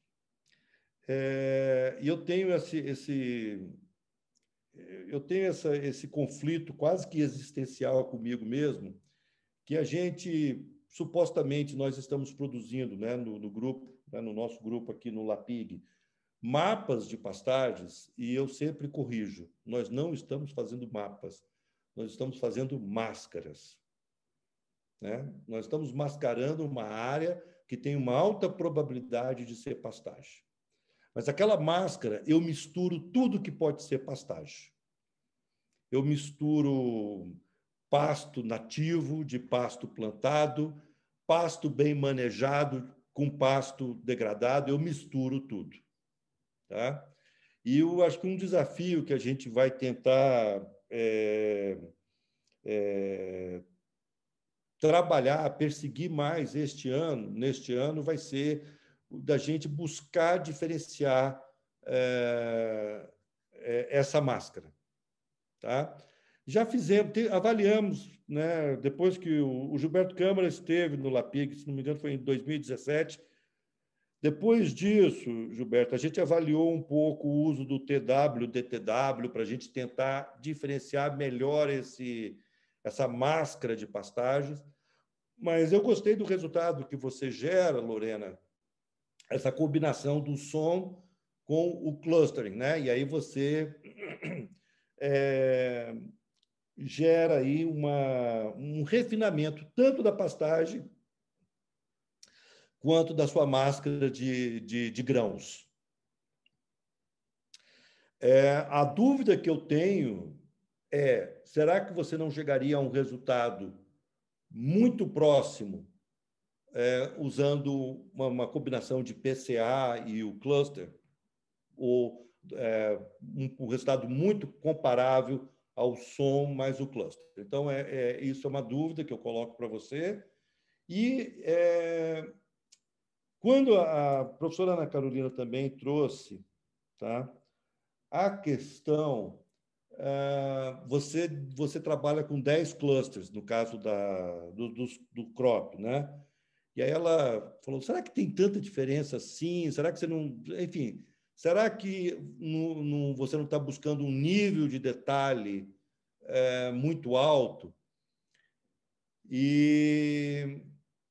é, eu tenho esse, esse, eu tenho essa, esse conflito quase que existencial comigo mesmo, que a gente, supostamente, nós estamos produzindo, né, no, no grupo, né, no nosso grupo aqui no LAPIG, mapas de pastagens, e eu sempre corrijo, nós não estamos fazendo mapas, nós estamos fazendo máscaras. Né? Nós estamos mascarando uma área que tem uma alta probabilidade de ser pastagem. Mas aquela máscara, eu misturo tudo que pode ser pastagem. Eu misturo pasto nativo de pasto plantado, pasto bem manejado com pasto degradado, eu misturo tudo. Tá? E eu acho que um desafio que a gente vai tentar é, é, trabalhar, perseguir mais este ano, neste ano, vai ser da gente buscar diferenciar é, é, essa máscara. Tá? Já fizemos, te, avaliamos, né, depois que o, o Gilberto Câmara esteve no LAPIG, se não me engano foi em dois mil e dezessete, depois disso, Gilberto, a gente avaliou um pouco o uso do T W, D T W, para a gente tentar diferenciar melhor esse, essa máscara de pastagens, mas eu gostei do resultado que você gera, Lorena, essa combinação do som com o clustering, né? E aí você é, gera aí uma, um refinamento tanto da pastagem quanto da sua máscara de, de, de grãos. É, a dúvida que eu tenho é, será que você não chegaria a um resultado muito próximo é, usando uma, uma combinação de P C A e o cluster, ou é, um, um resultado muito comparável ao som mais o cluster? Então, é, é, isso é uma dúvida que eu coloco para você. E é, quando a professora Ana Carolina também trouxe, tá, a questão, uh, você, você trabalha com dez clusters, no caso da, do, do, do crop, né? E aí ela falou, será que tem tanta diferença assim? Será que você não... Enfim, será que no, no, você não está buscando um nível de detalhe é, muito alto? E...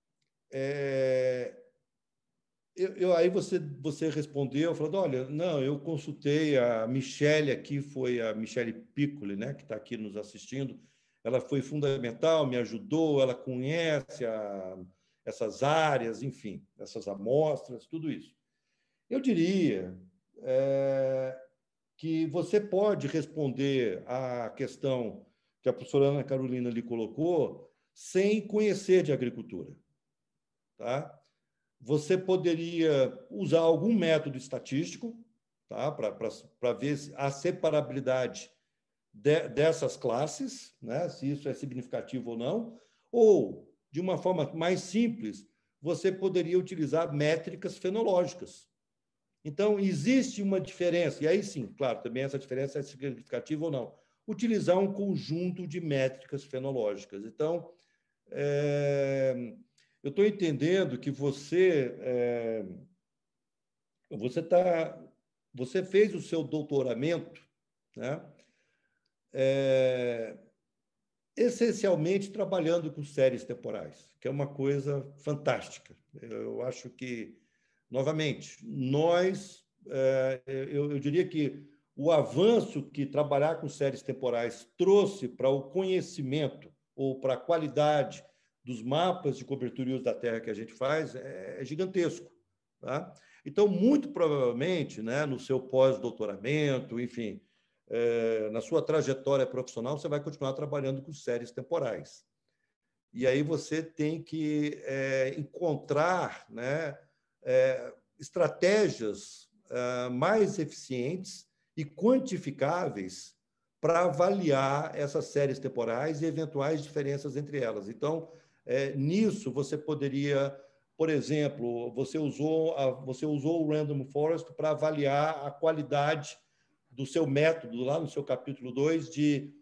É, Eu, eu, aí você, você respondeu, falando, olha, não, eu consultei a Michele aqui, foi a Michele Piccoli, né, que está aqui nos assistindo, ela foi fundamental, me ajudou, ela conhece a, essas áreas, enfim, essas amostras, tudo isso. Eu diria é, que você pode responder à questão que a professora Ana Carolina lhe colocou sem conhecer de agricultura, tá? Você poderia usar algum método estatístico, tá? Para ver a separabilidade de, dessas classes, né? Se isso é significativo ou não, ou, de uma forma mais simples, você poderia utilizar métricas fenológicas. Então, existe uma diferença, e aí sim, claro, também essa diferença é significativa ou não, utilizar um conjunto de métricas fenológicas. Então, é... eu estou entendendo que você é, você tá, você fez o seu doutoramento, né? É, essencialmente trabalhando com séries temporais, que é uma coisa fantástica. Eu acho que, novamente, nós, é, eu, eu diria que o avanço que trabalhar com séries temporais trouxe para o conhecimento ou para a qualidade dos mapas de cobertura e uso da terra que a gente faz é gigantesco, tá? Então, muito provavelmente, né, no seu pós-doutoramento, enfim, é, na sua trajetória profissional, você vai continuar trabalhando com séries temporais. E aí você tem que é, encontrar, né, é, estratégias é, mais eficientes e quantificáveis para avaliar essas séries temporais e eventuais diferenças entre elas. Então, é, nisso, você poderia, por exemplo, você usou, a, você usou o Random Forest para avaliar a qualidade do seu método, lá no seu capítulo dois, de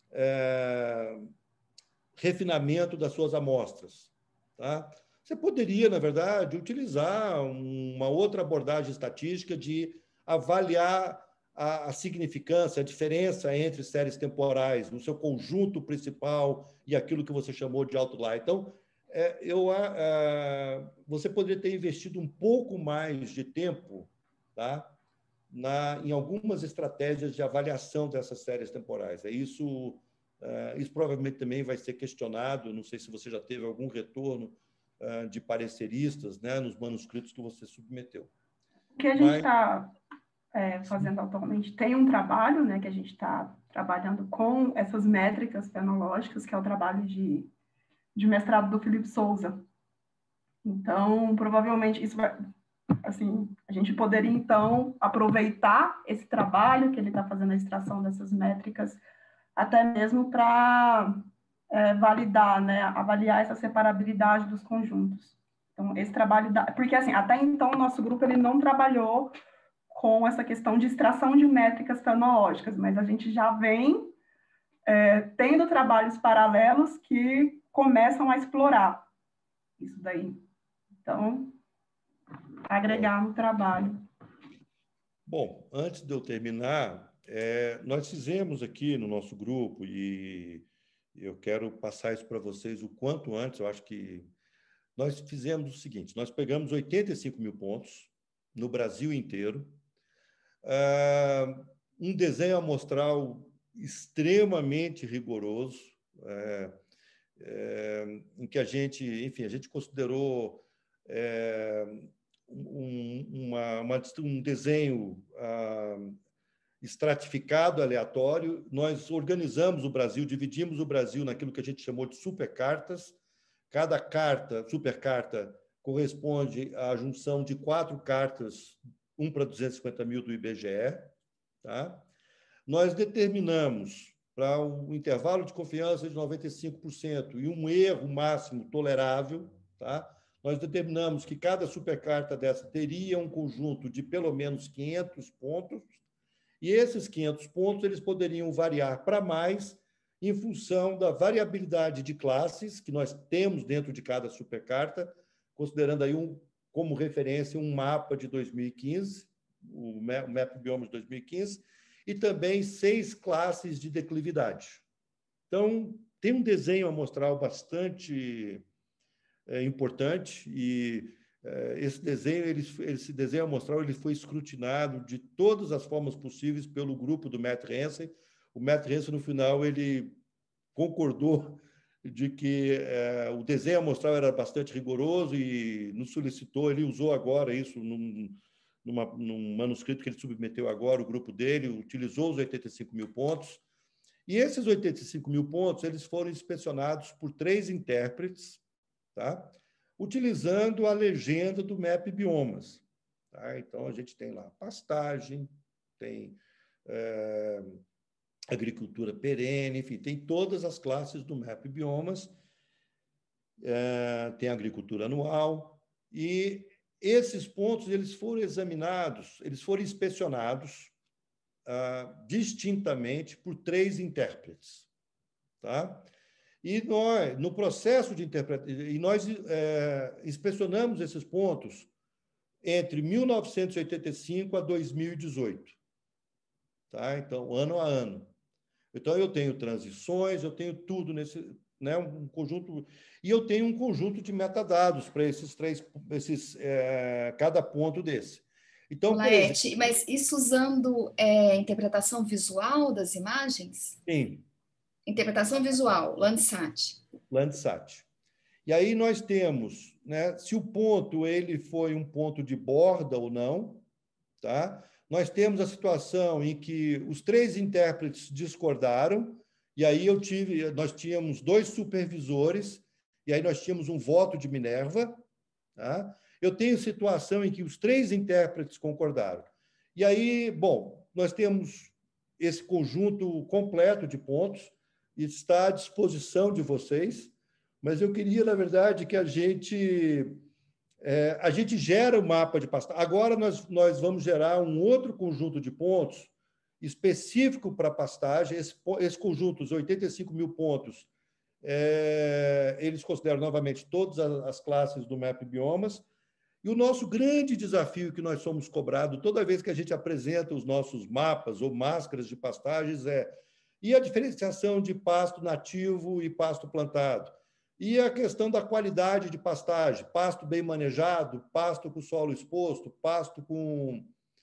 é, refinamento das suas amostras. Tá? Você poderia, na verdade, utilizar uma outra abordagem estatística de avaliar a, a significância, a diferença entre séries temporais, no seu conjunto principal e aquilo que você chamou de outlier. Então, é, eu, é, você poderia ter investido um pouco mais de tempo, tá? Na, em algumas estratégias de avaliação dessas séries temporais. É isso, é, isso provavelmente também vai ser questionado, não sei se você já teve algum retorno é, de pareceristas, né, nos manuscritos que você submeteu. O que a gente está é, fazendo atualmente, tem um trabalho, né, que a gente está trabalhando com essas métricas fenológicas, que é o trabalho de, de mestrado do Felipe Souza. Então, provavelmente, isso vai... Assim, a gente poderia, então, aproveitar esse trabalho que ele está fazendo, a extração dessas métricas, até mesmo para é, validar, né, avaliar essa separabilidade dos conjuntos. Então, esse trabalho, da, porque assim, até então o nosso grupo ele não trabalhou com essa questão de extração de métricas fenológicas, mas a gente já vem é, tendo trabalhos paralelos que começam a explorar isso daí. Então, agregar no trabalho. Bom, antes de eu terminar, é, nós fizemos aqui no nosso grupo, e eu quero passar isso para vocês o quanto antes, eu acho que nós fizemos o seguinte, nós pegamos oitenta e cinco mil pontos no Brasil inteiro, uh, um desenho amostral extremamente rigoroso, é, é, em que a gente, enfim, a gente considerou é, um, uma, uma, um desenho uh, estratificado, aleatório. Nós organizamos o Brasil, dividimos o Brasil naquilo que a gente chamou de supercartas. Cada carta, supercarta, corresponde à junção de quatro cartas, um para duzentos e cinquenta mil do I B G E. Tá? Nós determinamos para um intervalo de confiança de noventa e cinco por cento e um erro máximo tolerável, tá? Nós determinamos que cada supercarta dessa teria um conjunto de pelo menos quinhentos pontos, e esses quinhentos pontos eles poderiam variar para mais em função da variabilidade de classes que nós temos dentro de cada supercarta, considerando aí um, como referência um mapa de dois mil e quinze, o Map Biomas de dois mil e quinze, e também seis classes de declividade. Então, tem um desenho amostral bastante é, importante, e é, esse desenho, ele, esse desenho amostral ele foi escrutinado de todas as formas possíveis pelo grupo do Matt Hansen. O Matt Hansen, no final, ele concordou de que é, o desenho amostral era bastante rigoroso e nos solicitou, ele usou agora isso num, numa, num manuscrito que ele submeteu agora, o grupo dele utilizou os oitenta e cinco mil pontos, e esses oitenta e cinco mil pontos eles foram inspecionados por três intérpretes, tá? Utilizando a legenda do Map Biomas. Tá? Então, a gente tem lá pastagem, tem é, agricultura perene, enfim, tem todas as classes do Map Biomas, é, tem agricultura anual, e esses pontos eles foram examinados, eles foram inspecionados ah, distintamente por três intérpretes. Tá? E nós, no processo de interpretação, e nós é, inspecionamos esses pontos entre mil novecentos e oitenta e cinco a dois mil e dezoito. Tá? Então, ano a ano. Então, eu tenho transições, eu tenho tudo nesse, né, um conjunto, e eu tenho um conjunto de metadados para esses três, esses, é, cada ponto desse. Então, Laerte, exemplo, mas isso usando é, interpretação visual das imagens? Sim. Interpretação visual, Landsat. Landsat. E aí nós temos, né, se o ponto ele foi um ponto de borda ou não, tá? Nós temos a situação em que os três intérpretes discordaram, e aí eu tive, nós tínhamos dois supervisores, e aí nós tínhamos um voto de Minerva. Tá? Eu tenho situação em que os três intérpretes concordaram. E aí, bom, nós temos esse conjunto completo de pontos, está à disposição de vocês, mas eu queria, na verdade, que a gente... É, a gente gera o mapa de pastagem. Agora nós, nós vamos gerar um outro conjunto de pontos específico para pastagem. Esse, esse conjunto, os oitenta e cinco mil pontos, é, eles consideram novamente todas as classes do Map Biomas. E o nosso grande desafio que nós somos cobrados toda vez que a gente apresenta os nossos mapas ou máscaras de pastagens é e a diferenciação de pasto nativo e pasto plantado. E a questão da qualidade de pastagem, pasto bem manejado, pasto com solo exposto, pasto com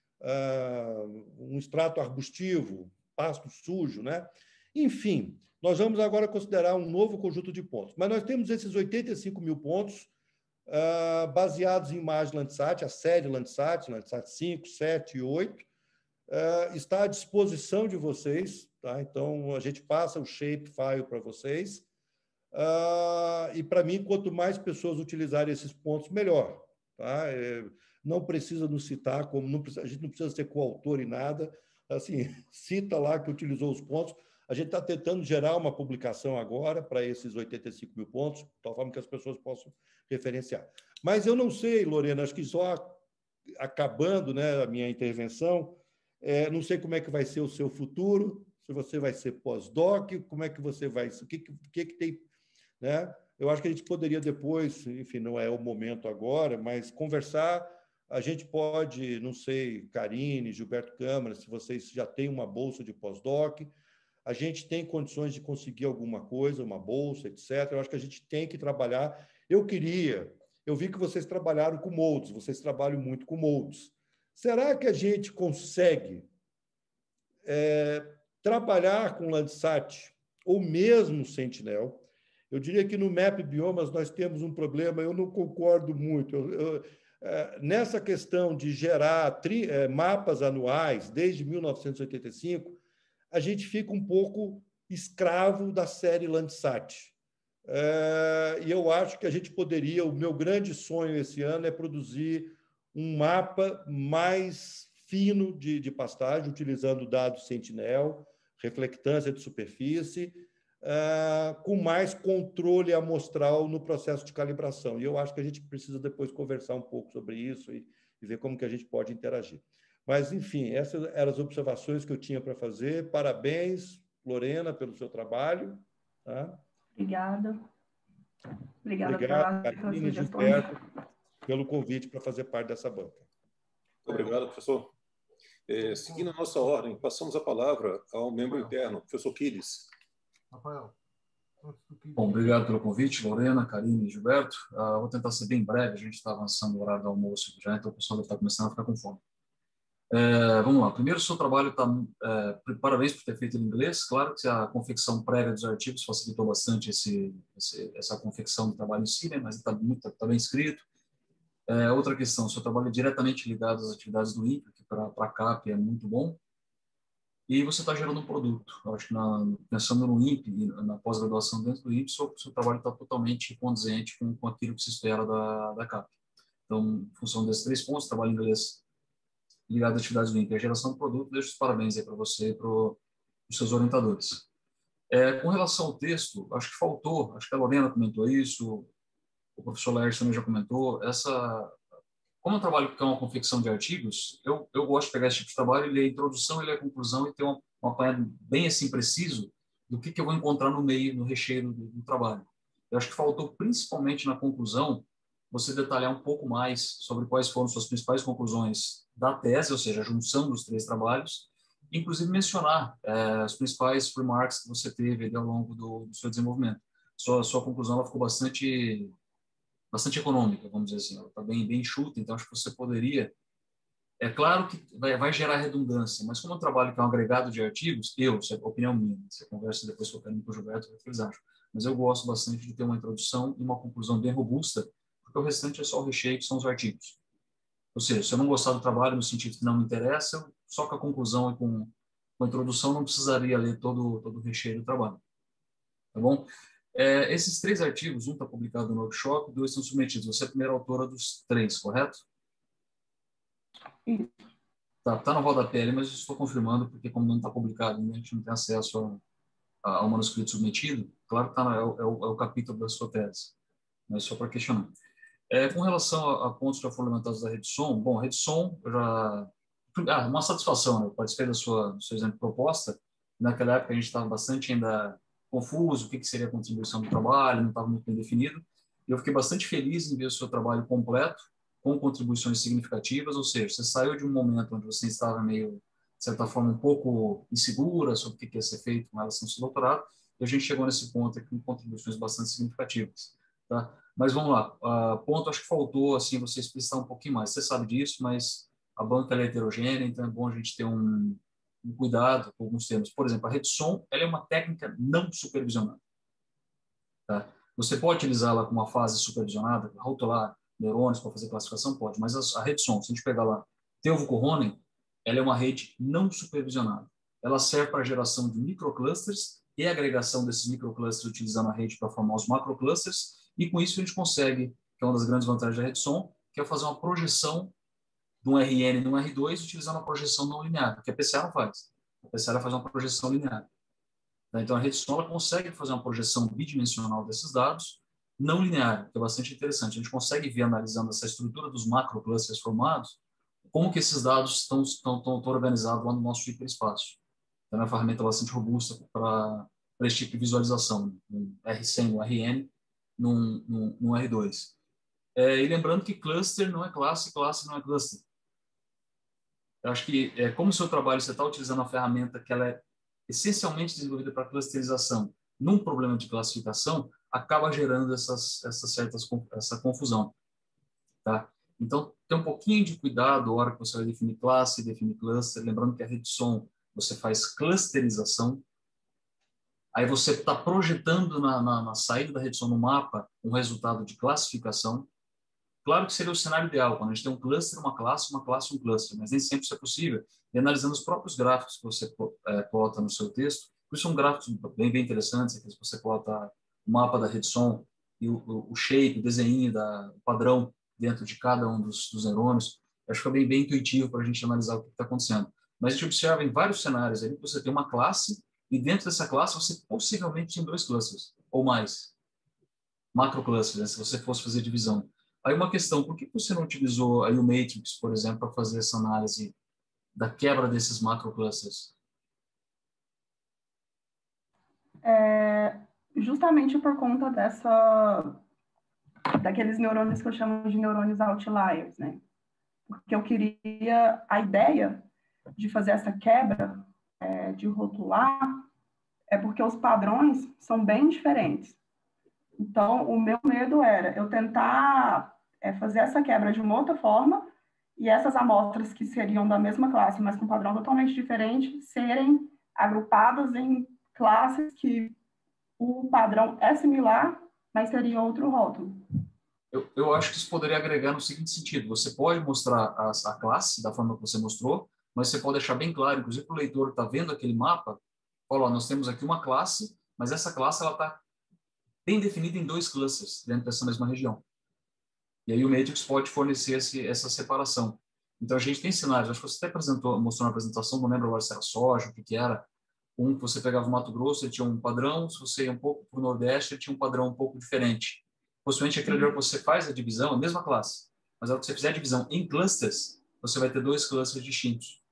uh, um extrato arbustivo, pasto sujo, né? Enfim, nós vamos agora considerar um novo conjunto de pontos. Mas nós temos esses oitenta e cinco mil pontos uh, baseados em imagem Landsat, a série Landsat, Landsat cinco, sete e oito, uh, está à disposição de vocês, tá? Então, a gente passa o shapefile para vocês. Uh, e, para mim, quanto mais pessoas utilizarem esses pontos, melhor. Tá? É, não precisa nos citar, como não precisa, a gente não precisa ser coautor em nada. Assim, cita lá que utilizou os pontos. A gente está tentando gerar uma publicação agora para esses oitenta e cinco mil pontos, de tal forma que as pessoas possam referenciar. Mas eu não sei, Lorena, acho que só acabando, né, a minha intervenção, é, não sei como é que vai ser o seu futuro, se você vai ser pós-doc, como é que você vai... O que, que, que tem... Né? Eu acho que a gente poderia depois, enfim, não é o momento agora, mas conversar. A gente pode, não sei, Karine, Gilberto Câmara, se vocês já têm uma bolsa de pós-doc, a gente tem condições de conseguir alguma coisa, uma bolsa, etcétera. Eu acho que a gente tem que trabalhar. Eu queria... Eu vi que vocês trabalharam com moldes, vocês trabalham muito com moldes. Será que a gente consegue é, trabalhar com Landsat ou mesmo Sentinel? Eu diria que no Map Biomas nós temos um problema, eu não concordo muito. Eu, eu, é, nessa questão de gerar tri, é, mapas anuais desde mil novecentos e oitenta e cinco, a gente fica um pouco escravo da série Landsat. É, e eu acho que a gente poderia, o meu grande sonho esse ano é produzir um mapa mais fino de, de pastagem, utilizando dados Sentinel, reflectância de superfície, é, com mais controle amostral no processo de calibração. E eu acho que a gente precisa depois conversar um pouco sobre isso e, e ver como que a gente pode interagir. Mas, enfim, essas eram as observações que eu tinha para fazer. Parabéns, Lorena, pelo seu trabalho. Tá? Obrigada. Obrigada Obrigado, pelas Karine e sugestões. Gilberto, pelo convite para fazer parte dessa banca. Obrigado, professor. É, seguindo a nossa ordem, passamos a palavra ao membro interno, professor Quiles. Rafael. Bom, obrigado pelo convite, Lorena, Karine e Gilberto. Uh, vou tentar ser bem breve, a gente está avançando no horário do almoço já, então o pessoal deve estar começando a ficar com fome. É, vamos lá. Primeiro, o seu trabalho está... É, parabéns por ter feito em inglês. Claro que a confecção prévia dos artigos facilitou bastante esse, esse, essa confecção do trabalho em si, né? Mas está tá, tá bem escrito. É, outra questão, o seu trabalho é diretamente ligado às atividades do I N P E, que para a CAP é muito bom. E você está gerando um produto. Eu acho que na, pensando no I N P E, na pós-graduação dentro do I N P E, o seu, seu trabalho está totalmente condizente com, com aquilo que se espera da, da CAP. Então, em função desses três pontos, trabalho em inglês ligado às atividades do I N P E, a geração do produto, deixo os parabéns aí para você e para os seus orientadores. É, com relação ao texto, acho que faltou, acho que a Lorena comentou isso, o professor Laércio também já comentou, essa... Como eu trabalho com uma confecção de artigos, eu, eu gosto de pegar esse tipo de trabalho e ler a introdução e ler a conclusão e ter um, um apanhado bem assim preciso do que, que eu vou encontrar no meio, no recheio do, do trabalho. Eu acho que faltou, principalmente na conclusão, você detalhar um pouco mais sobre quais foram suas principais conclusões da tese, ou seja, a junção dos três trabalhos, inclusive mencionar é, as principais remarks que você teve ali ao longo do, do seu desenvolvimento. Sua, sua conclusão ela ficou bastante, bastante econômica, vamos dizer assim, ela está bem, bem enxuta, então acho que você poderia... É claro que vai, vai gerar redundância, mas como eu trabalho que é um agregado de artigos, eu, isso é a opinião minha, você conversa depois com o Gilberto, o que eles acham, mas eu gosto bastante de ter uma introdução e uma conclusão bem robusta, porque o restante é só o recheio, que são os artigos. Ou seja, se eu não gostar do trabalho no sentido que não me interessa, só com a conclusão e com, com a introdução não precisaria ler todo, todo o recheio do trabalho. Tá bom? É, esses três artigos, um está publicado no workshop, dois estão submetidos. Você é a primeira autora dos três, correto? Isso. Tá, tá no rodapé ali, mas eu estou confirmando, porque como não está publicado, a gente não tem acesso a, a, ao manuscrito submetido. Claro que tá, é, o, é, o, é o capítulo da sua tese, mas só para questionar. É, com relação a, a pontos que já foram levantados da Redson, bom, a Redson, eu já... Ah, uma satisfação, né? Eu participei da sua, do seu exemplo de proposta, naquela época a gente estava bastante ainda confuso, o que, que seria a contribuição do trabalho, não estava muito bem definido, e eu fiquei bastante feliz em ver o seu trabalho completo, com contribuições significativas, ou seja, você saiu de um momento onde você estava meio, de certa forma, um pouco insegura sobre o que, que ia ser feito com relação ao seu doutorado, e a gente chegou nesse ponto aqui com contribuições bastante significativas, tá? Mas vamos lá, uh, ponto acho que faltou, assim, você explicitar um pouquinho mais. Você sabe disso, mas a banca é heterogênea, então é bom a gente ter um, um cuidado com alguns termos. Por exemplo, a Redson, ela é uma técnica não supervisionada. Tá? Você pode utilizá-la com uma fase supervisionada, rotular neurônios para fazer classificação? Pode, mas a, a Redson, se a gente pegar lá, Teuvo Corronen, ela é uma rede não supervisionada. Ela serve para a geração de microclusters e agregação desses microclusters utilizando a rede para formar os macroclusters. E com isso a gente consegue, que é uma das grandes vantagens da Redson, que é fazer uma projeção de um R N no R dois utilizando uma projeção não linear, porque a P C A não faz. A P C A faz uma projeção linear. Então, a rede ela consegue fazer uma projeção bidimensional desses dados, não linear, que é bastante interessante. A gente consegue ver, analisando essa estrutura dos macroclusters formados, como que esses dados estão, estão, estão organizados lá no nosso hiperespaço. Então, é uma ferramenta bastante robusta para esse tipo de visualização, no R cem, no R N, no, no, no R dois. É, e lembrando que cluster não é classe, classe não é cluster. Eu acho que, é, como o seu trabalho, você está utilizando uma ferramenta que ela é essencialmente desenvolvida para clusterização num problema de classificação, acaba gerando essas, essas certas, essa confusão. Tá? Então, tem um pouquinho de cuidado na hora que você vai definir classe, definir cluster, lembrando que a rede som você faz clusterização, aí você está projetando na, na, na saída da rede som no mapa um resultado de classificação. Claro que seria o cenário ideal, quando a gente tem um cluster, uma classe, uma classe, um cluster, mas nem sempre isso é possível. E analisando os próprios gráficos que você é, plota no seu texto, isso são gráficos bem, bem interessantes, que você plota o mapa da rede som e o, o, o shape, o desenho, da, o padrão dentro de cada um dos, dos neurônios. Eu acho que é bem, bem intuitivo para a gente analisar o que está acontecendo. Mas a gente observa em vários cenários aí que você tem uma classe e dentro dessa classe você possivelmente tem dois clusters ou mais. Macroclusters, né, se você fosse fazer divisão. Aí uma questão, por que você não utilizou aí o Matrix, por exemplo, para fazer essa análise da quebra desses macroclusters? É, justamente por conta dessa, daqueles neurônios que eu chamo de neurônios outliers, né? Porque eu queria, a ideia de fazer essa quebra, é, de rotular, é porque os padrões são bem diferentes. Então, o meu medo era eu tentar é, fazer essa quebra de uma outra forma e essas amostras que seriam da mesma classe, mas com padrão totalmente diferente, serem agrupadas em classes que o padrão é similar, mas seria outro rótulo. Eu, eu acho que isso poderia agregar no seguinte sentido. Você pode mostrar a, a classe da forma que você mostrou, mas você pode deixar bem claro, inclusive para o leitor que está vendo aquele mapa, olha, nós temos aqui uma classe, mas essa classe está bem definida em dois clusters dentro dessa mesma região. E aí o Matrix pode fornecer esse, essa separação. Então a gente tem cenários, acho que você até apresentou, mostrou na apresentação, não lembro agora se era soja, o que, que era. Um que você pegava o Mato Grosso, ele tinha um padrão, se você ia um pouco para o Nordeste, ele tinha um padrão um pouco diferente. Possivelmente aquele lugar que você faz a divisão, a mesma classe, mas ao que você fizer a divisão em clusters, você vai ter dois clusters distintos.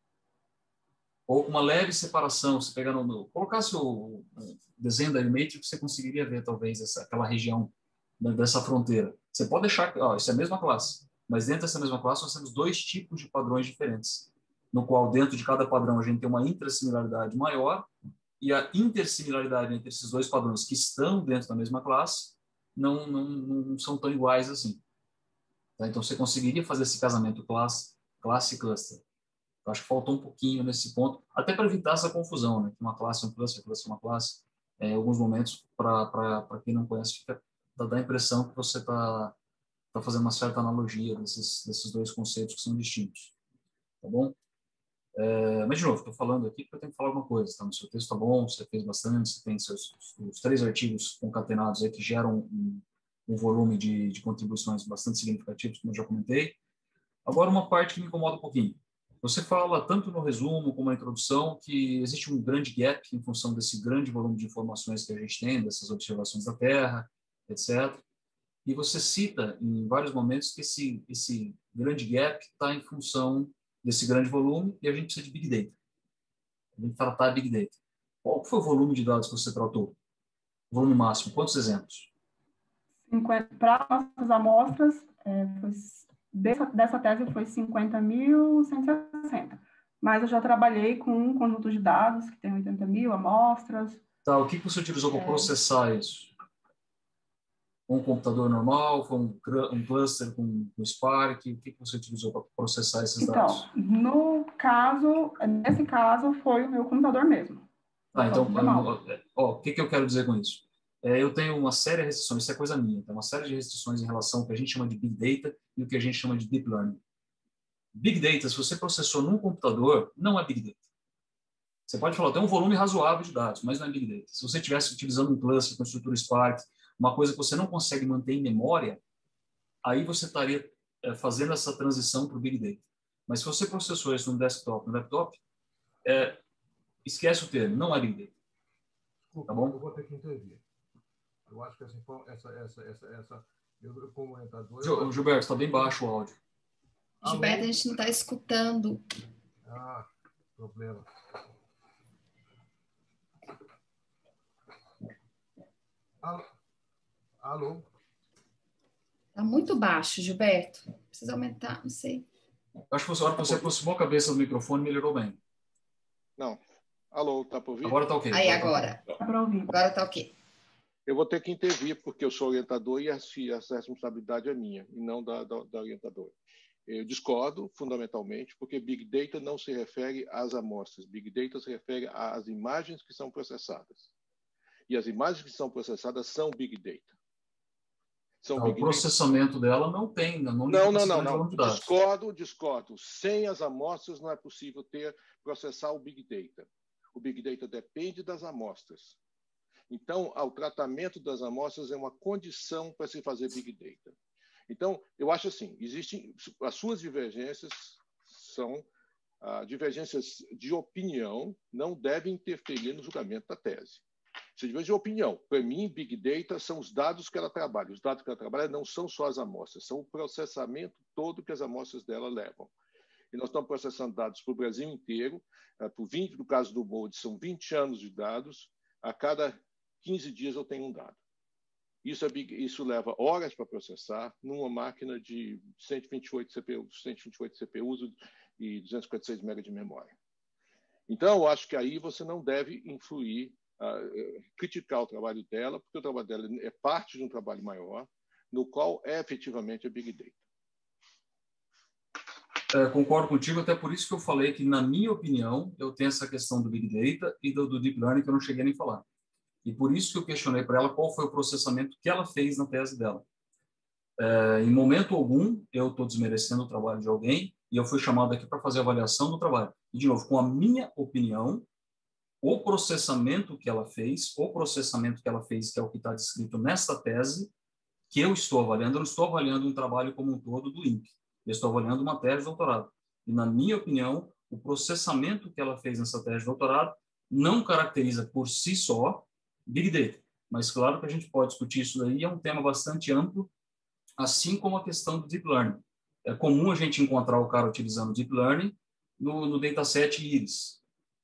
Ou uma leve separação, você pegar no, no colocasse o, o desenho da Matrix, você conseguiria ver talvez essa, aquela região dessa fronteira. Você pode deixar, ó, isso é a mesma classe, mas dentro dessa mesma classe nós temos dois tipos de padrões diferentes, no qual dentro de cada padrão a gente tem uma intrasimilaridade maior e a intersimilaridade entre esses dois padrões que estão dentro da mesma classe não, não, não são tão iguais assim. Tá? Então você conseguiria fazer esse casamento classe, classe e cluster. Eu acho que faltou um pouquinho nesse ponto, até para evitar essa confusão, né? Que uma classe é um cluster, cluster é uma classe. É, em alguns momentos, para quem não conhece, fica, dá a impressão que você está tá fazendo uma certa analogia desses, desses dois conceitos que são distintos. Tá bom? É, mas, de novo, estou falando aqui porque eu tenho que falar alguma coisa. Tá? O seu texto está bom, você fez bastante, você tem seus, os três artigos concatenados aí que geram um, um volume de, de contribuições bastante significativos, como eu já comentei. Agora, uma parte que me incomoda um pouquinho. Você fala, tanto no resumo como na introdução, que existe um grande gap em função desse grande volume de informações que a gente tem, dessas observações da Terra, etcétera. E você cita, em vários momentos, que esse, esse grande gap está em função desse grande volume e a gente precisa de Big Data. A gente tratar Big Data. Qual foi o volume de dados que você tratou? O volume máximo, quantos exemplos? Para nossas amostras, é, foi... Dessa, dessa tese foi cinquenta mil cento e sessenta, mas eu já trabalhei com um conjunto de dados que tem oitenta mil amostras. Tá, o que você utilizou para é... processar isso? Um computador normal, foi um, um cluster com, com Spark? O que você utilizou para processar esses então, dados? Então, no caso, nesse caso, foi o meu computador mesmo. Ah, então, ó, o que, que eu quero dizer com isso? É, eu tenho uma série de restrições, isso é coisa minha, tem uma série de restrições em relação ao que a gente chama de Big Data e o que a gente chama de Deep Learning. Big Data, se você processou num computador, não é Big Data. Você pode falar, tem um volume razoável de dados, mas não é Big Data. Se você estivesse utilizando um cluster com estrutura Spark, uma coisa que você não consegue manter em memória, aí você estaria é, fazendo essa transição para o Big Data. Mas se você processou isso no desktop, no laptop, é, esquece o termo, não é Big Data. Tá bom? Eu vou ter que intervir. Eu acho que essa, essa, essa, essa, essa eu, como orientador... Gil, eu... Gilberto, está bem baixo o áudio. Gilberto, a gente não está escutando. Ah, problema. Alô? Alô? Está muito baixo, Gilberto. Precisa aumentar, não sei. Acho que você, a hora que você aproximou a cabeça do microfone, melhorou bem. Não. Alô, tá para ouvir? Agora está ok. Aí, agora. Tá para ouvir. Agora está ok. Eu vou ter que intervir, porque eu sou orientador e essa responsabilidade é minha, e não da, da, da orientadora. Eu discordo, fundamentalmente, porque Big Data não se refere às amostras. Big Data se refere às imagens que são processadas. E as imagens que são processadas são Big Data. São Não, Big o processamento Data. dela não tem, não Não, não, não, não. Discordo, discordo. Sem as amostras não é possível ter, processar o Big Data. O Big Data depende das amostras. Então, o tratamento das amostras é uma condição para se fazer Big Data. Então, eu acho assim, existem as suas divergências são ah, divergências de opinião, não devem interferir no julgamento da tese. Se diverge de opinião, para mim, Big Data são os dados que ela trabalha. Os dados que ela trabalha não são só as amostras, são o processamento todo que as amostras dela levam. E nós estamos processando dados para o Brasil inteiro, ah, por vinte, no caso do Bold, são vinte anos de dados, a cada quinze dias eu tenho um dado. Isso, é big, isso leva horas para processar numa máquina de cento e vinte e oito C P Us, cento e vinte e oito C P Us e duzentos e cinquenta e seis megabytes de memória. Então, eu acho que aí você não deve influir, uh, criticar o trabalho dela, porque o trabalho dela é parte de um trabalho maior, no qual é efetivamente a Big Data. É, concordo contigo, até por isso que eu falei que, na minha opinião, eu tenho essa questão do Big Data e do, do Deep Learning que eu não cheguei nem a falar. E por isso que eu questionei para ela qual foi o processamento que ela fez na tese dela. É, em momento algum, eu estou desmerecendo o trabalho de alguém e eu fui chamado aqui para fazer a avaliação do trabalho. E, de novo, com a minha opinião, o processamento que ela fez, o processamento que ela fez, que é o que está descrito nesta tese, que eu estou avaliando, eu não estou avaliando um trabalho como um todo do I N P. Eu estou avaliando uma tese de doutorado. E, na minha opinião, o processamento que ela fez nessa tese de doutorado não caracteriza por si só Big Data. Mas, claro que a gente pode discutir isso daí, é um tema bastante amplo, assim como a questão do Deep Learning. É comum a gente encontrar o cara utilizando Deep Learning no, no dataset Iris.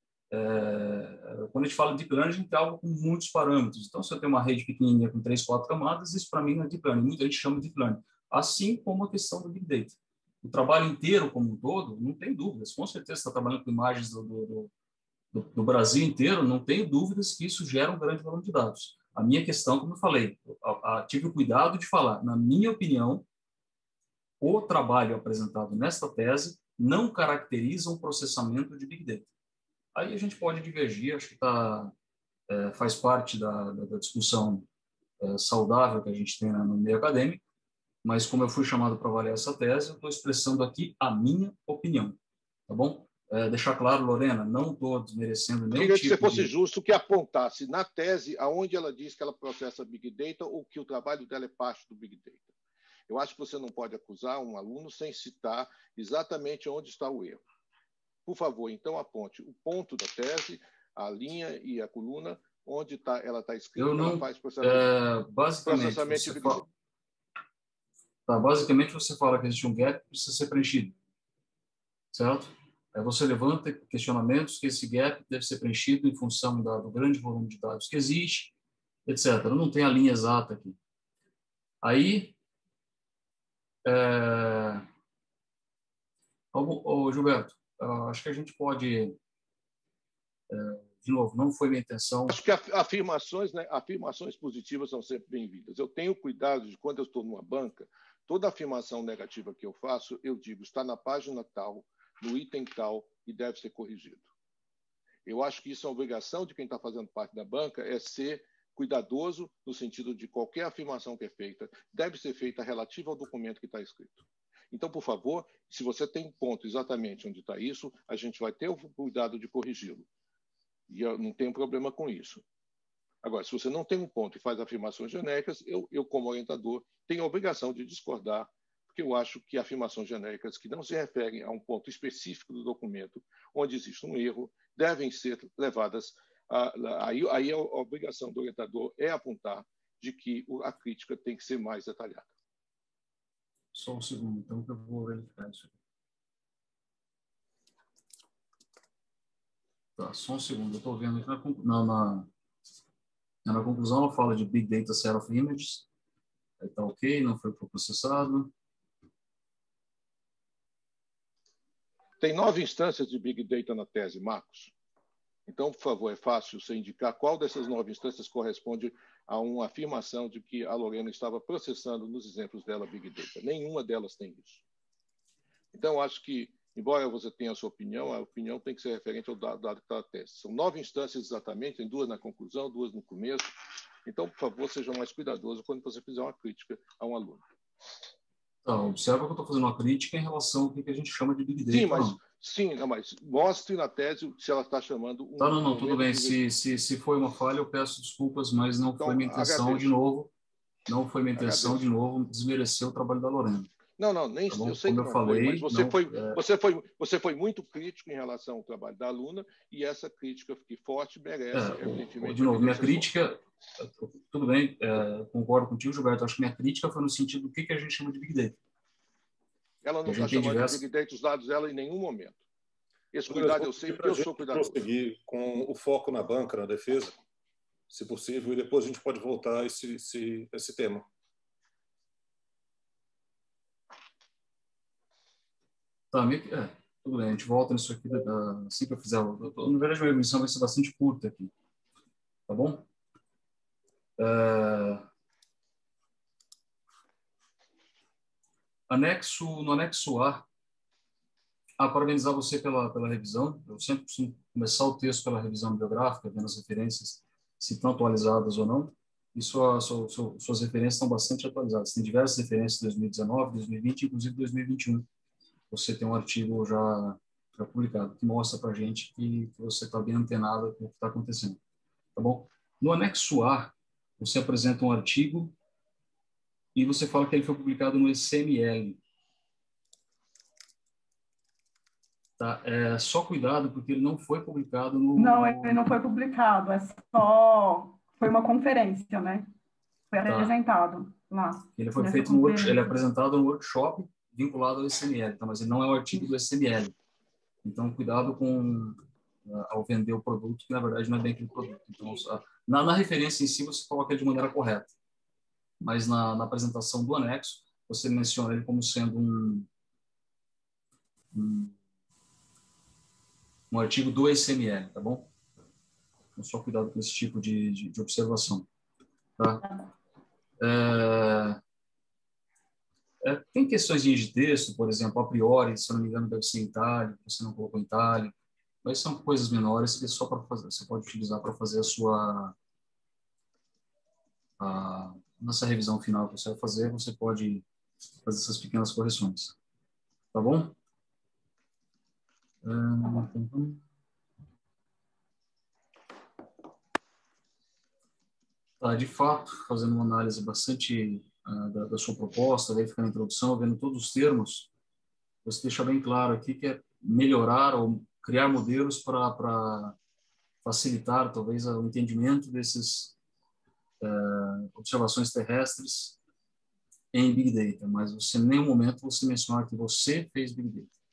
É, quando a gente fala de Deep Learning, a gente tem algo com muitos parâmetros. Então, se eu tenho uma rede pequenininha com três, quatro camadas, isso para mim não é Deep Learning. Muita gente chama de Deep Learning. Assim como a questão do Big Data. O trabalho inteiro, como um todo, não tem dúvidas. Com certeza, você está trabalhando com imagens do, do, do, do Brasil inteiro, não tenho dúvidas que isso gera um grande volume de dados. A minha questão, como eu falei, a, a, tive o cuidado de falar, na minha opinião, o trabalho apresentado nesta tese não caracteriza um processamento de Big Data. Aí a gente pode divergir, acho que tá, é, faz parte da, da, da discussão é, saudável que a gente tem, né, no meio acadêmico, mas como eu fui chamado para avaliar essa tese, eu estou expressando aqui a minha opinião, tá bom? É, deixar claro, Lorena, não estou desmerecendo nenhum Queria tipo que você fosse de... justo que apontasse na tese aonde ela diz que ela processa Big Data ou que o trabalho dela é parte do Big Data. Eu acho que você não pode acusar um aluno sem citar exatamente onde está o erro. Por favor, então aponte o ponto da tese, a linha e a coluna, onde tá, ela está escrita Eu que não, ela faz processamento, é, basicamente, processamento você de Big fala, Data. tá, basicamente você fala que existe um gap que precisa ser preenchido, certo? Aí você levanta questionamentos que esse gap deve ser preenchido em função da, do grande volume de dados que existe, etcétera. Não tem a linha exata aqui. Aí, é... Ô, Gilberto, acho que a gente pode, é, de novo, não foi minha intenção. Acho que afirmações, né, afirmações positivas são sempre bem-vindas. Eu tenho cuidado de, quando eu estou numa banca, toda afirmação negativa que eu faço, eu digo, está na página tal, no item tal, e deve ser corrigido. Eu acho que isso é uma obrigação de quem está fazendo parte da banca, é ser cuidadoso no sentido de qualquer afirmação que é feita, deve ser feita relativa ao documento que está escrito. Então, por favor, se você tem um ponto exatamente onde está isso, a gente vai ter o cuidado de corrigi-lo. E eu não tenho problema com isso. Agora, se você não tem um ponto e faz afirmações genéricas, eu, eu como orientador, tenho a obrigação de discordar, porque eu acho que afirmações genéricas que não se referem a um ponto específico do documento, onde existe um erro, devem ser levadas aí, aí a obrigação do orientador é apontar de que a crítica tem que ser mais detalhada. Só um segundo, então, que eu vou verificar isso aqui. Tá, só um segundo, eu estou vendo aqui na, na, na conclusão, ela fala de Big Data Set of Images. Aí está ok, não foi processado. Tem nove instâncias de Big Data na tese, Marcos. Então, por favor, é fácil você indicar qual dessas nove instâncias corresponde a uma afirmação de que a Lorena estava processando nos exemplos dela Big Data. Nenhuma delas tem isso. Então, acho que, embora você tenha a sua opinião, a opinião tem que ser referente ao dado, dado que está na tese. São nove instâncias exatamente, tem duas na conclusão, duas no começo. Então, por favor, seja mais cuidadoso quando você fizer uma crítica a um aluno. Então, observa que eu estou fazendo uma crítica em relação ao que a gente chama de Big Data. Sim, mas, não. sim, não, mas mostre na tese se ela está chamando... Um, tá, não, não, um tudo bem. De... Se, se, se foi uma falha, eu peço desculpas, mas não então, foi minha intenção, agradeço. de novo, não foi minha intenção, agradeço. de novo, desmerecer o trabalho da Lorena. Não, não, nem tá eu sei Como que eu não falei, foi, mas você, não, foi, é... você, foi, você foi muito crítico em relação ao trabalho da aluna e essa crítica que forte merece, é, evidentemente... De novo, minha crítica... Tudo bem, é, concordo contigo, Gilberto. Acho que minha crítica foi no sentido do que, que a gente chama de Big Data. Ela não está chamando diversas... de Big Data os dados dela em nenhum momento. Esse cuidado eu sei porque eu sou cuidadoso. Prosseguir com o foco na banca, na defesa, se possível, e depois a gente pode voltar a esse, esse, esse tema. Tá, é, tudo bem, a gente volta nisso aqui assim que eu fizer. Na verdade, a minha missão vai ser bastante curta aqui. Tá bom? É... Anexo, no anexo A, ah, parabenizar você pela, pela revisão. Eu sempre costumo começar o texto pela revisão bibliográfica, vendo as referências, se estão atualizadas ou não. E sua, sua, sua, suas referências estão bastante atualizadas. Tem diversas referências de dois mil e dezenove, dois mil e vinte, inclusive dois mil e vinte e um. Você tem um artigo já, já publicado, que mostra para a gente que, que você está bem antenado com o que está acontecendo. Tá bom? No anexo A, você apresenta um artigo e você fala que ele foi publicado no E C M L. Tá? É, só cuidado, porque ele não foi publicado no... Não, ele não foi publicado, é só... Foi uma conferência, né? Foi tá. apresentado lá. Ele foi feito no workshop, ele é apresentado no workshop vinculado ao E C M L, tá? Mas ele não é o artigo do E C M L. Então, cuidado com ao vender o produto, que na verdade não é bem aquele produto. Então, na, na referência em si, você coloca ele de maneira correta. Mas na, na apresentação do anexo, você menciona ele como sendo um... um um artigo do E C M L, tá bom? Então, só cuidado com esse tipo de, de, de observação. Tá? É, é, tem questões de texto, por exemplo, a priori, se eu não me engano, deve ser em itálico, você não colocou em itálico, mas são coisas menores que só para fazer, você pode utilizar para fazer a sua... A, nessa revisão final que você vai fazer, você pode fazer essas pequenas correções. Tá bom? Tá, de fato, fazendo uma análise bastante uh, da, da sua proposta, verificando a introdução, vendo todos os termos, você deixa bem claro aqui que é melhorar ou criar modelos para facilitar, talvez, o entendimento desses uh, observações terrestres em Big Data, mas você, em nenhum momento você menciona que você fez Big Data.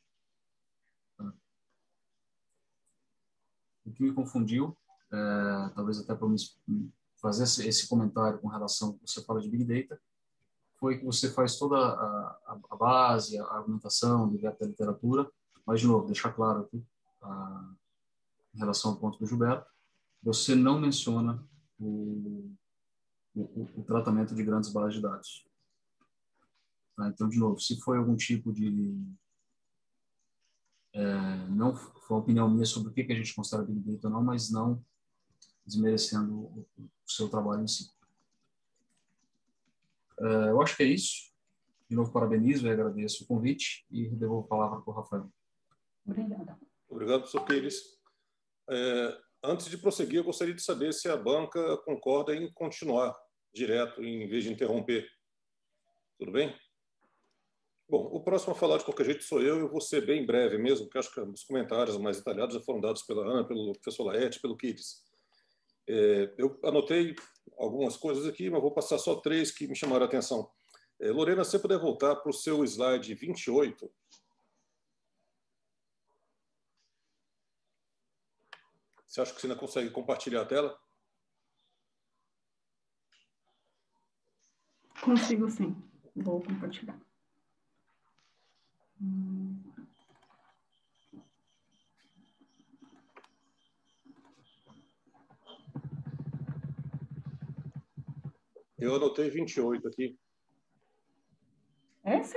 O que me confundiu, é, talvez até para fazer esse, esse comentário com relação ao que você fala de Big Data, foi que você faz toda a, a base, a argumentação do gap da literatura, mas, de novo, deixar claro aqui, a, em relação ao ponto do Gilberto, você não menciona o, o, o tratamento de grandes bases de dados. Tá? Então, de novo, se foi algum tipo de... É, não foi uma opinião minha sobre o que, que a gente considera Big Data ou não, mas não desmerecendo o, o seu trabalho em si. É, eu acho que é isso. De novo, parabenizo e agradeço o convite e devolvo a palavra para o Rafael. Obrigada. Obrigado, professor Pires. É, antes de prosseguir, eu gostaria de saber se a banca concorda em continuar direto, em vez de interromper. Tudo bem? Bom, o próximo a falar de qualquer jeito sou eu, eu vou ser bem breve mesmo, porque acho que os comentários mais detalhados já foram dados pela Ana, pelo professor Laerte, pelo Kiris. É, eu anotei algumas coisas aqui, mas vou passar só três que me chamaram a atenção. É, Lorena, se você puder voltar para o seu slide vinte e oito. Você acha que você ainda consegue compartilhar a tela? Consigo, sim. Vou compartilhar. Eu anotei vinte e oito aqui. Esse?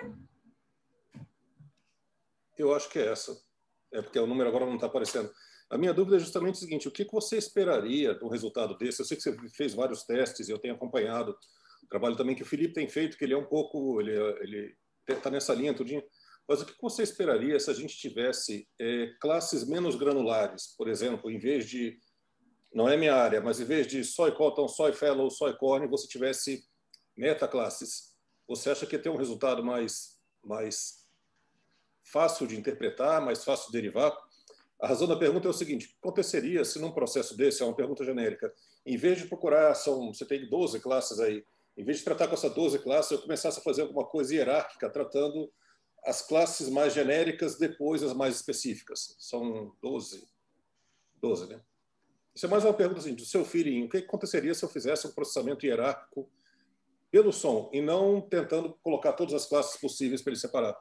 Eu acho que é essa. É porque o número agora não está aparecendo. A minha dúvida é justamente o seguinte: o que você esperaria do resultado desse? Eu sei que você fez vários testes, eu tenho acompanhado o trabalho também que o Felipe tem feito, que ele é um pouco, ele ele está nessa linha tudinho. Mas o que você esperaria se a gente tivesse é, classes menos granulares, por exemplo, em vez de, não é minha área, mas em vez de soy cotton, soy fellow, soy corn, você tivesse metaclasses? Você acha que ia ter um resultado mais, mais fácil de interpretar, mais fácil de derivar? A razão da pergunta é o seguinte: o que aconteceria se num processo desse, é uma pergunta genérica, em vez de procurar, são, você tem doze classes aí, em vez de tratar com essas doze classes, eu começasse a fazer alguma coisa hierárquica, tratando as classes mais genéricas, depois as mais específicas. São doze. doze, né? Isso é mais uma pergunta assim, do seu feeling: o que aconteceria se eu fizesse um processamento hierárquico pelo som, e não tentando colocar todas as classes possíveis para ele separar?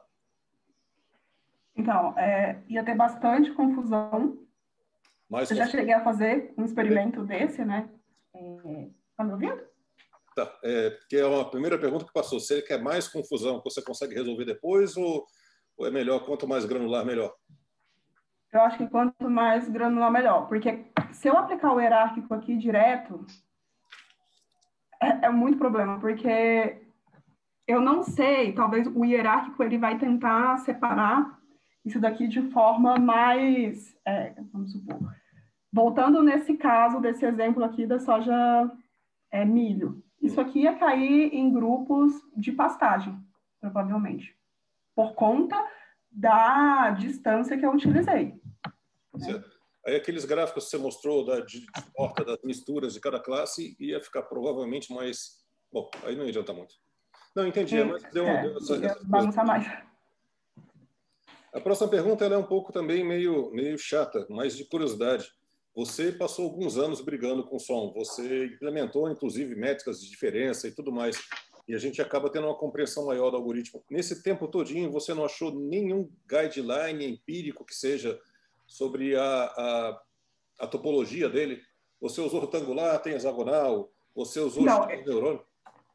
Então, é, ia ter bastante confusão. Mais eu confusão. já cheguei a fazer um experimento desse, né? Está me ouvindo? Tá, é, porque é uma primeira pergunta que passou. Você quer mais confusão que você consegue resolver depois, ou, ou é melhor, quanto mais granular, melhor? Eu acho que quanto mais granular, melhor. Porque se eu aplicar o hierárquico aqui direto, é, é muito problema, porque eu não sei, talvez o hierárquico ele vai tentar separar isso daqui de forma mais, é, vamos supor, voltando nesse caso, desse exemplo aqui da soja é, milho. Isso aqui ia cair em grupos de pastagem, provavelmente, por conta da distância que eu utilizei. Certo. Aí aqueles gráficos que você mostrou da de, de porta das misturas de cada classe ia ficar provavelmente mais... Bom, aí não ia adiantar muito. Não, entendi. E, mas deu, é, deu essa, ia essa bagunçar mais. A próxima pergunta ela é um pouco também meio, meio chata, mas de curiosidade. Você passou alguns anos brigando com som, você implementou, inclusive, métricas de diferença e tudo mais, e a gente acaba tendo uma compreensão maior do algoritmo. Nesse tempo todinho, você não achou nenhum guideline empírico que seja sobre a, a, a topologia dele? Você usou retangular, tem hexagonal, você usou não, de neurônio?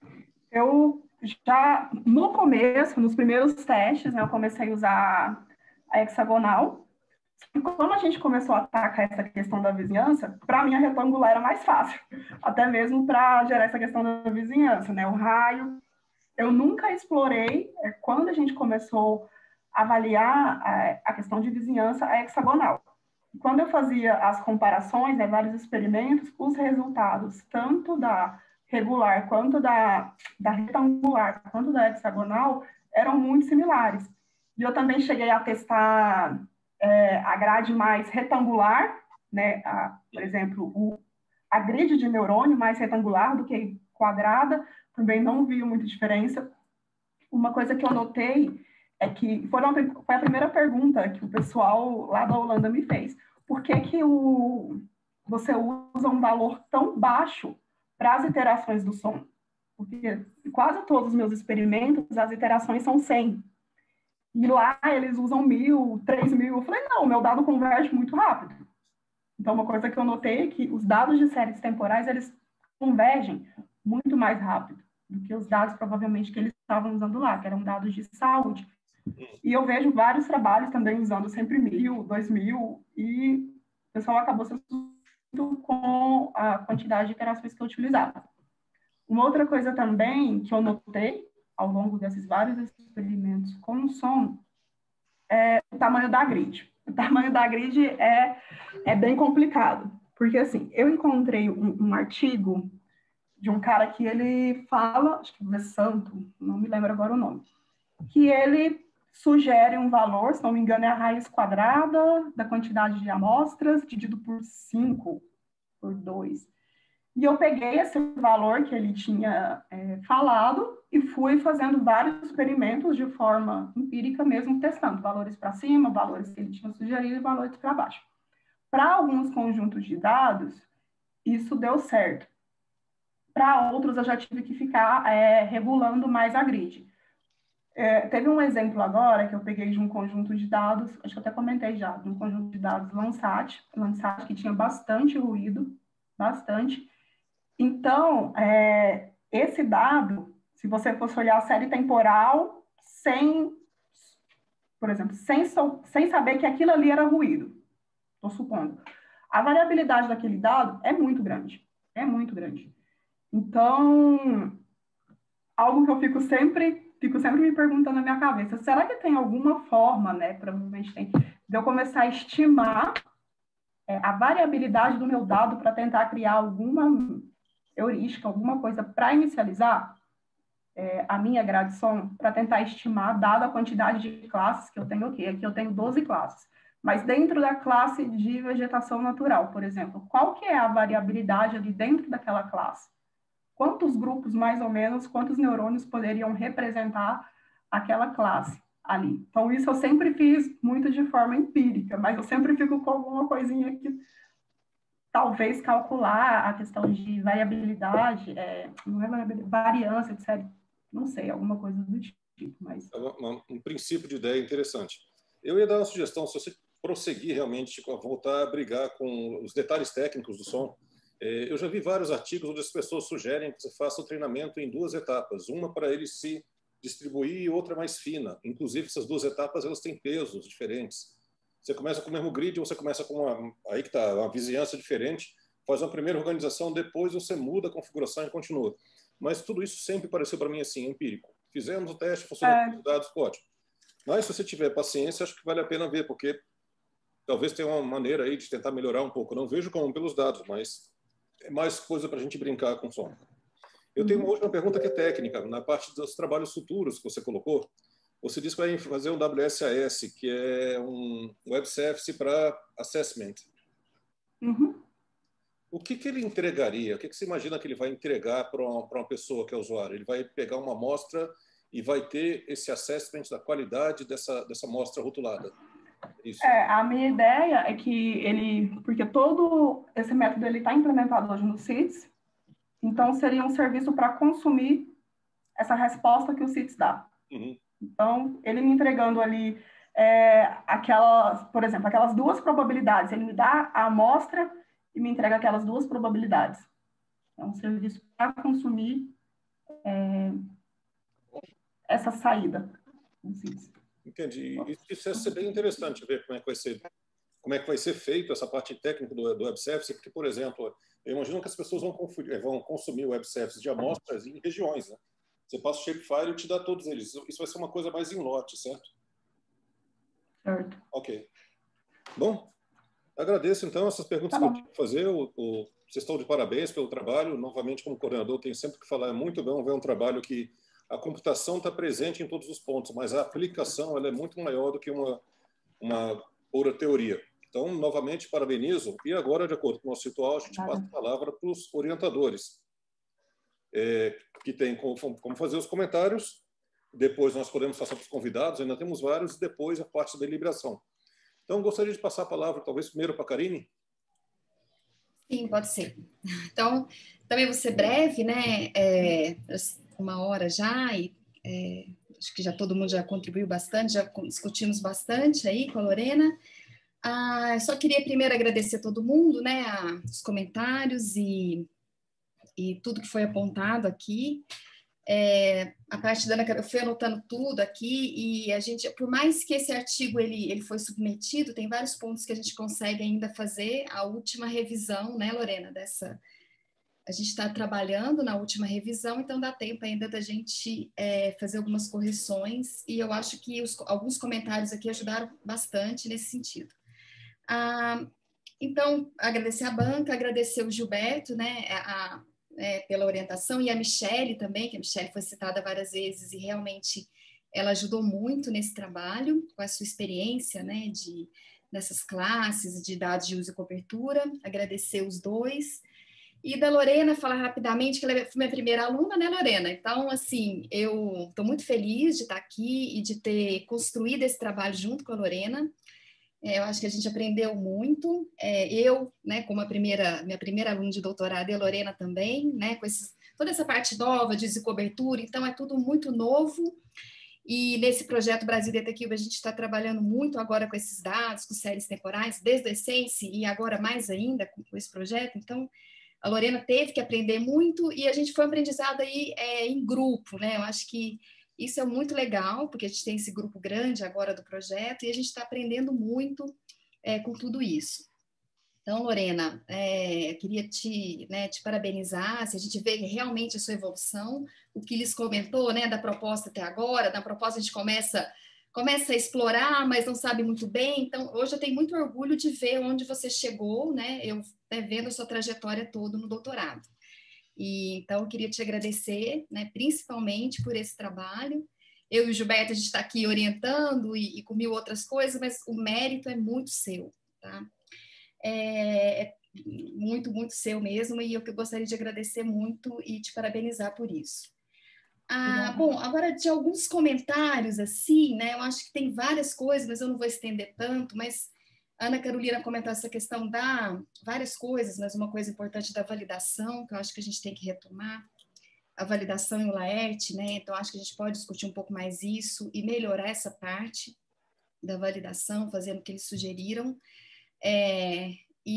Eu já, no começo, nos primeiros testes, né, eu comecei a usar a hexagonal. E quando a gente começou a atacar essa questão da vizinhança, para mim a retangular era mais fácil, até mesmo para gerar essa questão da vizinhança, né? O raio, eu nunca explorei, é, quando a gente começou a avaliar a, a questão de vizinhança, a hexagonal. Quando eu fazia as comparações, né, vários experimentos, os resultados, tanto da regular, quanto da, da retangular, quanto da hexagonal, eram muito similares. E eu também cheguei a testar é, a grade mais retangular, né, a, por exemplo, o, a grid de neurônio mais retangular do que quadrada, também não vi muita diferença. Uma coisa que eu notei é que foram, foi a primeira pergunta que o pessoal lá da Holanda me fez. Por que que o, você usa um valor tão baixo para as iterações do som? Porque quase todos os meus experimentos, as iterações são cem. E lá eles usam mil, três mil. Eu falei, não, o meu dado converge muito rápido. Então, uma coisa que eu notei é que os dados de séries temporais, eles convergem muito mais rápido do que os dados, provavelmente, que eles estavam usando lá, que eram dados de saúde. E eu vejo vários trabalhos também usando sempre mil, dois mil, e o pessoal acabou se assustando com a quantidade de iterações que eu utilizava. Uma outra coisa também que eu notei ao longo desses vários experimentos com o som é o tamanho da grid. O tamanho da grid é, é bem complicado, porque assim, eu encontrei um, um artigo de um cara que ele fala, acho que é Santo, não me lembro agora o nome, que ele sugere um valor, se não me engano, é a raiz quadrada da quantidade de amostras, dividido por cinco, por dois. E eu peguei esse valor que ele tinha é, falado e fui fazendo vários experimentos de forma empírica mesmo, testando valores para cima, valores que ele tinha sugerido e valores para baixo. Para alguns conjuntos de dados, isso deu certo. Para outros, eu já tive que ficar é, regulando mais a grid. É, teve um exemplo agora que eu peguei de um conjunto de dados, acho que eu até comentei já, de um conjunto de dados Landsat, Landsat que tinha bastante ruído, bastante. Então, é, esse dado, se você fosse olhar a série temporal, sem, por exemplo, sem, so, sem saber que aquilo ali era ruído, estou supondo, a variabilidade daquele dado é muito grande, é muito grande. Então, algo que eu fico sempre, fico sempre me perguntando na minha cabeça, será que tem alguma forma, né, provavelmente tem, de eu começar a estimar é, a variabilidade do meu dado para tentar criar alguma heurística, alguma coisa para inicializar é, a minha gradição, para tentar estimar, dada a quantidade de classes que eu tenho aqui. Aqui eu tenho doze classes. Mas dentro da classe de vegetação natural, por exemplo, qual que é a variabilidade ali dentro daquela classe? Quantos grupos, mais ou menos, quantos neurônios poderiam representar aquela classe ali? Então, isso eu sempre fiz muito de forma empírica, mas eu sempre fico com alguma coisinha que talvez calcular a questão de variabilidade, é, não é variabilidade, variância, etcétera. Não sei, alguma coisa do tipo, mas... É um, um princípio de ideia interessante. Eu ia dar uma sugestão, se você prosseguir realmente a voltar a brigar com os detalhes técnicos do som. É, eu já vi vários artigos onde as pessoas sugerem que você faça o treinamento em duas etapas, uma para ele se distribuir e outra mais fina. Inclusive, essas duas etapas elas têm pesos diferentes. Você começa com o mesmo grid, você começa com uma, aí que tá, uma vizinhança diferente, faz uma primeira organização, depois você muda a configuração e continua. Mas tudo isso sempre pareceu para mim assim, empírico. Fizemos o teste, funcionou com os dados, ótimo. Mas se você tiver paciência, acho que vale a pena ver, porque talvez tenha uma maneira aí de tentar melhorar um pouco. Não vejo como pelos dados, mas é mais coisa para a gente brincar com o som. Eu tenho uma última pergunta que é técnica. Na parte dos trabalhos futuros que você colocou, você disse que vai fazer um W S A S, que é um Web Service para Assessment. Uhum. O que, que ele entregaria? O que, que você imagina que ele vai entregar para uma, para uma pessoa que é usuário? Ele vai pegar uma amostra e vai ter esse assessment da qualidade dessa, dessa amostra rotulada? Isso. É, a minha ideia é que ele, porque todo esse método ele está implementado hoje no C I T S, então seria um serviço para consumir essa resposta que o C I T S dá. Uhum. Então, ele me entregando ali é, aquelas, por exemplo, aquelas duas probabilidades, ele me dá a amostra e me entrega aquelas duas probabilidades. É um serviço para consumir é, essa saída do C I T S. Entendi. Isso é bem interessante ver como é que vai ser, como é que vai ser feito essa parte técnica do, do Web Service, porque, por exemplo, eu imagino que as pessoas vão, confundir, vão consumir o Web Service de amostras em regiões, né? Você passa o shapefile e te dá todos eles. Isso vai ser uma coisa mais em lote, certo? Certo. Ok. Bom, agradeço, então, essas perguntas Tá que eu tinha que fazer. O, o, vocês estão de parabéns pelo trabalho. Novamente, como coordenador, tenho sempre que falar, é muito bom ver um trabalho que a computação está presente em todos os pontos, mas a aplicação ela é muito maior do que uma, uma pura teoria. Então, novamente, parabenizo. E agora, de acordo com o nosso ritual, a gente passa a palavra para os orientadores, é, que tem como, como fazer os comentários. Depois nós podemos passar para os convidados, ainda temos vários, e depois a parte da deliberação. Então, gostaria de passar a palavra, talvez, primeiro para a Karine. Sim, pode ser. Então, também vou ser breve, né? É, uma hora já, e é, acho que já todo mundo já contribuiu bastante, já discutimos bastante aí com a Lorena. Ah, só queria primeiro agradecer a todo mundo, né? A, os comentários e, e tudo que foi apontado aqui. É, a parte da Ana, eu fui anotando tudo aqui e a gente, por mais que esse artigo ele, ele foi submetido, tem vários pontos que a gente consegue ainda fazer a última revisão, né, Lorena, dessa... A gente está trabalhando na última revisão, então dá tempo ainda da gente é, fazer algumas correções e eu acho que os, alguns comentários aqui ajudaram bastante nesse sentido. Ah, então, agradecer a banca, agradecer o Gilberto, né, a, É, pela orientação, e a Michele também, que a Michele foi citada várias vezes e realmente ela ajudou muito nesse trabalho, com a sua experiência, né, de, dessas classes, de dados de uso e cobertura, agradecer os dois. E da Lorena, falar rapidamente que ela foi minha primeira aluna, né, Lorena? Então, assim, eu estou muito feliz de estar aqui e de ter construído esse trabalho junto com a Lorena. É, eu acho que a gente aprendeu muito. É, eu, né, como a primeira, minha primeira aluna de doutorado, e a Lorena também, né, com esses, toda essa parte nova de uso e cobertura, então é tudo muito novo. E nesse projeto Brasil Data Cube, a gente está trabalhando muito agora com esses dados, com séries temporais, desde a Essence e agora mais ainda com, com esse projeto. Então, a Lorena teve que aprender muito e a gente foi aprendizado aí é, em grupo, né? Eu acho que isso é muito legal, porque a gente tem esse grupo grande agora do projeto e a gente está aprendendo muito é, com tudo isso. Então, Lorena, é, queria te, né, te parabenizar, se a gente vê realmente a sua evolução, o que lhes comentou, né, da proposta até agora, na proposta a gente começa, começa a explorar, mas não sabe muito bem, então hoje eu tenho muito orgulho de ver onde você chegou, né, eu né, vendo a sua trajetória toda no doutorado. E, então, eu queria te agradecer, né, principalmente por esse trabalho. Eu e o Gilberto, a gente está aqui orientando e, e com mil outras coisas, mas o mérito é muito seu, tá? É, é muito, muito seu mesmo, e eu que gostaria de agradecer muito e te parabenizar por isso. Ah, bom, agora de alguns comentários, assim, né, eu acho que tem várias coisas, mas eu não vou estender tanto, mas a Ana Carolina comentou essa questão da várias coisas, mas uma coisa importante da validação, que eu acho que a gente tem que retomar, a validação e o LAERT, né, então acho que a gente pode discutir um pouco mais isso e melhorar essa parte da validação, fazendo o que eles sugeriram. É,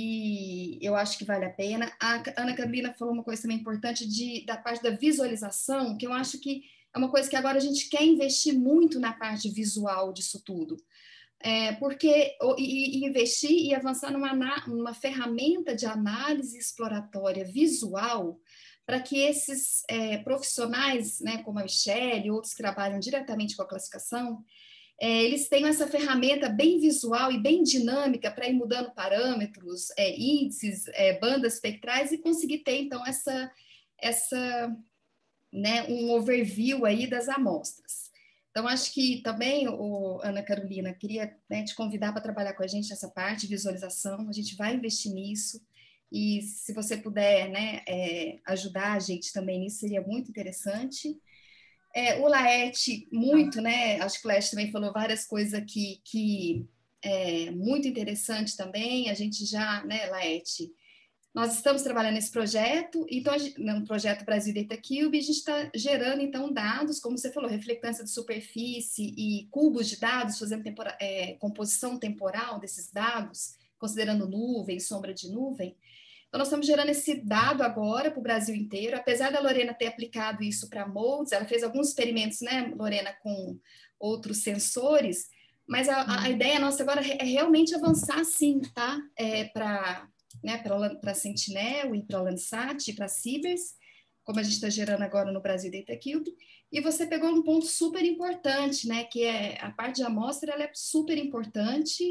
e eu acho que vale a pena. A Ana Carolina falou uma coisa também importante de, da parte da visualização, que eu acho que é uma coisa que agora a gente quer investir muito na parte visual disso tudo. É, porque e, e investir e avançar numa, numa ferramenta de análise exploratória visual para que esses é, profissionais, né, como a Michelle e outros que trabalham diretamente com a classificação, É, eles têm essa ferramenta bem visual e bem dinâmica para ir mudando parâmetros, é, índices, é, bandas espectrais e conseguir ter, então, essa, essa, né, um overview aí das amostras. Então, acho que também, o, Ana Carolina, queria né, te convidar para trabalhar com a gente nessa parte de visualização, a gente vai investir nisso, e se você puder né, é, ajudar a gente também nisso, seria muito interessante. É, o LAERT, muito, né? Acho que o LAERT também falou várias coisas aqui que é muito interessante também. A gente já, né, LAERT, nós estamos trabalhando nesse projeto, então, no projeto Brasil Data Cube, a gente está gerando, então, dados, como você falou, reflectância de superfície e cubos de dados, fazendo tempora, é, composição temporal desses dados, considerando nuvem, sombra de nuvem. Então, nós estamos gerando esse dado agora para o Brasil inteiro, apesar da Lorena ter aplicado isso para moldes, ela fez alguns experimentos, né, Lorena, com outros sensores, mas a, a, a ideia nossa agora é realmente avançar sim, tá? É, para né, para Sentinel e para Landsat e para Cibers, como a gente está gerando agora no Brasil Data Cube, e você pegou um ponto super importante, né, que é a parte de amostra, ela é super importante.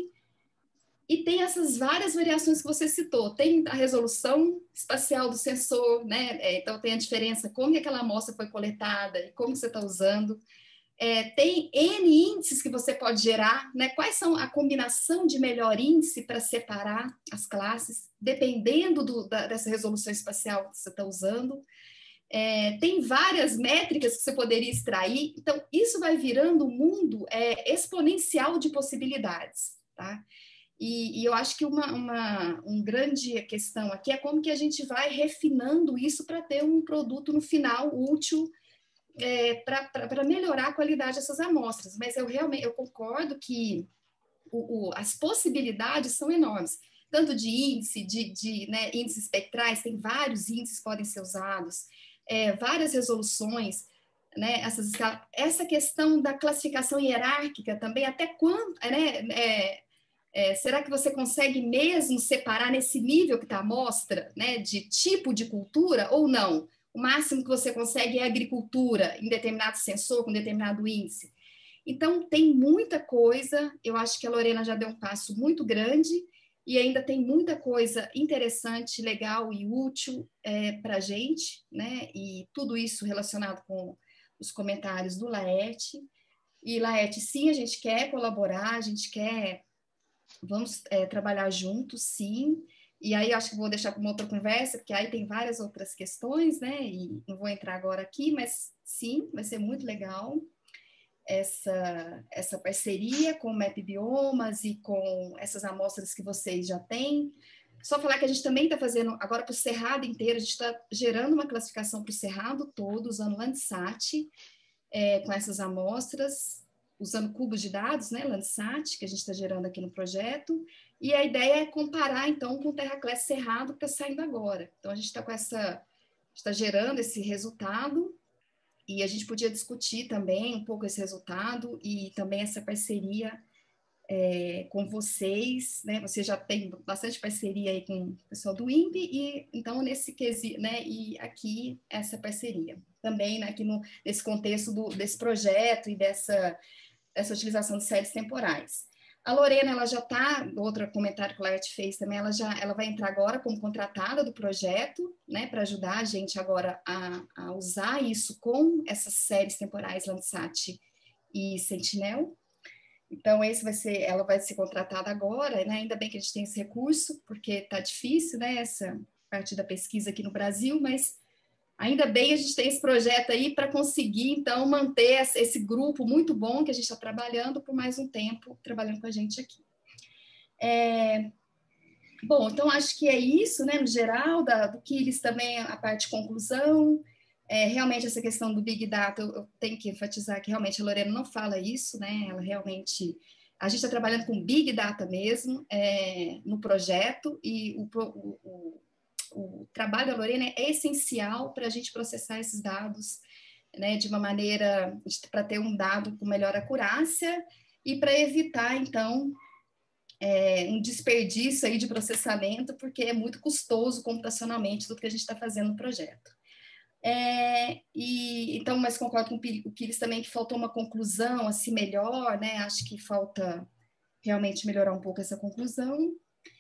E tem essas várias variações que você citou. Tem a resolução espacial do sensor, né? É, então tem a diferença, como que aquela amostra foi coletada e como você está usando. É, tem N índices que você pode gerar, né? Quais são a combinação de melhor índice para separar as classes, dependendo do, da, dessa resolução espacial que você está usando. É, tem várias métricas que você poderia extrair. Então, isso vai virando um mundo é, exponencial de possibilidades, tá? E, e eu acho que uma, uma, uma grande questão aqui é como que a gente vai refinando isso para ter um produto no final útil é, para melhorar a qualidade dessas amostras. Mas eu realmente eu concordo que o, o, as possibilidades são enormes, tanto de índice, de, de né, índices espectrais, tem vários índices que podem ser usados, é, várias resoluções, né, essas, essa questão da classificação hierárquica também, até quando, né, é, É, será que você consegue mesmo separar nesse nível que está a amostra, né, de tipo de cultura ou não? O máximo que você consegue é agricultura em determinado sensor, com determinado índice. Então, tem muita coisa, eu acho que a Lorena já deu um passo muito grande e ainda tem muita coisa interessante, legal e útil é, para a gente, né, e tudo isso relacionado com os comentários do LAERT. E, Laerte, sim, a gente quer colaborar, a gente quer, vamos é, trabalhar juntos, sim. E aí acho que vou deixar para uma outra conversa, porque aí tem várias outras questões, né? E não vou entrar agora aqui, mas sim, vai ser muito legal essa, essa parceria com o MapBiomas e com essas amostras que vocês já têm. Só falar que a gente também está fazendo, agora para o Cerrado inteiro, a gente está gerando uma classificação para o Cerrado todo, usando o Landsat, é, com essas amostras, usando cubos de dados, né, Landsat, que a gente está gerando aqui no projeto, e a ideia é comparar, então, com o TerraClass Cerrado, que está saindo agora. Então, a gente está com essa, está gerando esse resultado, e a gente podia discutir também um pouco esse resultado, e também essa parceria é, com vocês, né, você já tem bastante parceria aí com o pessoal do I N P E, e então, nesse quesito, né, e aqui, essa parceria. Também, né, aqui no, nesse contexto do, desse projeto e dessa, dessa utilização de séries temporais. A Lorena, ela já está, outro comentário que a Laerte fez também, ela já ela vai entrar agora como contratada do projeto, né, para ajudar a gente agora a, a usar isso com essas séries temporais Landsat e Sentinel. Então, esse vai ser, ela vai ser contratada agora, né? Ainda bem que a gente tem esse recurso, porque está difícil, né, essa parte da pesquisa aqui no Brasil, mas ainda bem a gente tem esse projeto aí para conseguir, então, manter esse grupo muito bom que a gente está trabalhando por mais um tempo, trabalhando com a gente aqui. É, bom, então, acho que é isso, né, no geral, da, do que eles também, a parte de conclusão. É, realmente, essa questão do Big Data, eu, eu tenho que enfatizar que realmente a Lorena não fala isso, né, ela realmente... A gente está trabalhando com Big Data mesmo, é, no projeto, e o, o, o o trabalho da Lorena é essencial para a gente processar esses dados, né, de uma maneira, para ter um dado com melhor acurácia e para evitar, então, é, um desperdício aí de processamento, porque é muito custoso computacionalmente do que a gente está fazendo no projeto. É, e, então, mas concordo com o Pires também que faltou uma conclusão assim melhor, né, acho que falta realmente melhorar um pouco essa conclusão.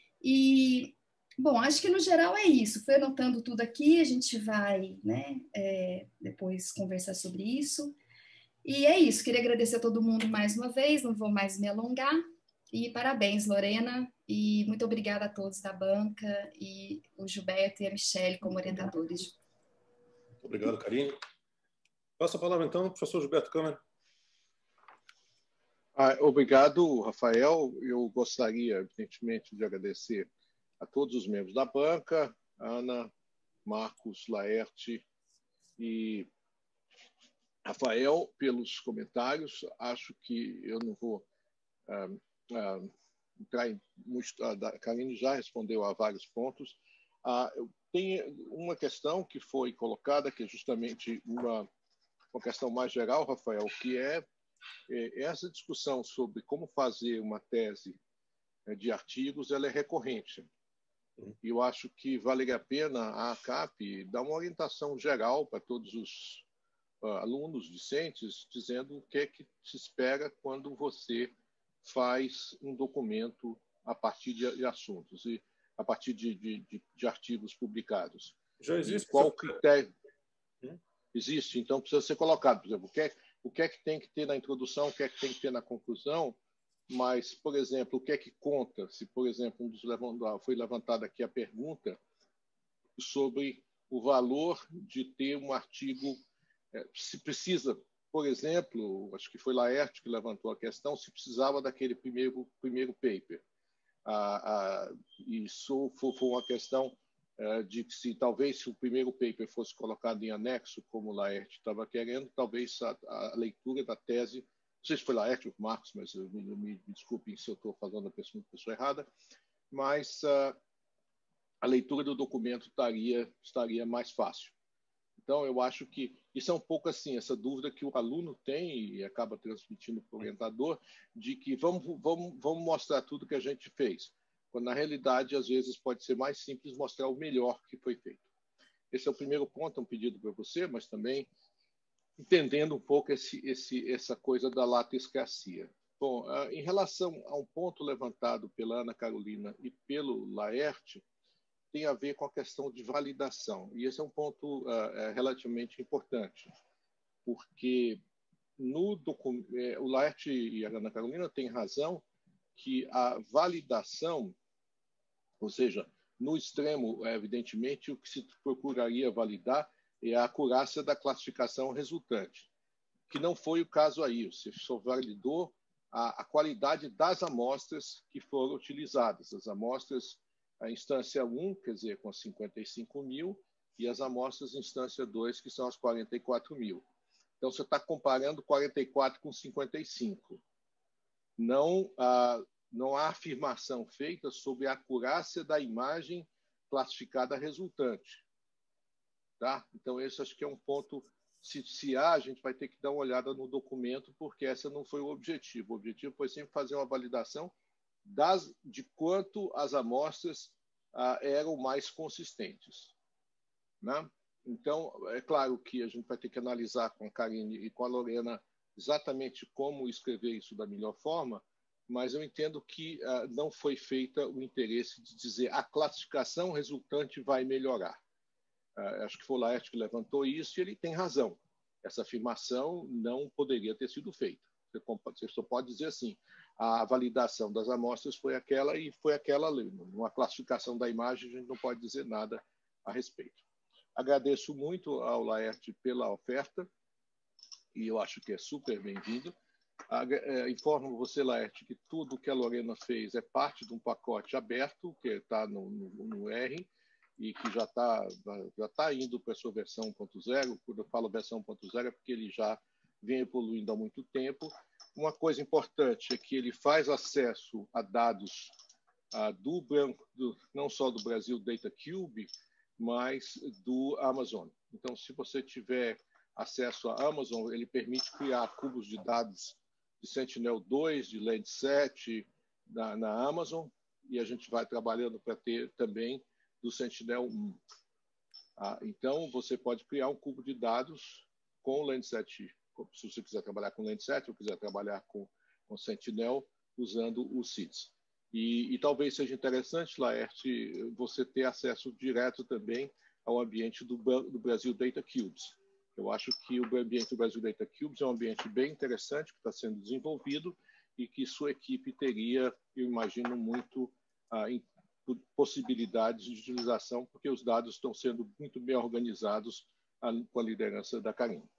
E bom, acho que no geral é isso. Fui anotando tudo aqui, a gente vai, né, é, depois conversar sobre isso. E é isso, queria agradecer a todo mundo mais uma vez, não vou mais me alongar. E parabéns, Lorena, e muito obrigada a todos da banca, e o Gilberto e a Michelle como orientadores. Muito obrigado, Karine. Passa a palavra, então, ao professor Gilberto Câmara. Ah, obrigado, Rafael. Eu gostaria, evidentemente, de agradecer a todos os membros da banca, Ana, Marcos, Laerte e Rafael, pelos comentários. Acho que eu não vou ah, ah, entrar em muito... A Karine já respondeu a vários pontos. Ah, tem uma questão que foi colocada, que é justamente uma, uma questão mais geral, Rafael, que é, é essa discussão sobre como fazer uma tese de artigos, ela é recorrente. E eu acho que valeria a pena a ACAP dar uma orientação geral para todos os uh, alunos, discentes, dizendo o que é que se espera quando você faz um documento a partir de, de assuntos e a partir de, de, de, de artigos publicados. Já existe. E qual critério hum? existe? Então, precisa ser colocado, por exemplo, o que, é, o que é que tem que ter na introdução, o que é que tem que ter na conclusão. Mas, por exemplo, o que é que conta? Se, por exemplo, um dos levant... foi levantada aqui a pergunta sobre o valor de ter um artigo, se precisa, por exemplo, acho que foi Laerte que levantou a questão, se precisava daquele primeiro, primeiro paper. Ah, ah, isso foi uma questão eh, de que se talvez se o primeiro paper fosse colocado em anexo, como Laerte estava querendo, talvez a, a leitura da tese... Não sei se foi Laerte ou Marcos, mas me, me, me desculpem se eu estou falando a pessoa, a pessoa errada, mas uh, a leitura do documento estaria, estaria mais fácil. Então, eu acho que isso é um pouco assim, essa dúvida que o aluno tem e acaba transmitindo para o orientador, de que vamos, vamos, vamos mostrar tudo que a gente fez, quando na realidade, às vezes, pode ser mais simples mostrar o melhor que foi feito. Esse é o primeiro ponto, um pedido para você, mas também entendendo um pouco esse, esse, essa coisa da latescacia. Bom, em relação a um ponto levantado pela Ana Carolina e pelo Laerte, tem a ver com a questão de validação. E esse é um ponto uh, relativamente importante, porque no documento, o Laerte e a Ana Carolina têm razão que a validação, ou seja, no extremo, evidentemente, o que se procuraria validar é a acurácia da classificação resultante, que não foi o caso aí. Você só validou a, a qualidade das amostras que foram utilizadas. As amostras, a instância um, quer dizer, com cinquenta e cinco mil, e as amostras instância dois, que são as quarenta e quatro mil. Então, você está comparando quarenta e quatro com cinquenta e cinco. Não, ah, não há afirmação feita sobre a acurácia da imagem classificada resultante. Tá? Então, esse acho que é um ponto. Se, se há, a gente vai ter que dar uma olhada no documento, porque esse não foi o objetivo. O objetivo foi sempre fazer uma validação das, de quanto as amostras ah, eram mais consistentes. Né? Então, é claro que a gente vai ter que analisar com a Karine e com a Lorena exatamente como escrever isso da melhor forma, mas eu entendo que uh, não foi feita o interesse de dizer a classificação resultante vai melhorar. Uh, acho que foi o Laerte que levantou isso e ele tem razão. Essa afirmação não poderia ter sido feita. Você, você só pode dizer assim, a validação das amostras foi aquela e foi aquela, numa classificação da imagem, a gente não pode dizer nada a respeito. Agradeço muito ao Laerte pela oferta e eu acho que é super bem-vindo. Informo você, Laerte, que tudo que a Lorena fez é parte de um pacote aberto, que está no, no, no R, e que já está já tá indo para a sua versão um ponto zero. Quando eu falo versão um ponto zero é porque ele já vem evoluindo há muito tempo. Uma coisa importante é que ele faz acesso a dados ah, do, do, não só do Brasil Data Cube, mas do Amazon. Então, se você tiver acesso à Amazon, ele permite criar cubos de dados de Sentinel dois, de Landsat na, na Amazon, e a gente vai trabalhando para ter também do Sentinel um. Ah, então, você pode criar um cubo de dados com o Landsat, se você quiser trabalhar com Landsat ou quiser trabalhar com, com Sentinel, usando o S I D S. E, e talvez seja interessante, Laerte, você ter acesso direto também ao ambiente do, do Brasil Data Cubes. Eu acho que o ambiente do Brasil Data Cubes é um ambiente bem interessante, que está sendo desenvolvido e que sua equipe teria, eu imagino, muito ah, em, possibilidades de utilização, porque os dados estão sendo muito bem organizados ah, com a liderança da Karine.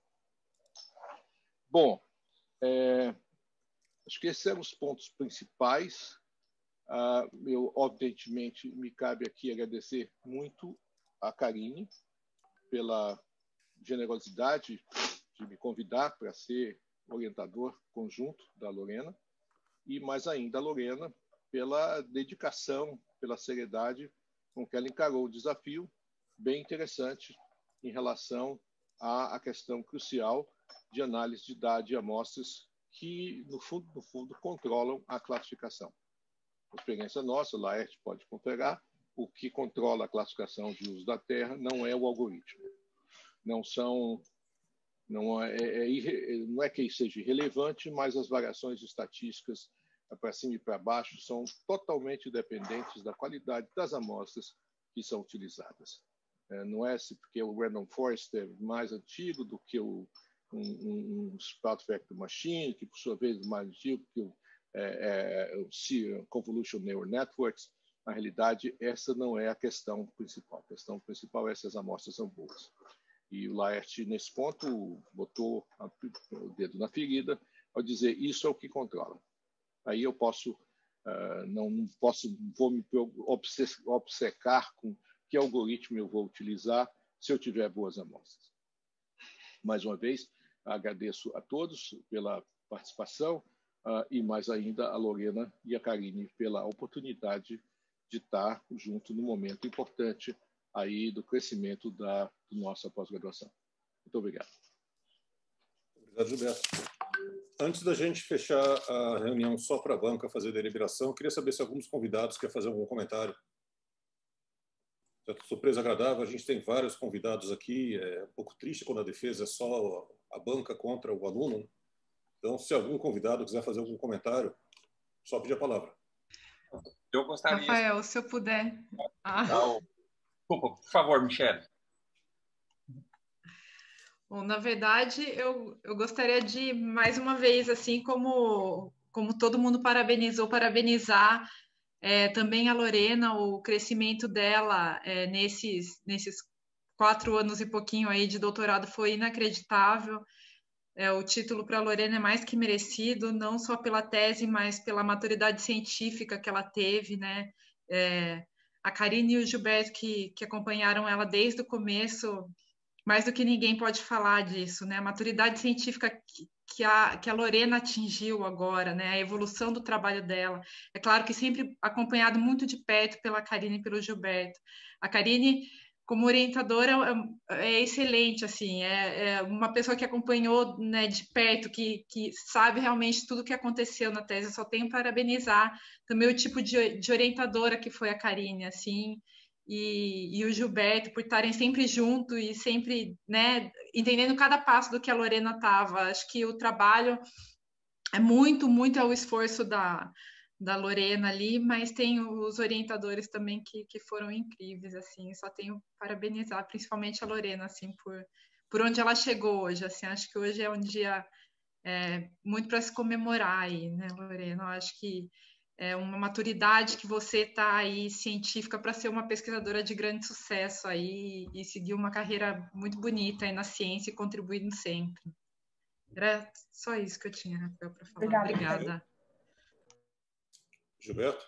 Bom, é, acho que esses eram os pontos principais. Uh, eu, obviamente, me cabe aqui agradecer muito a Karine pela generosidade de me convidar para ser orientador conjunto da Lorena e, mais ainda, a Lorena pela dedicação, pela seriedade com que ela encarou o desafio, bem interessante em relação à, à questão crucial de análise de dados e amostras que, no fundo, no fundo, controlam a classificação. A experiência nossa, o Laerte pode confirmar, o que controla a classificação de uso da Terra não é o algoritmo. Não são, não é, é, não é que isso seja irrelevante, mas as variações estatísticas para cima e para baixo são totalmente dependentes da qualidade das amostras que são utilizadas. É, não é se porque o Random Forest é mais antigo do que o, um, um, um Sprout Vector Machine, que por sua vez é mais antigo que o É, é, Convolution Neural Networks. Na realidade, essa não é a questão principal. A questão principal é se as amostras são boas. E o Laerte, nesse ponto, botou a, o dedo na ferida ao dizer isso é o que controla. Aí eu posso, uh, não, não posso, vou me obcecar com que algoritmo eu vou utilizar se eu tiver boas amostras. Mais uma vez, agradeço a todos pela participação. Uh, e mais ainda a Lorena e a Karine pela oportunidade de estar junto no momento importante aí do crescimento da nossa pós-graduação. Muito obrigado. Obrigado, Gilberto. Antes da gente fechar a reunião só para a banca fazer deliberação, queria saber se alguns convidados querem fazer algum comentário. Surpresa agradável, a gente tem vários convidados aqui, é um pouco triste quando a defesa é só a banca contra o aluno, né? Então, se algum convidado quiser fazer algum comentário, só pedir a palavra. Eu gostaria... Rafael, se eu puder... Ah. Desculpa, por favor, Michele. Bom, na verdade, eu, eu gostaria de, mais uma vez, assim como, como todo mundo parabenizou, parabenizar é, também a Lorena, o crescimento dela é, nesses, nesses quatro anos e pouquinho aí de doutorado foi inacreditável. É, o título para a Lorena é mais que merecido, não só pela tese, mas pela maturidade científica que ela teve, né? É, a Karine e o Gilberto, que, que acompanharam ela desde o começo, mais do que ninguém pode falar disso, né? A maturidade científica que, que, a, que a Lorena atingiu agora, né? A evolução do trabalho dela. É claro que sempre acompanhado muito de perto pela Karine e pelo Gilberto. A Karine, como orientadora, é, é excelente, assim, é, é uma pessoa que acompanhou, né, de perto, que, que sabe realmente tudo o que aconteceu na tese. Eu só tenho que parabenizar também o tipo de, de orientadora que foi a Karine, assim, E, e o Gilberto por estarem sempre junto e sempre, né, entendendo cada passo do que a Lorena estava. Acho que o trabalho é muito, muito é o esforço da, da Lorena ali, mas tem os orientadores também que, que foram incríveis, assim. Só tenho que parabenizar, principalmente a Lorena, assim, por, por onde ela chegou hoje. Assim, acho que hoje é um dia é, muito para se comemorar aí, né, Lorena? Eu acho que é uma maturidade que você está aí científica para ser uma pesquisadora de grande sucesso aí e seguir uma carreira muito bonita aí na ciência e contribuindo sempre. Era só isso que eu tinha, Rafael, para falar. Obrigada. Obrigada. Gilberto?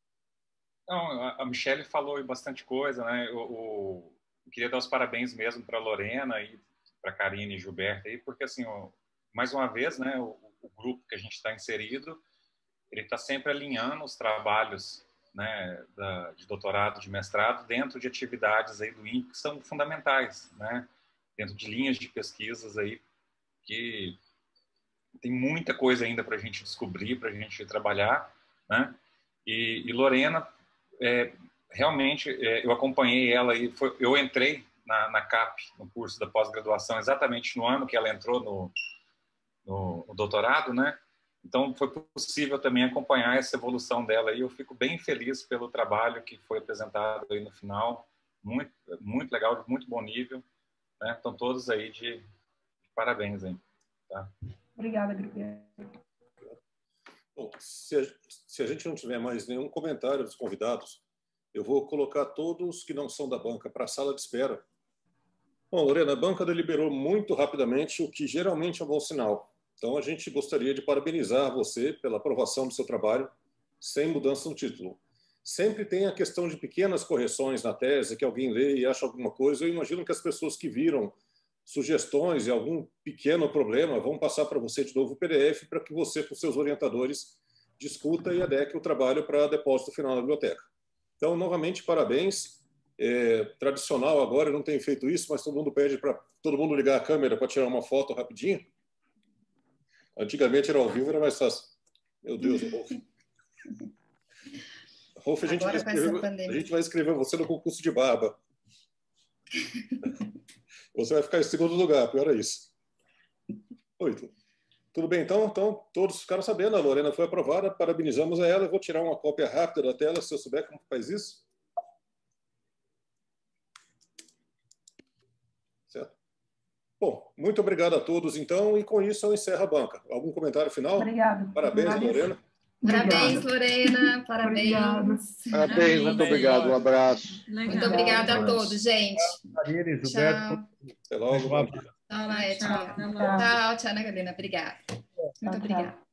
Não, a Michelle falou bastante coisa, né? Eu, eu, eu queria dar os parabéns mesmo para a Lorena e para a Karine e Gilberto aí, porque assim, ó, mais uma vez, né, o, o grupo que a gente está inserido, ele está sempre alinhando os trabalhos, né, da, de doutorado, de mestrado, dentro de atividades aí do I N P E que são fundamentais, né, dentro de linhas de pesquisas aí que tem muita coisa ainda para a gente descobrir, para a gente trabalhar, né, e, e Lorena, é, realmente, é, eu acompanhei ela e foi, eu entrei na, na C A P, no curso da pós-graduação, exatamente no ano que ela entrou no, no, no doutorado, né. Então, foi possível também acompanhar essa evolução dela e eu fico bem feliz pelo trabalho que foi apresentado aí no final. Muito, muito legal, de muito bom nível, né? Estão todos aí de, de parabéns, hein? Tá? Obrigada, Gabriel. Bom, se a, se a gente não tiver mais nenhum comentário dos convidados, eu vou colocar todos que não são da banca para a sala de espera. Bom, Lorena, a banca deliberou muito rapidamente, o que geralmente é um bom sinal. Então, a gente gostaria de parabenizar você pela aprovação do seu trabalho, sem mudança no título. Sempre tem a questão de pequenas correções na tese, que alguém lê e acha alguma coisa. Eu imagino que as pessoas que viram sugestões e algum pequeno problema vão passar para você de novo o P D F para que você, com seus orientadores, discuta e adeque o trabalho para depósito final na biblioteca. Então, novamente, parabéns. É tradicional agora, eu não tenho feito isso, mas todo mundo pede para todo mundo ligar a câmera para tirar uma foto rapidinho. Antigamente era ao vivo, era mais fácil. Meu Deus, Rolf. Rolf, a gente, vai escrever, a gente vai escrever você no concurso de barba. Você vai ficar em segundo lugar, pior é isso. Oi, tudo bem, então? Então, todos ficaram sabendo, a Lorena foi aprovada, parabenizamos a ela. Eu vou tirar uma cópia rápida da tela, se eu souber como faz isso. Certo? Bom, muito obrigado a todos, então, e com isso eu encerro a banca. Algum comentário final? Obrigada. Parabéns, Obrigada. Lorena. Parabéns, Lorena. Parabéns. Parabéns, parabéns, muito obrigado. Um abraço. Legal. Muito obrigada a todos, gente. Tchau. Até logo. Tchau, Laete. Tchau, tchau, Ana Galina. Obrigada. Muito obrigada.